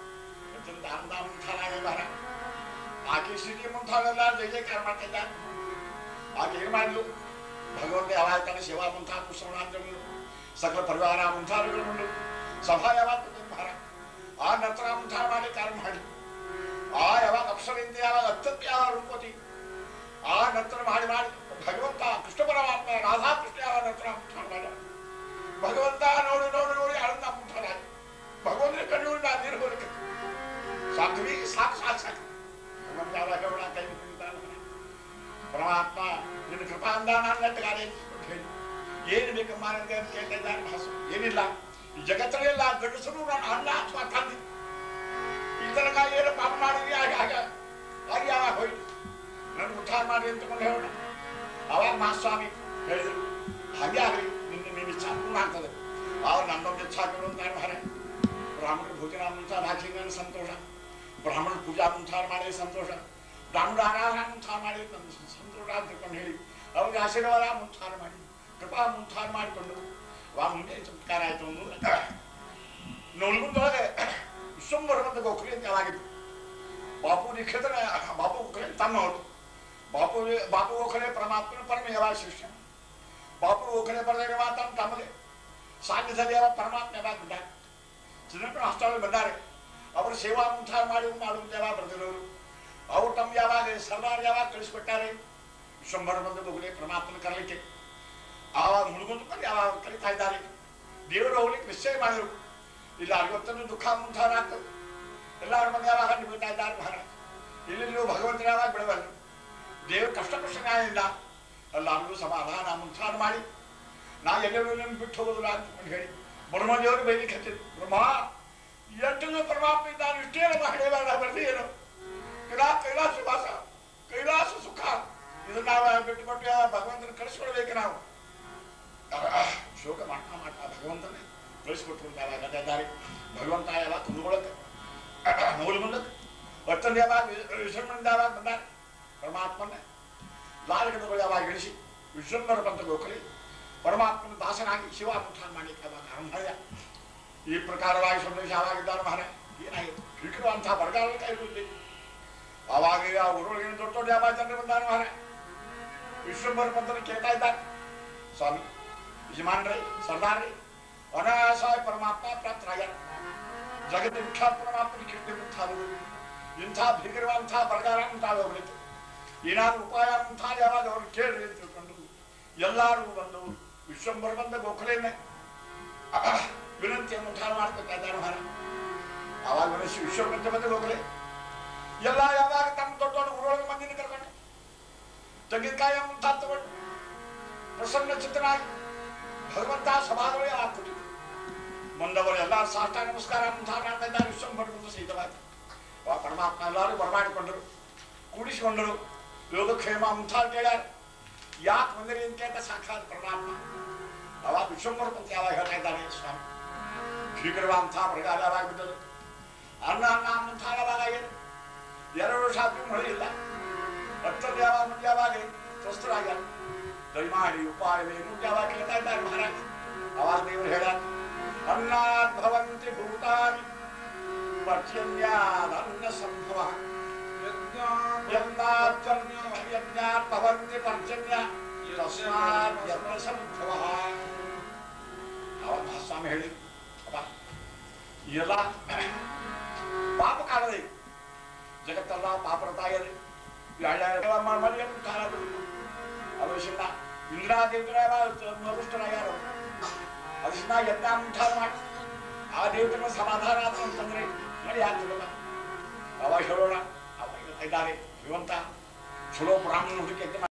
ಮುಂತಾರ ಆಕೆ ಸ್ಥಿತಿ ಮುಂತಾಳೆಲ್ಲ ಜಯ ಜಯಕಾರ ಮಾಡ್ತಾ ಇದ್ದಾನೆ. ಆಕೆ ಏನ್ ಮಾಡಿದ್ಲು ಭಗವಂತ ಯಾವಾಗ ತಾನೆ ಸೇವಾ ಮುಂತಾ ಪುಸ್ತಕಗಳು ಸಕಲ ಪರಿವಾರ ಮುಂತಾದಗಳು ಸಭಾ ಯಾವಾಗ ಮಹಾರ ಆ ನಂತರ ಮುಂತಾರ ಮಾಡಿ ಕಾರಣ ಮಾಡಿ ಆ ಯಾವಾಗ ಅಪ್ಸರಿಂದ ಯಾವಾಗ ಅತ್ಯಂತ ಯಾವ ರೂಪತಿ ಆ ನಂತರ ಮಾಡಿ ಭಗವಂತ ಕೃಷ್ಣ ಪರಮಾತ್ಮ ರಾಧಾಕೃಷ್ಣ ಯಾವಾಗ ನಂತರ ಮುಂತಾರ ಮಾಡ ಭಗವಂತ ನೋಡಿ ನೋಡಿ ನೋಡಿ ಆನಂದ ಮುಂತಾರ ಭಗವಂತನ ಕಣ್ಣೂರಿನ ನೀರು ಹೋಲಿಕೆ ಸಾಧ್ವಿ ಸಾಕು ಸಾಕು ಸಾಕು ಭಗವಂತ ಯಾವಾಗ ಹೇಳೋಣ ಕೈ ಪರಮಾತ್ಮ ನಿನ್ನ ಕೃಪಾ ಅಂದಾನ ಅನ್ನಗಾರೆ ಏನು ಬೇಕಮ್ಮ ನನಗೆ ಅಂತ ಕೇಳ್ತಾ ಇದ್ದಾರೆ. ಭಾಸು ಏನಿಲ್ಲ ಈ ಜಗತ್ತಲ್ಲೆಲ್ಲ ಗಂಡಸರು ನಾನು ಅನ್ನ ಅಥವಾ ತಂದೆ ಈ ತನಕ ಏನು ಪಾಪ ಮಾಡಿದ್ರಿ ಹಾಗೆ ಹಾಗೆ ಹಾಗೆ ಯಾವಾಗ ಹೋಯ್ತು ನನ್ನ ಉದ್ಧಾರ ಮಾಡಿ ಅಂತಕೊಂಡು ಹೇಳೋಣ. ಅವಾಗ ಮಹಾಸ್ವಾಮಿ ಹೇಳಿದ್ರು ಹಾಗೆ ಆಗಲಿ ನಿನ್ನ ಇಚ್ಛಾ ಪೂರ್ಣ ಆಗ್ತದೆ. ಅವ್ರು ನನ್ನೊಂದು ಇಚ್ಛಾ ಅಂತ ಹಾರೆ ಬ್ರಾಹ್ಮಣ ಭೋಜನ ಮುಂತಾದ ಹಾಕಿ ಸಂತೋಷ, ಬ್ರಾಹ್ಮಣ ಪೂಜಾ ಮುಂತಾದ ಮಾಡಿ ಸಂತೋಷ, ಬ್ರಾಹ್ಮಣ ಆರಾಧನಾ ಮುಂತಾದ ಮಾಡಿ ಸಂತೋಷ ಅಂತ ತಿಳ್ಕೊಂಡು ಹೇಳಿ ಅವ್ರಿಗೆ ಆಶೀರ್ವಾದ ಮುಂತಾದ ಮಾಡಿ ಕೃಪಾ ಮುಂತಾದ ಮಾಡಿಕೊಂಡು ವಾ ಮುಂದೆ ಚಮತ್ಕಾರ ಆಯ್ತು. ನೋಡ್ಕೊಂಡೊಳಗೆ ವಿಶ್ವಂಬರವಂತ ಗೋಖಲೆ ಅಂತ ಯಾವಾಗಿತ್ತು ಬಾಪು ನಿಖೇತನ ಬಾಪು ಗೋಖಲೆ ತಮ್ಮ ಅವರು ಬಾಪು ಗೋಖಲೆ ಪರಮಾತ್ಮನ ಪರಮ ಯಾವಾಗ ಶಿಷ್ಯ ಬಾಪು ಗೋಖಲೆ ಬರೆದ ಮಾತನ್ನ ತಮಗೆ ಸಾನ್ನಿಧ್ಯದಲ್ಲಿ ಯಾವಾಗ ಪರಮಾತ್ಮ ಯಾವಾಗ ಬಿಟ್ಟಾರೆ ಚಿನ್ನಪ್ಪನ ಹಾಸ್ಟೆಲ್ ಬಂದಾರೆ. ಅವರು ಸೇವಾ ಮುಂತಾದ ಮಾಡುವಂತ ಯಾವಾಗ ಬರೆದಿರೋರು ಅವ್ರು ತಮ್ಮ ಯಾವಾಗ ಸರ್ದಾರ್ ಯಾವಾಗ ಕಳಿಸ್ಕೊಟ್ಟಾರೆ ವಿಶ್ವಂಬರ ಬಂದು ಗೋಖಲೆ ಪರಮಾತ್ಮನ ಕರಲಿಕ್ಕೆ ಆವಾಗ ಮುಳುಗುಂದು ಬಂದು ಯಾವಾಗ ಕಲಿತಾ ಇದ್ದಾರೆ. ದೇವರು ಹೋಗ್ಲಿಕ್ಕೆ ನಿಶ್ಚಯ ಮಾಡಿದ್ರು ಇಲ್ಲ ಇವತ್ತನ್ನು ದುಃಖ ಮುಂತಾದ ಆಗ್ತದೆ. ಎಲ್ಲರ ಮಂದಿ ಯಾವಾಗ ಬಿಡ್ತಾ ಇದ್ದಾರೆ ಮಹಾರಾಜ. ಇಲ್ಲಿ ನೀವು ಭಗವಂತನ ಯಾವಾಗ ಬಿಡಬಲ್ಲ ದೇವರು ಕಷ್ಟ ನ್ಯಾಯದಿಂದ ಎಲ್ಲರಿಗೂ ಸಮಾಧಾನ ಮುಂತಾದ ಮಾಡಿ ನಾ ಎಲ್ಲರೂ ನಿಮ್ಗೆ ಬಿಟ್ಟು ಹೋಗೋದಿಲ್ಲ ಅಂತ ಹೇಳಿ ಬ್ರಹ್ಮದೇವರು ಬೈಲಿಕ್ಕೆ ಹತ್ತಿದ್ರು. ಬ್ರಹ್ಮ ಎಂಟು ಪರಮಾತ್ಮ ಇದ್ದಾನೆ ಇಷ್ಟೇ ನಮ್ಮ ಹಣೆ ಬರ್ದಿ ಏನು ಕೈಲಾಸ ವಾಸ ಕೈಲಾಸ ಸುಖ ಇದನ್ನ ನಾವು ಬಿಟ್ಟುಕೊಟ್ಟು ಭಗವಂತನ ಕಳಿಸ್ಕೊಡ್ಬೇಕು. ನಾವು ಶೋಕ ಮಾಡ್ತಾ ಮಾಡ್ತಾ ಭಗವಂತನೇ ಕಳಿಸ್ಕೊಟ್ರು ಅಂತ ಯಾವಾಗ ಅದಾರೆ. ಭಗವಂತ ಯಾವಾಗ ಕುಂದುಕೊಳ್ಳಕ್ಕೆ ಮೂಲ ಮುಂದಕ್ಕೆ ಒತ್ತಂದು ಯಾವಾಗ ವಿಶ್ವಂಬರಿಂದ ಯಾವಾಗ ಬಂದಾರೆ ಪರಮಾತ್ಮನ ಲಾಲಗಡಗಳು ಯಾವಾಗ ಇಳಿಸಿ ವಿಶ್ವಂಬರ ಬಂತ ಗೋಖಲೆ ಪರಮಾತ್ಮನ ದಾಸನಾಗಿ ಶಿವ ಮುಖಾನ ಮಾಡಲಿಕ್ಕೆ ಯಾವಾಗ ಆರಂಭ ಈ ಪ್ರಕಾರವಾಗಿ ಸಂದೇಶ ಯಾವಾಗಿದ್ದಾರೆ ಮಹಾರಾಜ. ಏನಾಗಿತ್ತು ಹಿಡಿಯುವಂತಹ ಬರಗಾಲ ಕೈಗೊಳ್ಳಿ ಆವಾಗ ಆ ಊರೊಳಗಿನ ದೊಡ್ಡ ದೊಡ್ಡ ಯಾವಾಗ ಜನರು ಬಂದಾರೆ ಮಹಾರಾಜ. ವಿಶ್ವಂಬರ ಬಂತನ ಕೇಳ್ತಾ ಇದ್ದಾರೆ ಸ್ವಾಮಿ ಯಜಮಾನ್ರೈ ಸರ್ದಾರ್ರಿ ಅನಾಯಾಸವಾಗಿ ಪರಮಾತ್ಮ ಪ್ರಾಪ್ತರಾಗ್ಯಾರ. ಜಗತ್ತಿನ ವಿಖ್ಯಾತ ಪರಮಾತ್ಮನ ಕೀರ್ತಿ ಮುಂತಾದವು ಇಂಥ ಭೀಕರವಾದಂತಹ ಬರಗಾಲ ಮುಂತಾದ ಹೋಗ್ಲಿಕ್ಕೆ ಏನಾದ್ರು ಉಪಾಯ ಮುಂತಾದ ಯಾವಾಗ ಅವ್ರು ಕೇಳ್ರಿ ಅಂತ ತಿಳ್ಕೊಂಡು ಎಲ್ಲರೂ ಬಂದು ವಿಶ್ವಂಬರ ಬಂದ ಗೋಖಲೆಯನ್ನೇ ವಿನಂತಿಯನ್ನು ಉದ್ಧಾರ ಮಾಡ್ಕೊತಾ ಇದ್ದಾನೆ ಮಹಾರ. ಆವಾಗ ಮನುಷ್ಯ ವಿಶ್ವಂಬರ ಬಂದ ಗೋಖಲೆ ಎಲ್ಲ ಯಾವಾಗ ತಮ್ಮ ದೊಡ್ಡ ದೊಡ್ಡ ಊರೊಳಗೆ ಮಂದಿನ ಕರ್ಕೊಂಡು ತೆಂಗಿನಕಾಯಿ ಮುಂತಾದ ತಗೊಂಡು ಪ್ರಸನ್ನ ಚಿತ್ತನಾಗಿ ಭಗವಂತ ಸಭಾದೊಳಗೆ ಹಾಕ್ಬಿಟ್ಟಿದ್ರು. ಮುಂದವರು ಎಲ್ಲ ಸಾಷ್ಟಾಂಗ ನಮಸ್ಕಾರ ಮುಂತಾದ ಮಾಡ್ತಾ ಇದ್ದಾರೆ. ವಿಶ್ವಂಬರ ಮುಂದೆ ಸಹಿತವಾಗಿ ಆ ಪರಮಾತ್ಮ ಎಲ್ಲರೂ ಬರಮಾಡಿಕೊಂಡರು, ಕೂಡಿಸಿಕೊಂಡರು. ಯೋಗಕ್ಷೇಮ ಮುಂತಾದ ಕೇಳ್ಯಾರ. ಯಾಕೆ ಬಂದಿರಿ ಅಂತ ಕೇಳ್ತಾ ಸಾಕ್ಷಾತ್ ಪರಮಾತ್ಮ ಅವಾಗ ವಿಶ್ವಂಬರ ಅಂತ ಯಾವಾಗ ಹೇಳ್ತಾ ಇದ್ದಾನೆ ಸ್ವಾಮಿ. ಶೀಘ್ರವಾಂಥ ಪ್ರಕಾರ ಯಾವಾಗ ಬಿದ್ದದು, ಅನ್ನ ಮುಂತಾದ ಯಾವಾಗ ಆಗಿದೆ. 2 ವರ್ಷ ಆದ್ರೂ ಮಳೆ ಇಲ್ಲ. ಭಕ್ತರು ಯಾವಾಗ ಮುಂದೆ ಯಾವಾಗ ಸ್ವಸ್ಥರಾಗ್ಯಾರ. ದಯಮಾಡಿ ಉಪಾಯವೇನು ಯಾವಾಗ ಕೇಳ್ತಾ ಇದ್ದಾರೆ ಮಹಾರಾಜ. ಅವಾಗ ದೇವರು ಹೇಳ ಅನ್ನಾತ್ ಭವಂತಿ ಭೂತಾನಿ ಪರ್ಜನ್ಯಾದನ್ನ ಸಂಭವ ಯಜ್ಞಾತ್ ಭವಂತಿ ಪರ್ಜನ್ಯ ತಸ್ಮಾತ್ ಯಜ್ಞ ಸಂಭವ. ಅವಾಗ ಮಹಾಸ್ವಾಮಿ ಹೇಳಿ ಅಪ್ಪ ಎಲ್ಲ ಪಾಪ ಕಾಣದೆ ಜಗತ್ತೆಲ್ಲ ಪಾಪರತಾಗಿದೆ. ಮಲ್ಯ ಕಾಲ ಅವಶ್ಯನ ಇಂದ್ರಾದೇವರ ಮರುಷ್ಟರಾಗ್ಯಾರ. ಅದನ್ನ ಯಜ್ಞ ಮುಂತಾದ ಮಾಡಿ ಆ ದೇವತೆಗಳ ಸಮಾಧಾನ ಆಯ್ತು ಅಂತಂದ್ರೆ ನೋಡಿ ಆಗ್ತದಲ್ಲ. ಅವಾಗ ಹೇಳೋಣ ಅವಾಗ ಇದ್ದಾರೆ ಭಗವಂತ ಚಲೋ ಬ್ರಾಹ್ಮಣ ಹುಡುಕಿ